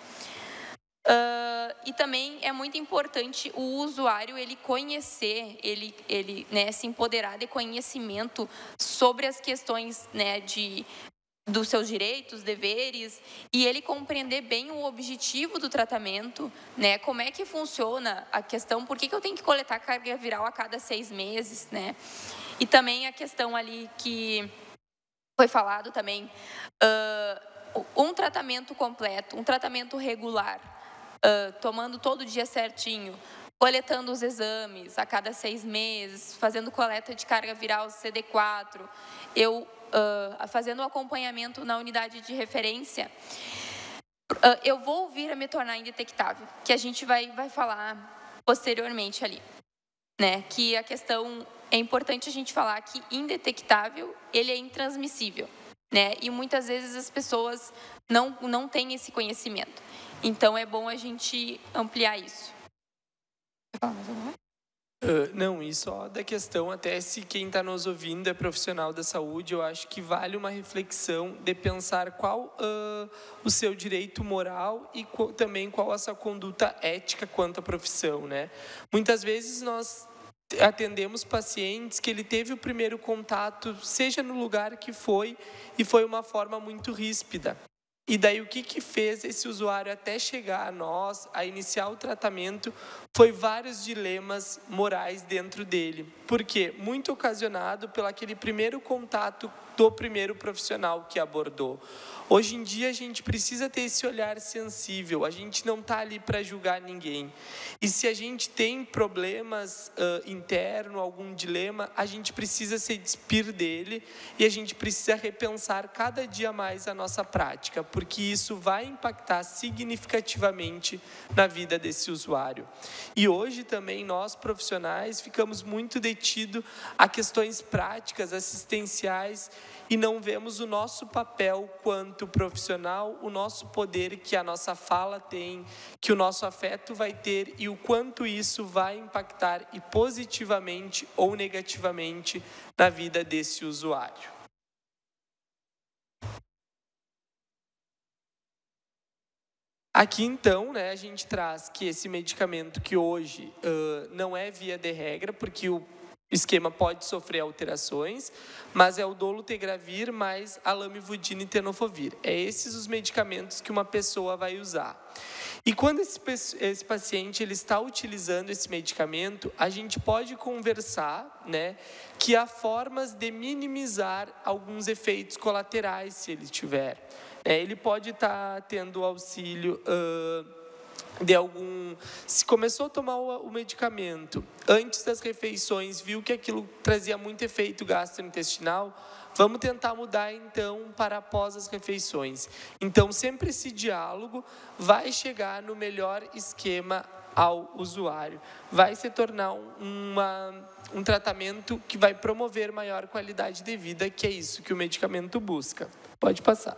Uh, e também é muito importante o usuário ele conhecer, ele, ele né, se empoderar de conhecimento sobre as questões, né, de, dos seus direitos, deveres, e ele compreender bem o objetivo do tratamento, né, como é que funciona a questão, por que, que eu tenho que coletar carga viral a cada seis meses, né? E também a questão ali que foi falado também, uh, um tratamento completo, um tratamento regular, Uh, tomando todo dia certinho, coletando os exames a cada seis meses, fazendo coleta de carga viral C D quatro, eu uh, fazendo o acompanhamento na unidade de referência, uh, eu vou vir a me tornar indetectável, que a gente vai, vai falar posteriormente ali, né? Que a questão, é importante a gente falar que indetectável, ele é intransmissível, né? E muitas vezes as pessoas não, não têm esse conhecimento. Então, é bom a gente ampliar isso. Uh, não, e só da questão, até se quem está nos ouvindo é profissional da saúde, eu acho que vale uma reflexão de pensar qual uh, o seu direito moral e qual, também qual a sua conduta ética quanto à profissão, né? Muitas vezes nós atendemos pacientes que ele teve o primeiro contato, seja no lugar que foi, e foi uma forma muito ríspida. E daí o que, que fez esse usuário até chegar a nós, a iniciar o tratamento, foi vários dilemas morais dentro dele. Por quê? Muito ocasionado pelo aquele primeiro contato do primeiro profissional que abordou. Hoje em dia a gente precisa ter esse olhar sensível, a gente não está ali para julgar ninguém. E se a gente tem problemas uh, internos, algum dilema, a gente precisa se despir dele e a gente precisa repensar cada dia mais a nossa prática, porque isso vai impactar significativamente na vida desse usuário. E hoje também nós profissionais ficamos muito detidos a questões práticas, assistenciais, e não vemos o nosso papel quanto profissional, o nosso poder que a nossa fala tem, que o nosso afeto vai ter e o quanto isso vai impactar e positivamente ou negativamente na vida desse usuário. Aqui, então, né, a gente traz que esse medicamento que hoje uh, não é via de regra, porque o esquema pode sofrer alterações, mas é o dolutegravir mais a lamivudina e tenofovir. É esses os medicamentos que uma pessoa vai usar. E quando esse, esse paciente ele está utilizando esse medicamento, a gente pode conversar, né, que há formas de minimizar alguns efeitos colaterais, se ele tiver. É, ele pode estar tendo auxílio uh, de algum... Se começou a tomar o, o medicamento antes das refeições, viu que aquilo trazia muito efeito gastrointestinal, vamos tentar mudar, então, para após as refeições. Então, sempre esse diálogo vai chegar no melhor esquema ao usuário. Vai se tornar uma, um tratamento que vai promover maior qualidade de vida, que é isso que o medicamento busca. Pode passar.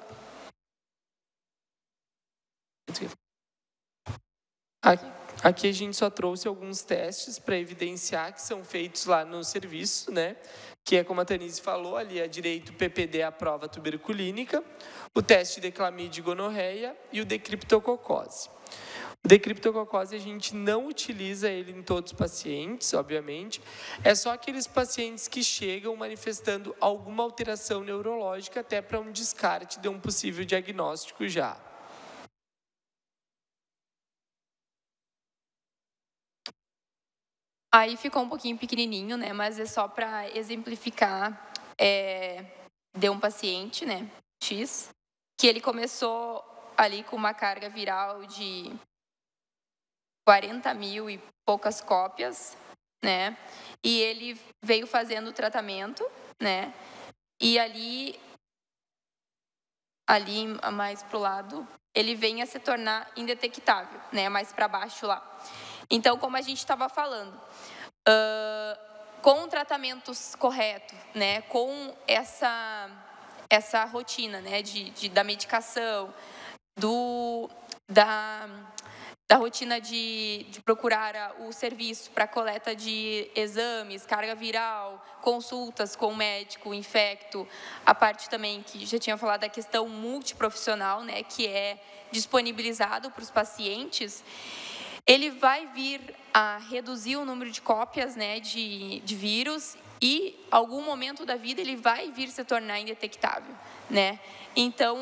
Aqui a gente só trouxe alguns testes para evidenciar que são feitos lá no serviço, né? Que é como a Tanise falou, ali à direita o P P D, a prova tuberculínica, o teste de clamídia e gonorreia e o de criptococose. O de criptococose a gente não utiliza ele em todos os pacientes, obviamente, é só aqueles pacientes que chegam manifestando alguma alteração neurológica até para um descarte de um possível diagnóstico já. Aí ficou um pouquinho pequenininho, né? Mas é só para exemplificar é, de um paciente, né? X, que ele começou ali com uma carga viral de quarenta mil e poucas cópias, né? E ele veio fazendo o tratamento, né? E ali, ali mais para o lado, ele vem a se tornar indetectável, né? Mais para baixo lá. Então, como a gente estava falando, uh, com tratamentos corretos, né, com essa, essa rotina, né, de, de, da medicação, do, da, da rotina de, de procurar o serviço para coleta de exames, carga viral, consultas com o médico, infecto, a parte também que já tinha falado da questão multiprofissional, né, que é disponibilizado para os pacientes, ele vai vir a reduzir o número de cópias, né, de, de vírus e, em algum momento da vida, ele vai vir se tornar indetectável, né? Então,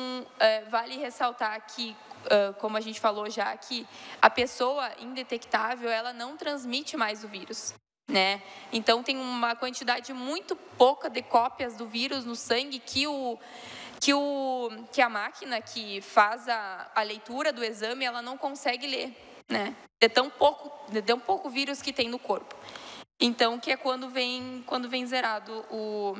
é, vale ressaltar que, é, como a gente falou já, que a pessoa indetectável, ela não transmite mais o vírus, né? Então, tem uma quantidade muito pouca de cópias do vírus no sangue que o... Que, o, que a máquina que faz a, a leitura do exame, ela não consegue ler, né? De tão pouco, de tão pouco vírus que tem no corpo. Então, que é quando vem, quando vem zerado o,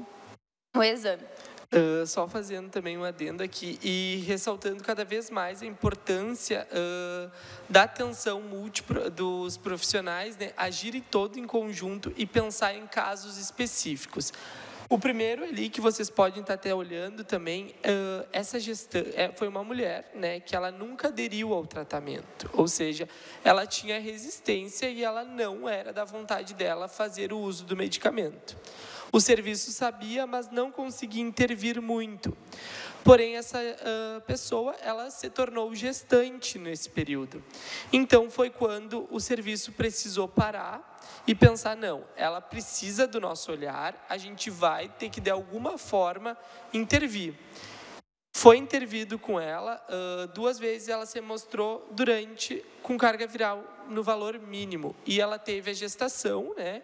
o exame. Uh, só fazendo também um adendo aqui e ressaltando cada vez mais a importância uh, da atenção múltipla dos profissionais, né, agirem todo em conjunto e pensar em casos específicos. O primeiro ali que vocês podem estar até olhando também, uh, essa gestante é, foi uma mulher, né, que ela nunca aderiu ao tratamento, ou seja, ela tinha resistência e ela não era da vontade dela fazer o uso do medicamento. O serviço sabia, mas não conseguia intervir muito. Porém, essa uh, pessoa, ela se tornou gestante nesse período. Então, foi quando o serviço precisou parar e pensar, não, ela precisa do nosso olhar, a gente vai ter que, de alguma forma, intervir. Foi intervido com ela, uh, duas vezes ela se mostrou durante, com carga viral no valor mínimo. E ela teve a gestação, né?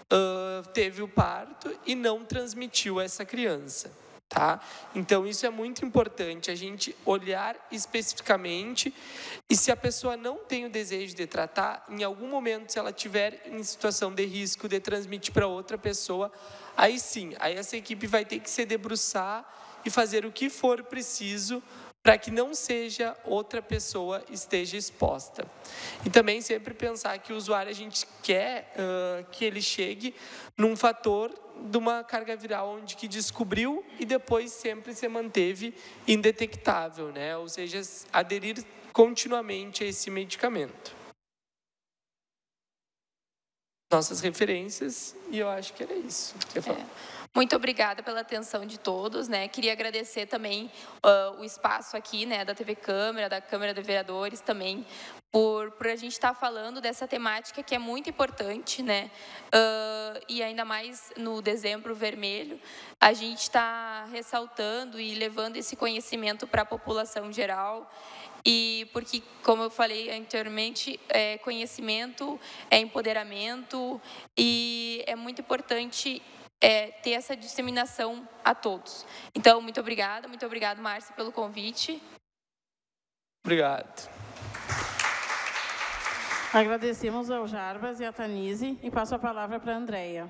Uh, teve o parto e não transmitiu a essa criança, tá? Então, isso é muito importante, a gente olhar especificamente e se a pessoa não tem o desejo de tratar, em algum momento, se ela tiver em situação de risco de transmitir para outra pessoa, aí sim, aí essa equipe vai ter que se debruçar e fazer o que for preciso para que não seja outra pessoa esteja exposta. E também sempre pensar que o usuário, a gente quer uh, que ele chegue num fator de uma carga viral onde que descobriu e depois sempre se manteve indetectável, né? Ou seja, aderir continuamente a esse medicamento. Nossas referências, e eu acho que era isso que eu ia falar. É. Muito obrigada pela atenção de todos, né? Queria agradecer também uh, o espaço aqui, né, da T V Câmara, da Câmara de Vereadores também, por, por a gente estar falando dessa temática que é muito importante, né? Uh, e ainda mais no Dezembro Vermelho, a gente está ressaltando e levando esse conhecimento para a população geral. E porque, como eu falei anteriormente, é, conhecimento é empoderamento e é muito importante é, ter essa disseminação a todos. Então, muito obrigada, muito obrigada, Márcia, pelo convite. Obrigado. Agradecemos ao Jarbas e à Tanise e passo a palavra para a Andréia.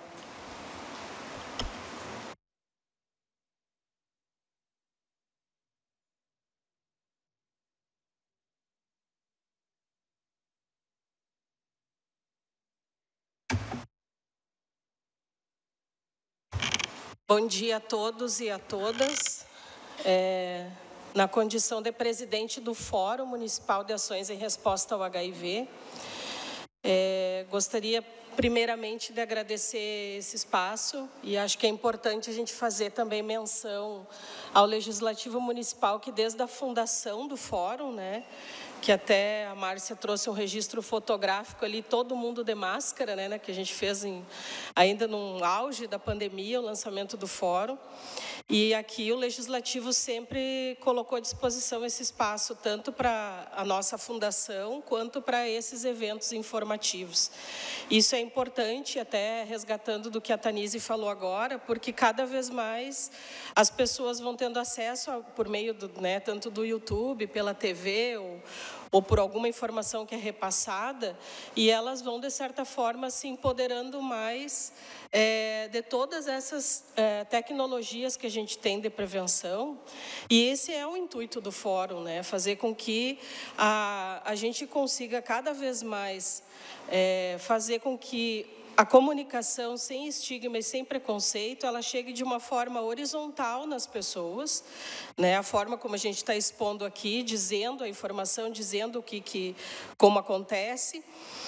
Bom dia a todos e a todas. É, na condição de presidente do Fórum Municipal de Ações em Resposta ao H I V, é, gostaria primeiramente de agradecer esse espaço e acho que é importante a gente fazer também menção ao Legislativo Municipal que desde a fundação do Fórum, né, que até a Márcia trouxe um registro fotográfico ali, todo mundo de máscara, né, que a gente fez em, ainda no auge da pandemia, o lançamento do fórum. E aqui o Legislativo sempre colocou à disposição esse espaço, tanto para a nossa fundação, quanto para esses eventos informativos. Isso é importante, até resgatando do que a Tanise falou agora, porque cada vez mais as pessoas vão tendo acesso, a, por meio do, né, tanto do YouTube, pela T V, ou, ou por alguma informação que é repassada, e elas vão, de certa forma, se empoderando mais é, de todas essas é, tecnologias que a gente tem de prevenção. E esse é o intuito do fórum, né? Fazer com que a, a gente consiga cada vez mais é, fazer com que a comunicação sem estigma e sem preconceito, ela chegue de uma forma horizontal nas pessoas, né? A forma como a gente está expondo aqui, dizendo a informação, dizendo o que, que, como acontece.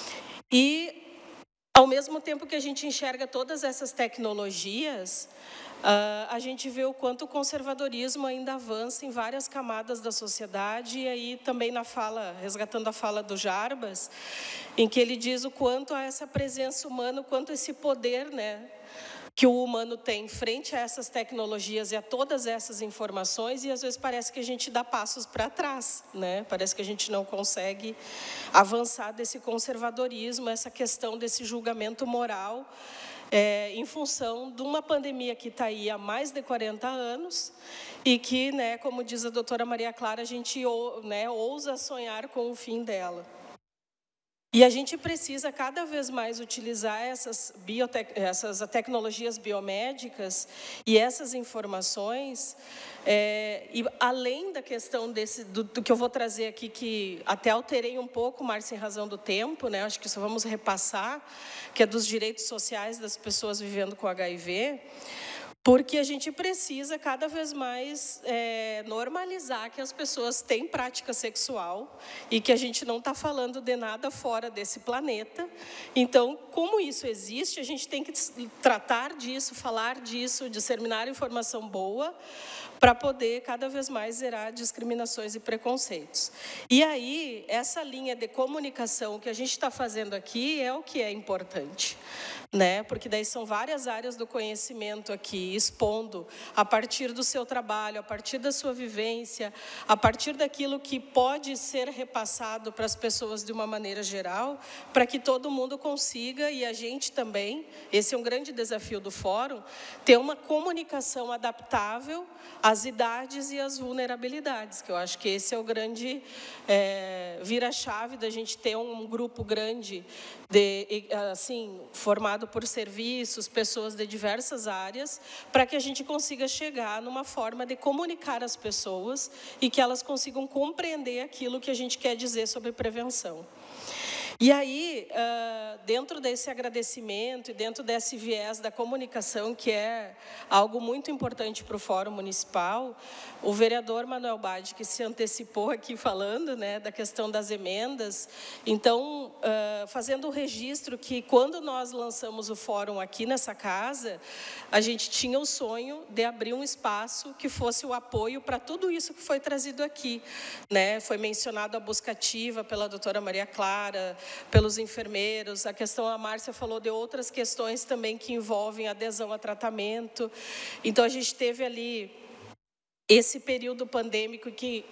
E, ao mesmo tempo que a gente enxerga todas essas tecnologias, Uh, a gente vê o quanto o conservadorismo ainda avança em várias camadas da sociedade, e aí também na fala, resgatando a fala do Jarbas, em que ele diz o quanto a essa presença humana, o quanto esse poder, né, que o humano tem frente a essas tecnologias e a todas essas informações, e às vezes parece que a gente dá passos para trás, né? Parece que a gente não consegue avançar desse conservadorismo, essa questão desse julgamento moral, É, em função de uma pandemia que está aí há mais de quarenta anos e que, né, como diz a doutora Maria Clara, a gente né, ousa sonhar com o fim dela. E a gente precisa cada vez mais utilizar essas, biotec essas tecnologias biomédicas e essas informações, é, e além da questão desse, do, do que eu vou trazer aqui, que até alterei um pouco, Márcia, em razão do tempo, né, acho que só vamos repassar, que é dos direitos sociais das pessoas vivendo com H I V, porque a gente precisa cada vez mais é, normalizar que as pessoas têm prática sexual e que a gente não está falando de nada fora desse planeta. Então, como isso existe, a gente tem que tratar disso, falar disso, disseminar informação boa, para poder cada vez mais zerar discriminações e preconceitos. E aí, essa linha de comunicação que a gente está fazendo aqui é o que é importante, né? Porque daí são várias áreas do conhecimento aqui, expondo a partir do seu trabalho, a partir da sua vivência, a partir daquilo que pode ser repassado para as pessoas de uma maneira geral, para que todo mundo consiga, e a gente também, esse é um grande desafio do fórum, ter uma comunicação adaptável às idades e às vulnerabilidades, que eu acho que esse é o grande é, vira-chave da gente ter um grupo grande, de, assim, formado por serviços, pessoas de diversas áreas, para que a gente consiga chegar numa forma de comunicar as pessoas e que elas consigam compreender aquilo que a gente quer dizer sobre prevenção. E aí, dentro desse agradecimento e dentro desse viés da comunicação, que é algo muito importante para o Fórum Municipal, o vereador Manuel Bade, que se antecipou aqui falando, né, da questão das emendas, então, fazendo o registro que quando nós lançamos o Fórum aqui nessa casa, a gente tinha o sonho de abrir um espaço que fosse o apoio para tudo isso que foi trazido aqui, né? Foi mencionado a busca ativa pela doutora Maria Clara, pelos enfermeiros, a questão, a Márcia falou de outras questões também que envolvem adesão a tratamento. Então, a gente teve ali esse período pandêmico que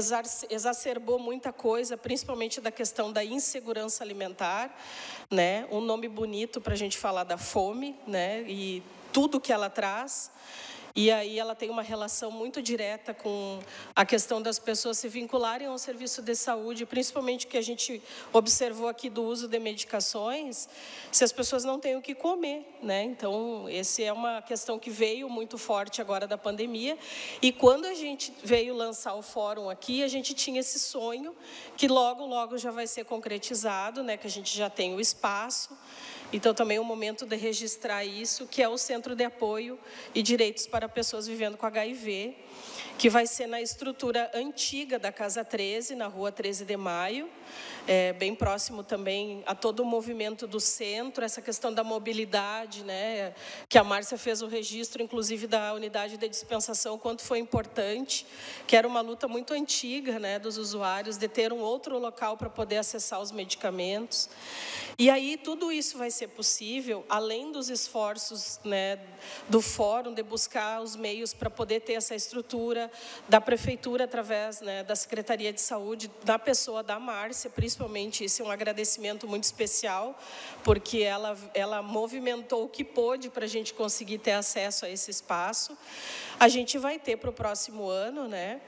exacerbou muita coisa, principalmente da questão da insegurança alimentar, né? Um nome bonito para a gente falar da fome, né? E tudo que ela traz. E aí ela tem uma relação muito direta com a questão das pessoas se vincularem ao serviço de saúde, principalmente o que a gente observou aqui do uso de medicações, se as pessoas não têm o que comer, né? Então, essa é uma questão que veio muito forte agora da pandemia. E quando a gente veio lançar o fórum aqui, a gente tinha esse sonho que logo, logo já vai ser concretizado, né? Que a gente já tem o espaço. Então, também é um momento de registrar isso, que é o Centro de Apoio e Direitos para Pessoas Vivendo com H I V, que vai ser na estrutura antiga da Casa treze, na rua treze de maio, é, bem próximo também a todo o movimento do centro, essa questão da mobilidade, né, que a Márcia fez o registro, inclusive, da unidade de dispensação, quanto foi importante, que era uma luta muito antiga, né, dos usuários, de ter um outro local para poder acessar os medicamentos. E aí, tudo isso vai ser possível, além dos esforços, né, do fórum, de buscar os meios para poder ter essa estrutura, da prefeitura, através, né, da Secretaria de Saúde, da pessoa da Márcia, principalmente. Isso é um agradecimento muito especial, porque ela, ela movimentou o que pôde para a gente conseguir ter acesso a esse espaço. A gente vai ter para o próximo ano, né,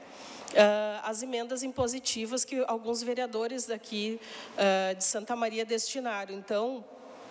Uh, as emendas impositivas que alguns vereadores daqui uh, de Santa Maria destinaram. Então,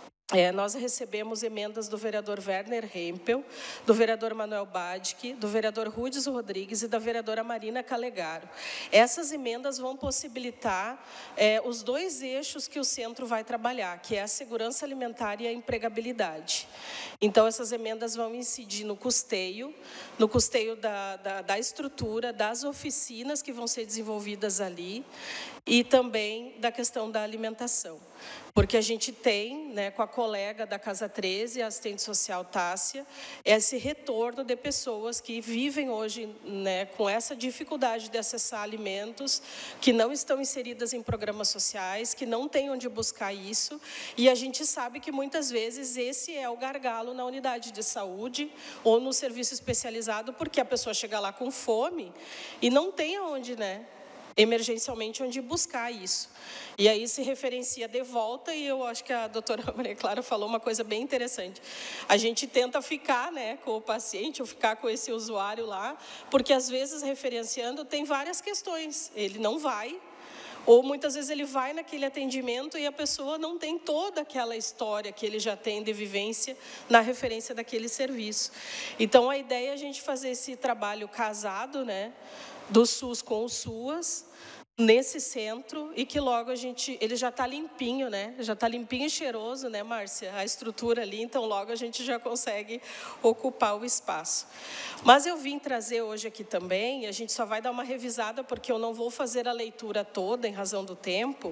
É, nós recebemos emendas do vereador Werner Hempel, do vereador Manuel Badic, do vereador Rudes Rodrigues e da vereadora Marina Calegaro. Essas emendas vão possibilitar é, os dois eixos que o centro vai trabalhar, que é a segurança alimentar e a empregabilidade. Então, essas emendas vão incidir no custeio, no custeio da, da, da estrutura, das oficinas que vão ser desenvolvidas ali, e também da questão da alimentação. Porque a gente tem, né, com a colega da Casa treze, a assistente social Tássia, esse retorno de pessoas que vivem hoje, né, com essa dificuldade de acessar alimentos, que não estão inseridas em programas sociais, que não têm onde buscar isso, e a gente sabe que muitas vezes esse é o gargalo na unidade de saúde ou no serviço especializado, porque a pessoa chega lá com fome e não tem aonde, né, emergencialmente, onde buscar isso. E aí se referencia de volta, e eu acho que a doutora Maria Clara falou uma coisa bem interessante. A gente tenta ficar, né, com o paciente, ou ficar com esse usuário lá, porque às vezes, referenciando, tem várias questões. Ele não vai, ou muitas vezes ele vai naquele atendimento e a pessoa não tem toda aquela história que ele já tem de vivência na referência daquele serviço. Então, a ideia é a gente fazer esse trabalho casado, né, do SUS com o SUAS, nesse centro, e que logo a gente, ele já está limpinho, né? Já está limpinho e cheiroso, né, Márcia? A estrutura ali, então logo a gente já consegue ocupar o espaço. Mas eu vim trazer hoje aqui também, a gente só vai dar uma revisada, porque eu não vou fazer a leitura toda, em razão do tempo,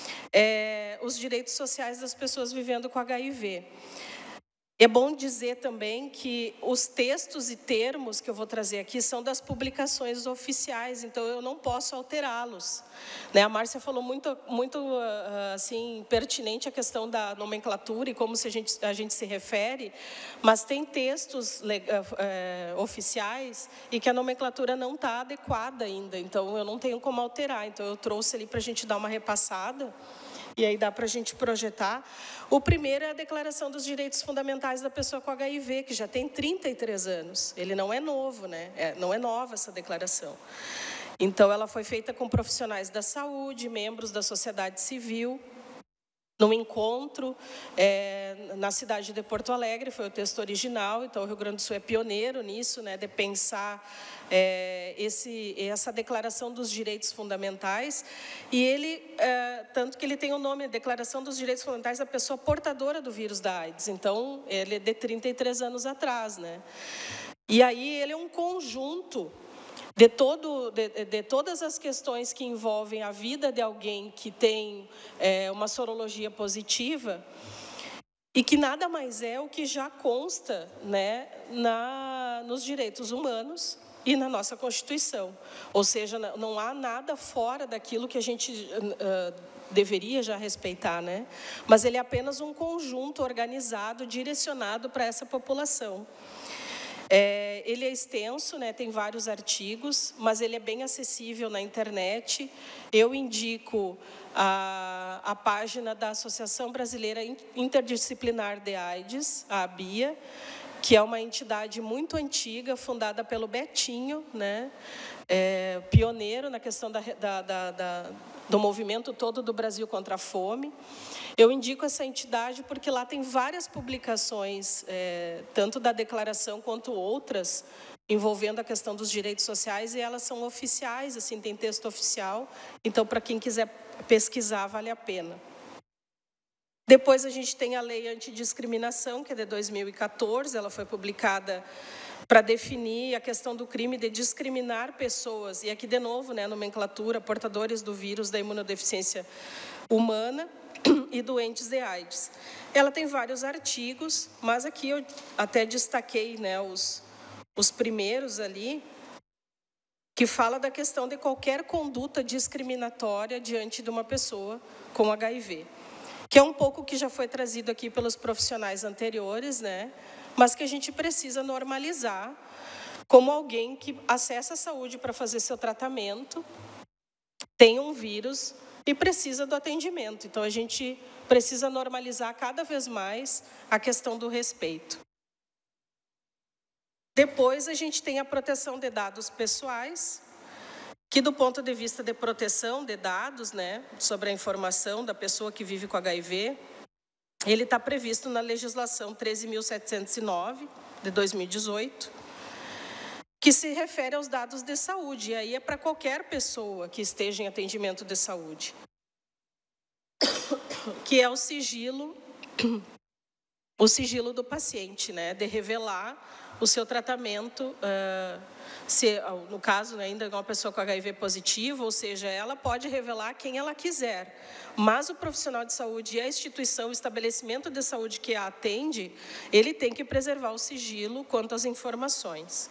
é, os direitos sociais das pessoas vivendo com H I V. É bom dizer também que os textos e termos que eu vou trazer aqui são das publicações oficiais, então eu não posso alterá-los. Né? A Márcia falou muito, muito assim, pertinente a questão da nomenclatura e como se a, gente, a gente se refere, mas tem textos é, oficiais e que a nomenclatura não está adequada ainda, então eu não tenho como alterar. Então eu trouxe ali para a gente dar uma repassada. E aí dá para a gente projetar. O primeiro é a Declaração dos Direitos Fundamentais da Pessoa com H I V, que já tem trinta e três anos. Ele não é novo, né? É, não é nova essa declaração. Então, ela foi feita com profissionais da saúde, membros da sociedade civil, num encontro é, na cidade de Porto Alegre, foi o texto original, então o Rio Grande do Sul é pioneiro nisso, né, de pensar é, esse, essa declaração dos direitos fundamentais, e ele, é, tanto que ele tem o nome, Declaração dos Direitos Fundamentais da Pessoa Portadora do Vírus da AIDS, então ele é de trinta e três anos atrás, né? E aí ele é um conjunto de, todo, de, de todas as questões que envolvem a vida de alguém que tem é, uma sorologia positiva e que nada mais é o que já consta, né, na, nos direitos humanos e na nossa Constituição. Ou seja, não há nada fora daquilo que a gente uh, deveria já respeitar, né? Mas ele é apenas um conjunto organizado, direcionado para essa população. É, ele é extenso, né, tem vários artigos, mas ele é bem acessível na internet. Eu indico a, a página da Associação Brasileira Interdisciplinar de AIDS, a ABIA, que é uma entidade muito antiga, fundada pelo Betinho, né, é, pioneiro na questão da, da, da, da, do movimento todo do Brasil contra a fome. Eu indico essa entidade porque lá tem várias publicações, é, tanto da declaração quanto outras, envolvendo a questão dos direitos sociais, e elas são oficiais, assim, tem texto oficial, então, para quem quiser pesquisar, vale a pena. Depois a gente tem a Lei Antidiscriminação, que é de dois mil e quatorze, ela foi publicada para definir a questão do crime de discriminar pessoas, e aqui, de novo, né, nomenclatura, portadores do vírus da imunodeficiência humana, e doentes de AIDS. Ela tem vários artigos, mas aqui eu até destaquei, né, os, os primeiros ali, que fala da questão de qualquer conduta discriminatória diante de uma pessoa com H I V, que é um pouco que já foi trazido aqui pelos profissionais anteriores, né, mas que a gente precisa normalizar como alguém que acessa a saúde para fazer seu tratamento, tem um vírus e precisa do atendimento. Então, a gente precisa normalizar cada vez mais a questão do respeito. Depois, a gente tem a proteção de dados pessoais, que do ponto de vista de proteção de dados, né, sobre a informação da pessoa que vive com H I V, ele está previsto na legislação treze mil setecentos e nove, de dois mil e dezoito, que se refere aos dados de saúde, e aí é para qualquer pessoa que esteja em atendimento de saúde, que é o sigilo, o sigilo do paciente, né, de revelar o seu tratamento, uh, se, no caso ainda de uma pessoa com H I V positivo, ou seja, ela pode revelar quem ela quiser, mas o profissional de saúde e a instituição, o estabelecimento de saúde que a atende, ele tem que preservar o sigilo quanto às informações.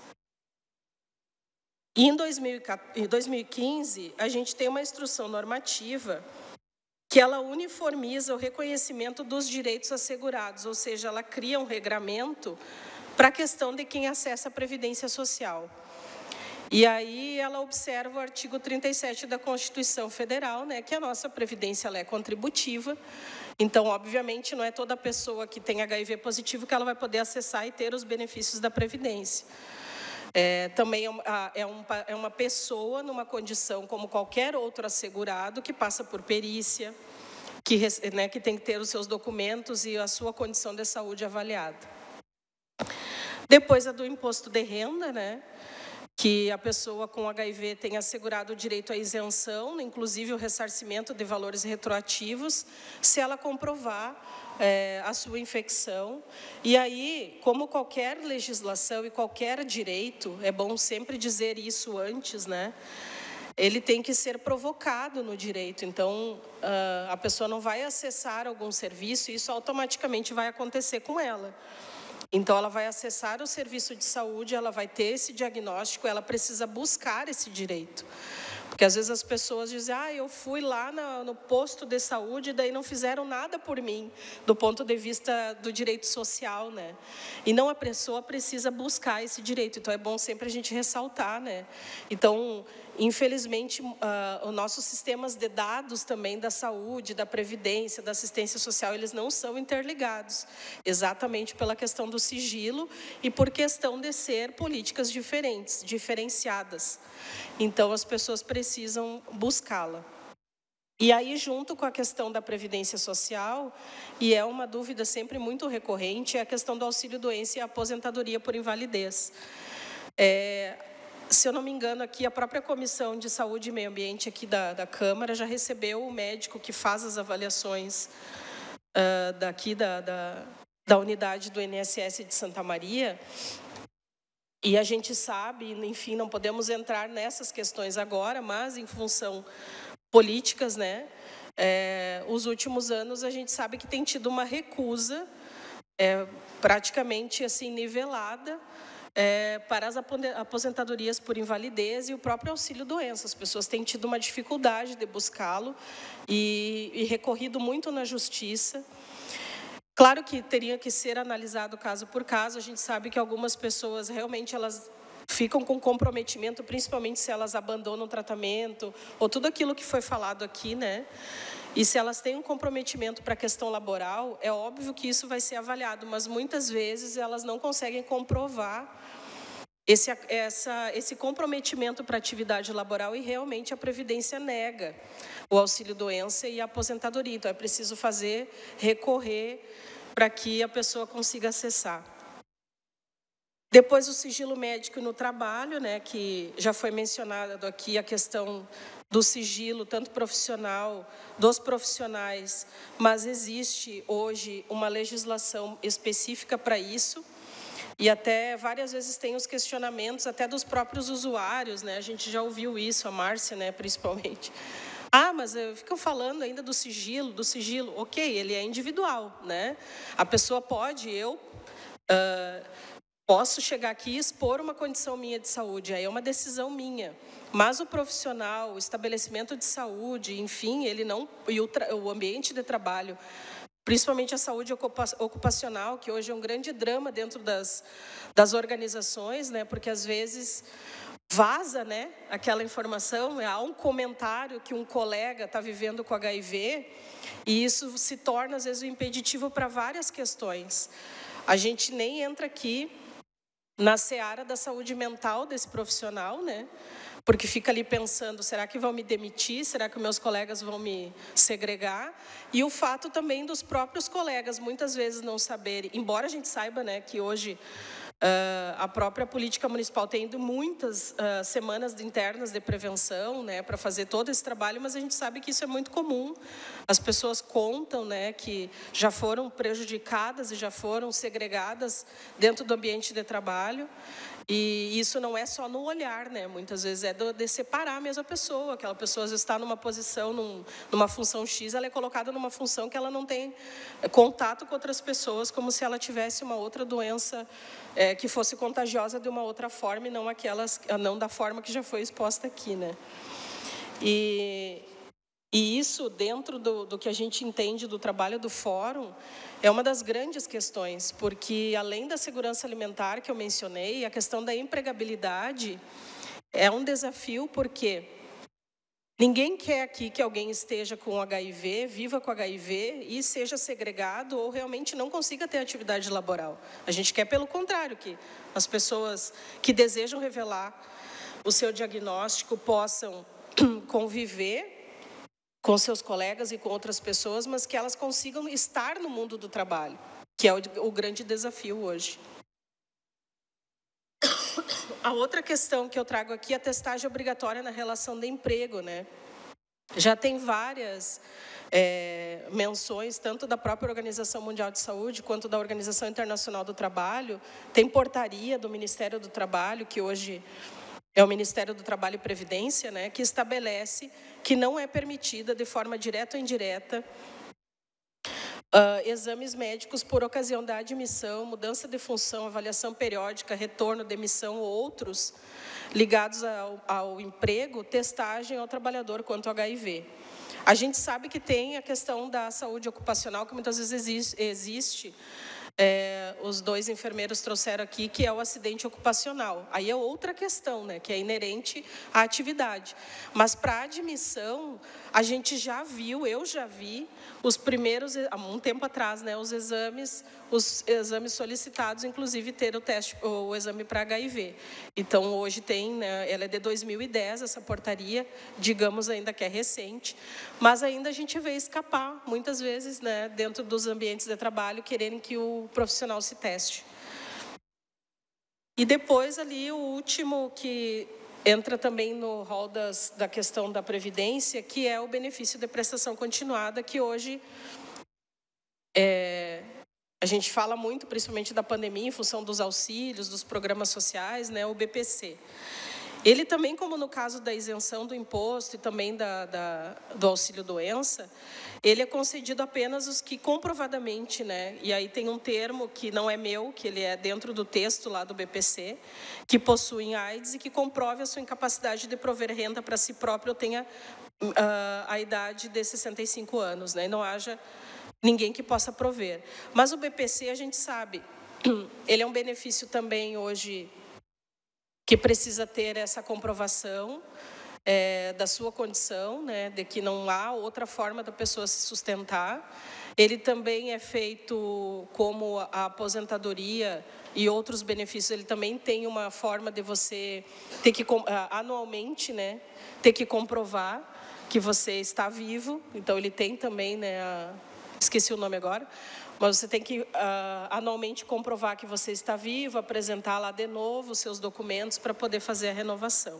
E em dois mil e quinze, a gente tem uma instrução normativa que ela uniformiza o reconhecimento dos direitos assegurados, ou seja, ela cria um regramento para a questão de quem acessa a Previdência Social. E aí ela observa o artigo trinta e sete da Constituição Federal, né, que a nossa Previdência ela é contributiva, então, obviamente, não é toda pessoa que tem H I V positivo que ela vai poder acessar e ter os benefícios da Previdência. É, também é uma, é, um, é uma pessoa numa condição como qualquer outro assegurado que passa por perícia, que, né, que tem que ter os seus documentos e a sua condição de saúde avaliada. Depois a do imposto de renda, né, que a pessoa com H I V tem assegurado o direito à isenção, inclusive o ressarcimento de valores retroativos, se ela comprovar É, a sua infecção. E aí, como qualquer legislação e qualquer direito, é bom sempre dizer isso antes, né? Ele tem que ser provocado no direito. Então, a pessoa não vai acessar algum serviço e isso automaticamente vai acontecer com ela. Então, ela vai acessar o serviço de saúde, ela vai ter esse diagnóstico, ela precisa buscar esse direito. Porque às vezes as pessoas dizem, ah, eu fui lá no, no posto de saúde e daí não fizeram nada por mim, do ponto de vista do direito social, né? E não, a pessoa precisa buscar esse direito, então é bom sempre a gente ressaltar, né? Então, infelizmente, uh, os nossos sistemas de dados também da saúde, da previdência, da assistência social, eles não são interligados, exatamente pela questão do sigilo e por questão de ser políticas diferentes, diferenciadas. Então, as pessoas precisam buscá-la. E aí, junto com a questão da Previdência Social, e é uma dúvida sempre muito recorrente, é a questão do auxílio-doença e a aposentadoria por invalidez. É, se eu não me engano, aqui a própria Comissão de Saúde e Meio Ambiente aqui da, da Câmara já recebeu o médico que faz as avaliações uh, daqui da, da, da unidade do I N S S de Santa Maria. E a gente sabe, enfim, não podemos entrar nessas questões agora, mas em função políticas, né? É, os últimos anos a gente sabe que tem tido uma recusa é, praticamente assim nivelada é, para as aposentadorias por invalidez e o próprio auxílio-doença. As pessoas têm tido uma dificuldade de buscá-lo e, e recorrido muito na justiça. Claro que teria que ser analisado caso por caso. A gente sabe que algumas pessoas realmente elas ficam com comprometimento, principalmente se elas abandonam o tratamento, ou tudo aquilo que foi falado aqui, né? E se elas têm um comprometimento para a questão laboral, é óbvio que isso vai ser avaliado, mas muitas vezes elas não conseguem comprovar esse, essa, esse comprometimento para a atividade laboral e realmente a Previdência nega o auxílio-doença e a aposentadoria. Então, é preciso fazer, recorrer para que a pessoa consiga acessar. Depois o sigilo médico no trabalho, né, que já foi mencionado aqui a questão do sigilo, tanto profissional, dos profissionais, mas existe hoje uma legislação específica para isso, e até várias vezes tem os questionamentos até dos próprios usuários, né, a gente já ouviu isso, a Márcia, né, principalmente. Ah, mas eu fico falando ainda do sigilo, do sigilo, ok, ele é individual, né, a pessoa pode, eu... Uh, Posso chegar aqui e expor uma condição minha de saúde, aí é uma decisão minha. Mas o profissional, o estabelecimento de saúde, enfim, ele não, e o, o ambiente de trabalho, principalmente a saúde ocupacional, que hoje é um grande drama dentro das, das organizações, né, porque às vezes vaza, né, aquela informação, há um comentário que um colega está vivendo com H I V, e isso se torna, às vezes, um impeditivo para várias questões. A gente nem entra aqui na seara da saúde mental desse profissional, né? Porque fica ali pensando, será que vão me demitir? Será que meus colegas vão me segregar? E o fato também dos próprios colegas, muitas vezes não saberem, embora a gente saiba, né, que hoje uh, a própria política municipal tem ido muitas uh, semanas de internas de prevenção, né, para fazer todo esse trabalho, mas a gente sabe que isso é muito comum. As pessoas contam, né, que já foram prejudicadas e já foram segregadas dentro do ambiente de trabalho. E isso não é só no olhar, né? Muitas vezes é de separar a mesma pessoa. Aquela pessoa às vezes está numa posição, num, numa função X, ela é colocada numa função que ela não tem contato com outras pessoas, como se ela tivesse uma outra doença é, que fosse contagiosa de uma outra forma e não, aquelas, não da forma que já foi exposta aqui, né? E... E isso, dentro do, do que a gente entende do trabalho do fórum, é uma das grandes questões, porque além da segurança alimentar que eu mencionei, a questão da empregabilidade é um desafio, porque ninguém quer aqui que alguém esteja com H I V, viva com H I V e seja segregado ou realmente não consiga ter atividade laboral. A gente quer, pelo contrário, que as pessoas que desejam revelar o seu diagnóstico possam conviver com seus colegas e com outras pessoas, mas que elas consigam estar no mundo do trabalho, que é o, o grande desafio hoje. A outra questão que eu trago aqui é a testagem obrigatória na relação de emprego, né? Já tem várias é, menções, tanto da própria Organização Mundial de Saúde, quanto da Organização Internacional do Trabalho. Tem portaria do Ministério do Trabalho, que hoje é o Ministério do Trabalho e Previdência, né, que estabelece que não é permitida, de forma direta ou indireta, uh, exames médicos por ocasião da admissão, mudança de função, avaliação periódica, retorno, demissão ou outros ligados ao, ao emprego, testagem ao trabalhador quanto ao H I V. A gente sabe que tem a questão da saúde ocupacional, que muitas vezes existe, existe É, os dois enfermeiros trouxeram aqui, que é o acidente ocupacional. Aí é outra questão, né, que é inerente à atividade. Mas para a admissão, a gente já viu, eu já vi, os primeiros, há um tempo atrás, né, os exames os exames solicitados, inclusive ter o teste, o exame para H I V. Então, hoje tem, né, ela é de dois mil e dez, essa portaria, digamos ainda que é recente, mas ainda a gente vê escapar, muitas vezes, né, dentro dos ambientes de trabalho, quererem que o profissional se teste. E depois ali o último que entra também no rol das, da questão da Previdência, que é o benefício de prestação continuada, que hoje é, a gente fala muito, principalmente da pandemia, em função dos auxílios, dos programas sociais, né, o B P C. Ele também, como no caso da isenção do imposto e também da, da, do auxílio-doença, ele é concedido apenas os que comprovadamente, né, e aí tem um termo que não é meu, que ele é dentro do texto lá do B P C, que possuem AIDS e que comprove a sua incapacidade de prover renda para si próprio ou tenha uh, a idade de sessenta e cinco anos, né, e não haja ninguém que possa prover. Mas o B P C, a gente sabe, ele é um benefício também hoje que precisa ter essa comprovação é, da sua condição, né, de que não há outra forma da pessoa se sustentar. Ele também é feito como a aposentadoria e outros benefícios, ele também tem uma forma de você ter que, anualmente, né, ter que comprovar que você está vivo. Então, ele tem também, né, a, esqueci o nome agora, mas você tem que uh, anualmente comprovar que você está vivo, apresentar lá de novo os seus documentos para poder fazer a renovação.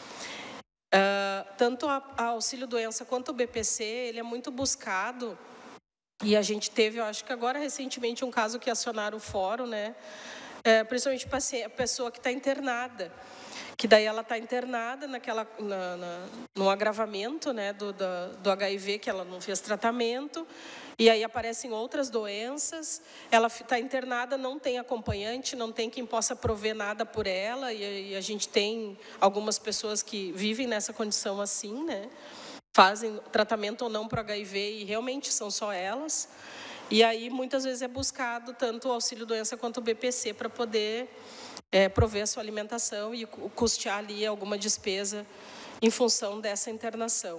Uh, tanto a, a auxílio-doença quanto o B P C, ele é muito buscado, e a gente teve, eu acho que agora recentemente, um caso que acionaram o fórum, né? É, principalmente a pessoa que está internada, que daí ela está internada naquela, na, na, no agravamento, né, do, do, do H I V, que ela não fez tratamento, e aí aparecem outras doenças, ela está internada, não tem acompanhante, não tem quem possa prover nada por ela, e, e a gente tem algumas pessoas que vivem nessa condição assim, né, fazem tratamento ou não para H I V, e realmente são só elas, e aí muitas vezes é buscado tanto o auxílio-doença quanto o B P C para poder é, prover a sua alimentação e custear ali alguma despesa em função dessa internação.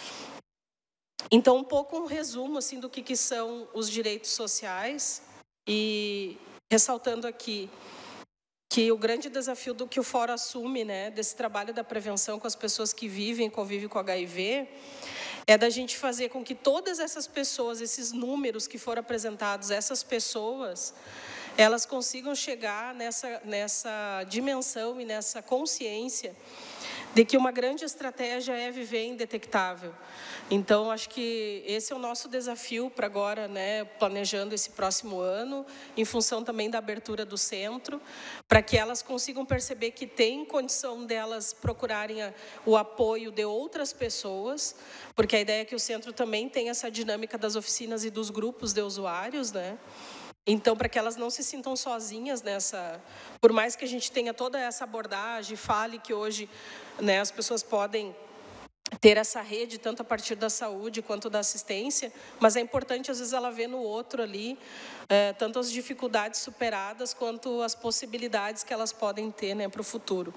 Então, um pouco um resumo assim, do que, que são os direitos sociais e ressaltando aqui que o grande desafio do que o Fórum assume, né, desse trabalho da prevenção com as pessoas que vivem e convivem com H I V, é da gente fazer com que todas essas pessoas, esses números que foram apresentados, essas pessoas, elas consigam chegar nessa, nessa dimensão e nessa consciência de que uma grande estratégia é viver indetectável. Então, acho que esse é o nosso desafio para agora, né, planejando esse próximo ano, em função também da abertura do centro, para que elas consigam perceber que tem condição delas procurarem a, o apoio de outras pessoas, porque a ideia é que o centro também tem essa dinâmica das oficinas e dos grupos de usuários, né? Então, para que elas não se sintam sozinhas nessa... Por mais que a gente tenha toda essa abordagem, fale que hoje, né, as pessoas podem ter essa rede, tanto a partir da saúde quanto da assistência, mas é importante, às vezes, ela ver no outro ali, é, tanto as dificuldades superadas, quanto as possibilidades que elas podem ter, né, para o futuro.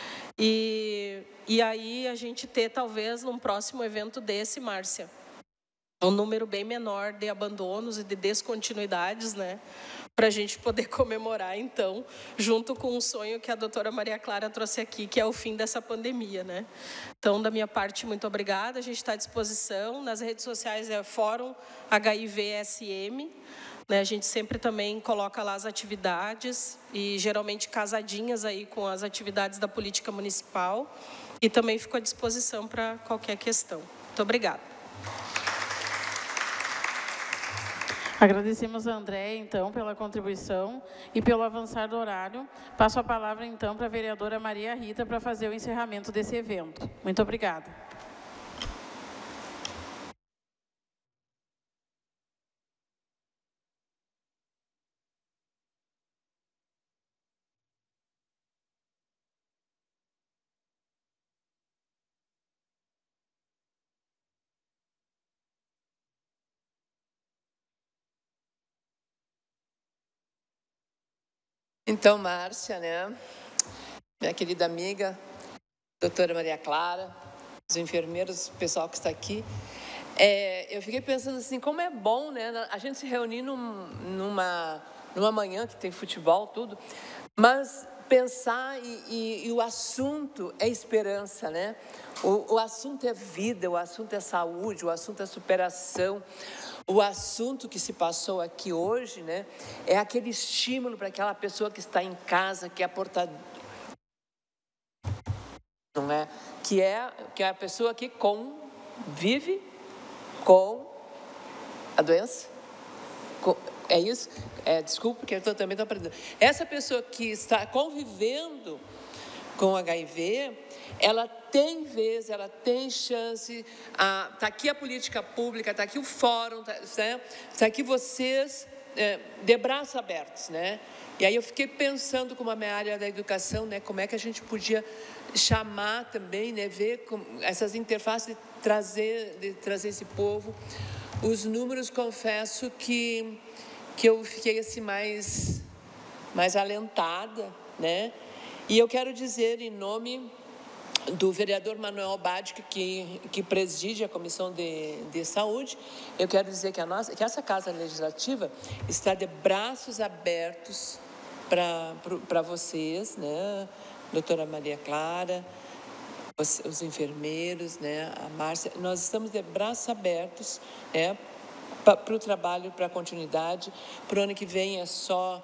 E, e aí, a gente ter, talvez, num próximo evento desse, Márcia, um número bem menor de abandonos e de descontinuidades, né, para a gente poder comemorar, então, junto com um sonho que a doutora Maria Clara trouxe aqui, que é o fim dessa pandemia, né. Então, da minha parte, muito obrigada, a gente está à disposição, nas redes sociais é Fórum H I V S M, né, a gente sempre também coloca lá as atividades, e geralmente casadinhas aí com as atividades da política municipal, e também fico à disposição para qualquer questão. Muito obrigada. Agradecemos a Andréia, então, pela contribuição e pelo avançar do horário. Passo a palavra, então, para a vereadora Maria Rita para fazer o encerramento desse evento. Muito obrigada. Então, Márcia, né, minha querida amiga, doutora Maria Clara, os enfermeiros, o pessoal que está aqui, é, eu fiquei pensando assim, como é bom, né, a gente se reunir num, numa numa manhã que tem futebol, tudo, mas pensar e, e, e o assunto é esperança, né? O, o assunto é vida, o assunto é saúde, o assunto é superação. O assunto que se passou aqui hoje, né, é aquele estímulo para aquela pessoa que está em casa, que é portadora, não é? Que é, que é a pessoa que convive com a doença. Com, é isso? É, desculpa, porque eu tô, também estou aprendendo. Essa pessoa que está convivendo com H I V, ela tem vez, ela tem chance, está aqui a política pública, está aqui o fórum, está né? tá aqui vocês é, de braços abertos, né? E aí eu fiquei pensando como a minha área da educação, né? Como é que a gente podia chamar também, né? Ver com essas interfaces, de trazer, de trazer esse povo. Os números, confesso que, que eu fiquei assim mais, mais alentada, né? E eu quero dizer em nome do vereador Manuel Badic, que, que preside a Comissão de, de Saúde, eu quero dizer que, a nossa, que essa Casa Legislativa está de braços abertos para vocês, né? Doutora Maria Clara, os, os enfermeiros, né? A Márcia, nós estamos de braços abertos, né? Para o trabalho, para a continuidade. Para o ano que vem é só,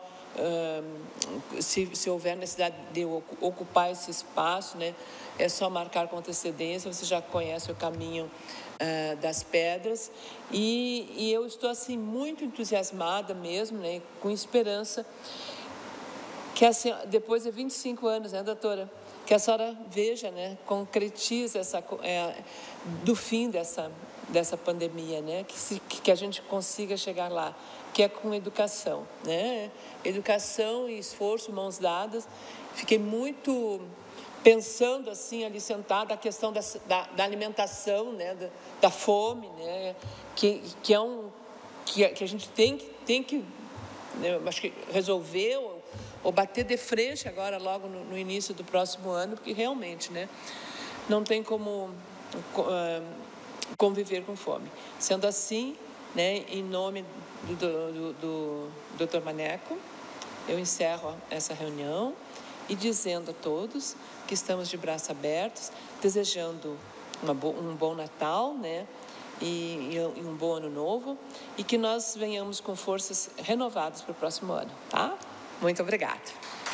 uh, se, se houver necessidade de ocupar esse espaço, né? É só marcar com antecedência, você já conhece o caminho uh, das pedras. E, e eu estou, assim, muito entusiasmada mesmo, né? Com esperança que, assim, depois de vinte e cinco anos, né, doutora? Que a senhora veja, né? Concretize essa, é, do fim dessa, dessa pandemia, né? Que, se, que a gente consiga chegar lá, que é com educação, né? Educação e esforço, mãos dadas. Fiquei muito pensando assim, ali sentada, a questão da, da, da alimentação, né, da, da fome, né, que, que é um que, que a gente tem que, tem que né, acho que resolver ou, ou bater de frente agora, logo no, no início do próximo ano, porque realmente, né, não tem como uh, conviver com fome. Sendo assim, né, em nome do, do, do, do doutor Maneco, eu encerro essa reunião e dizendo a todos que estamos de braços abertos, desejando uma bo um bom Natal, né? E, e um bom Ano Novo, e que nós venhamos com forças renovadas para o próximo ano, tá? Muito obrigada.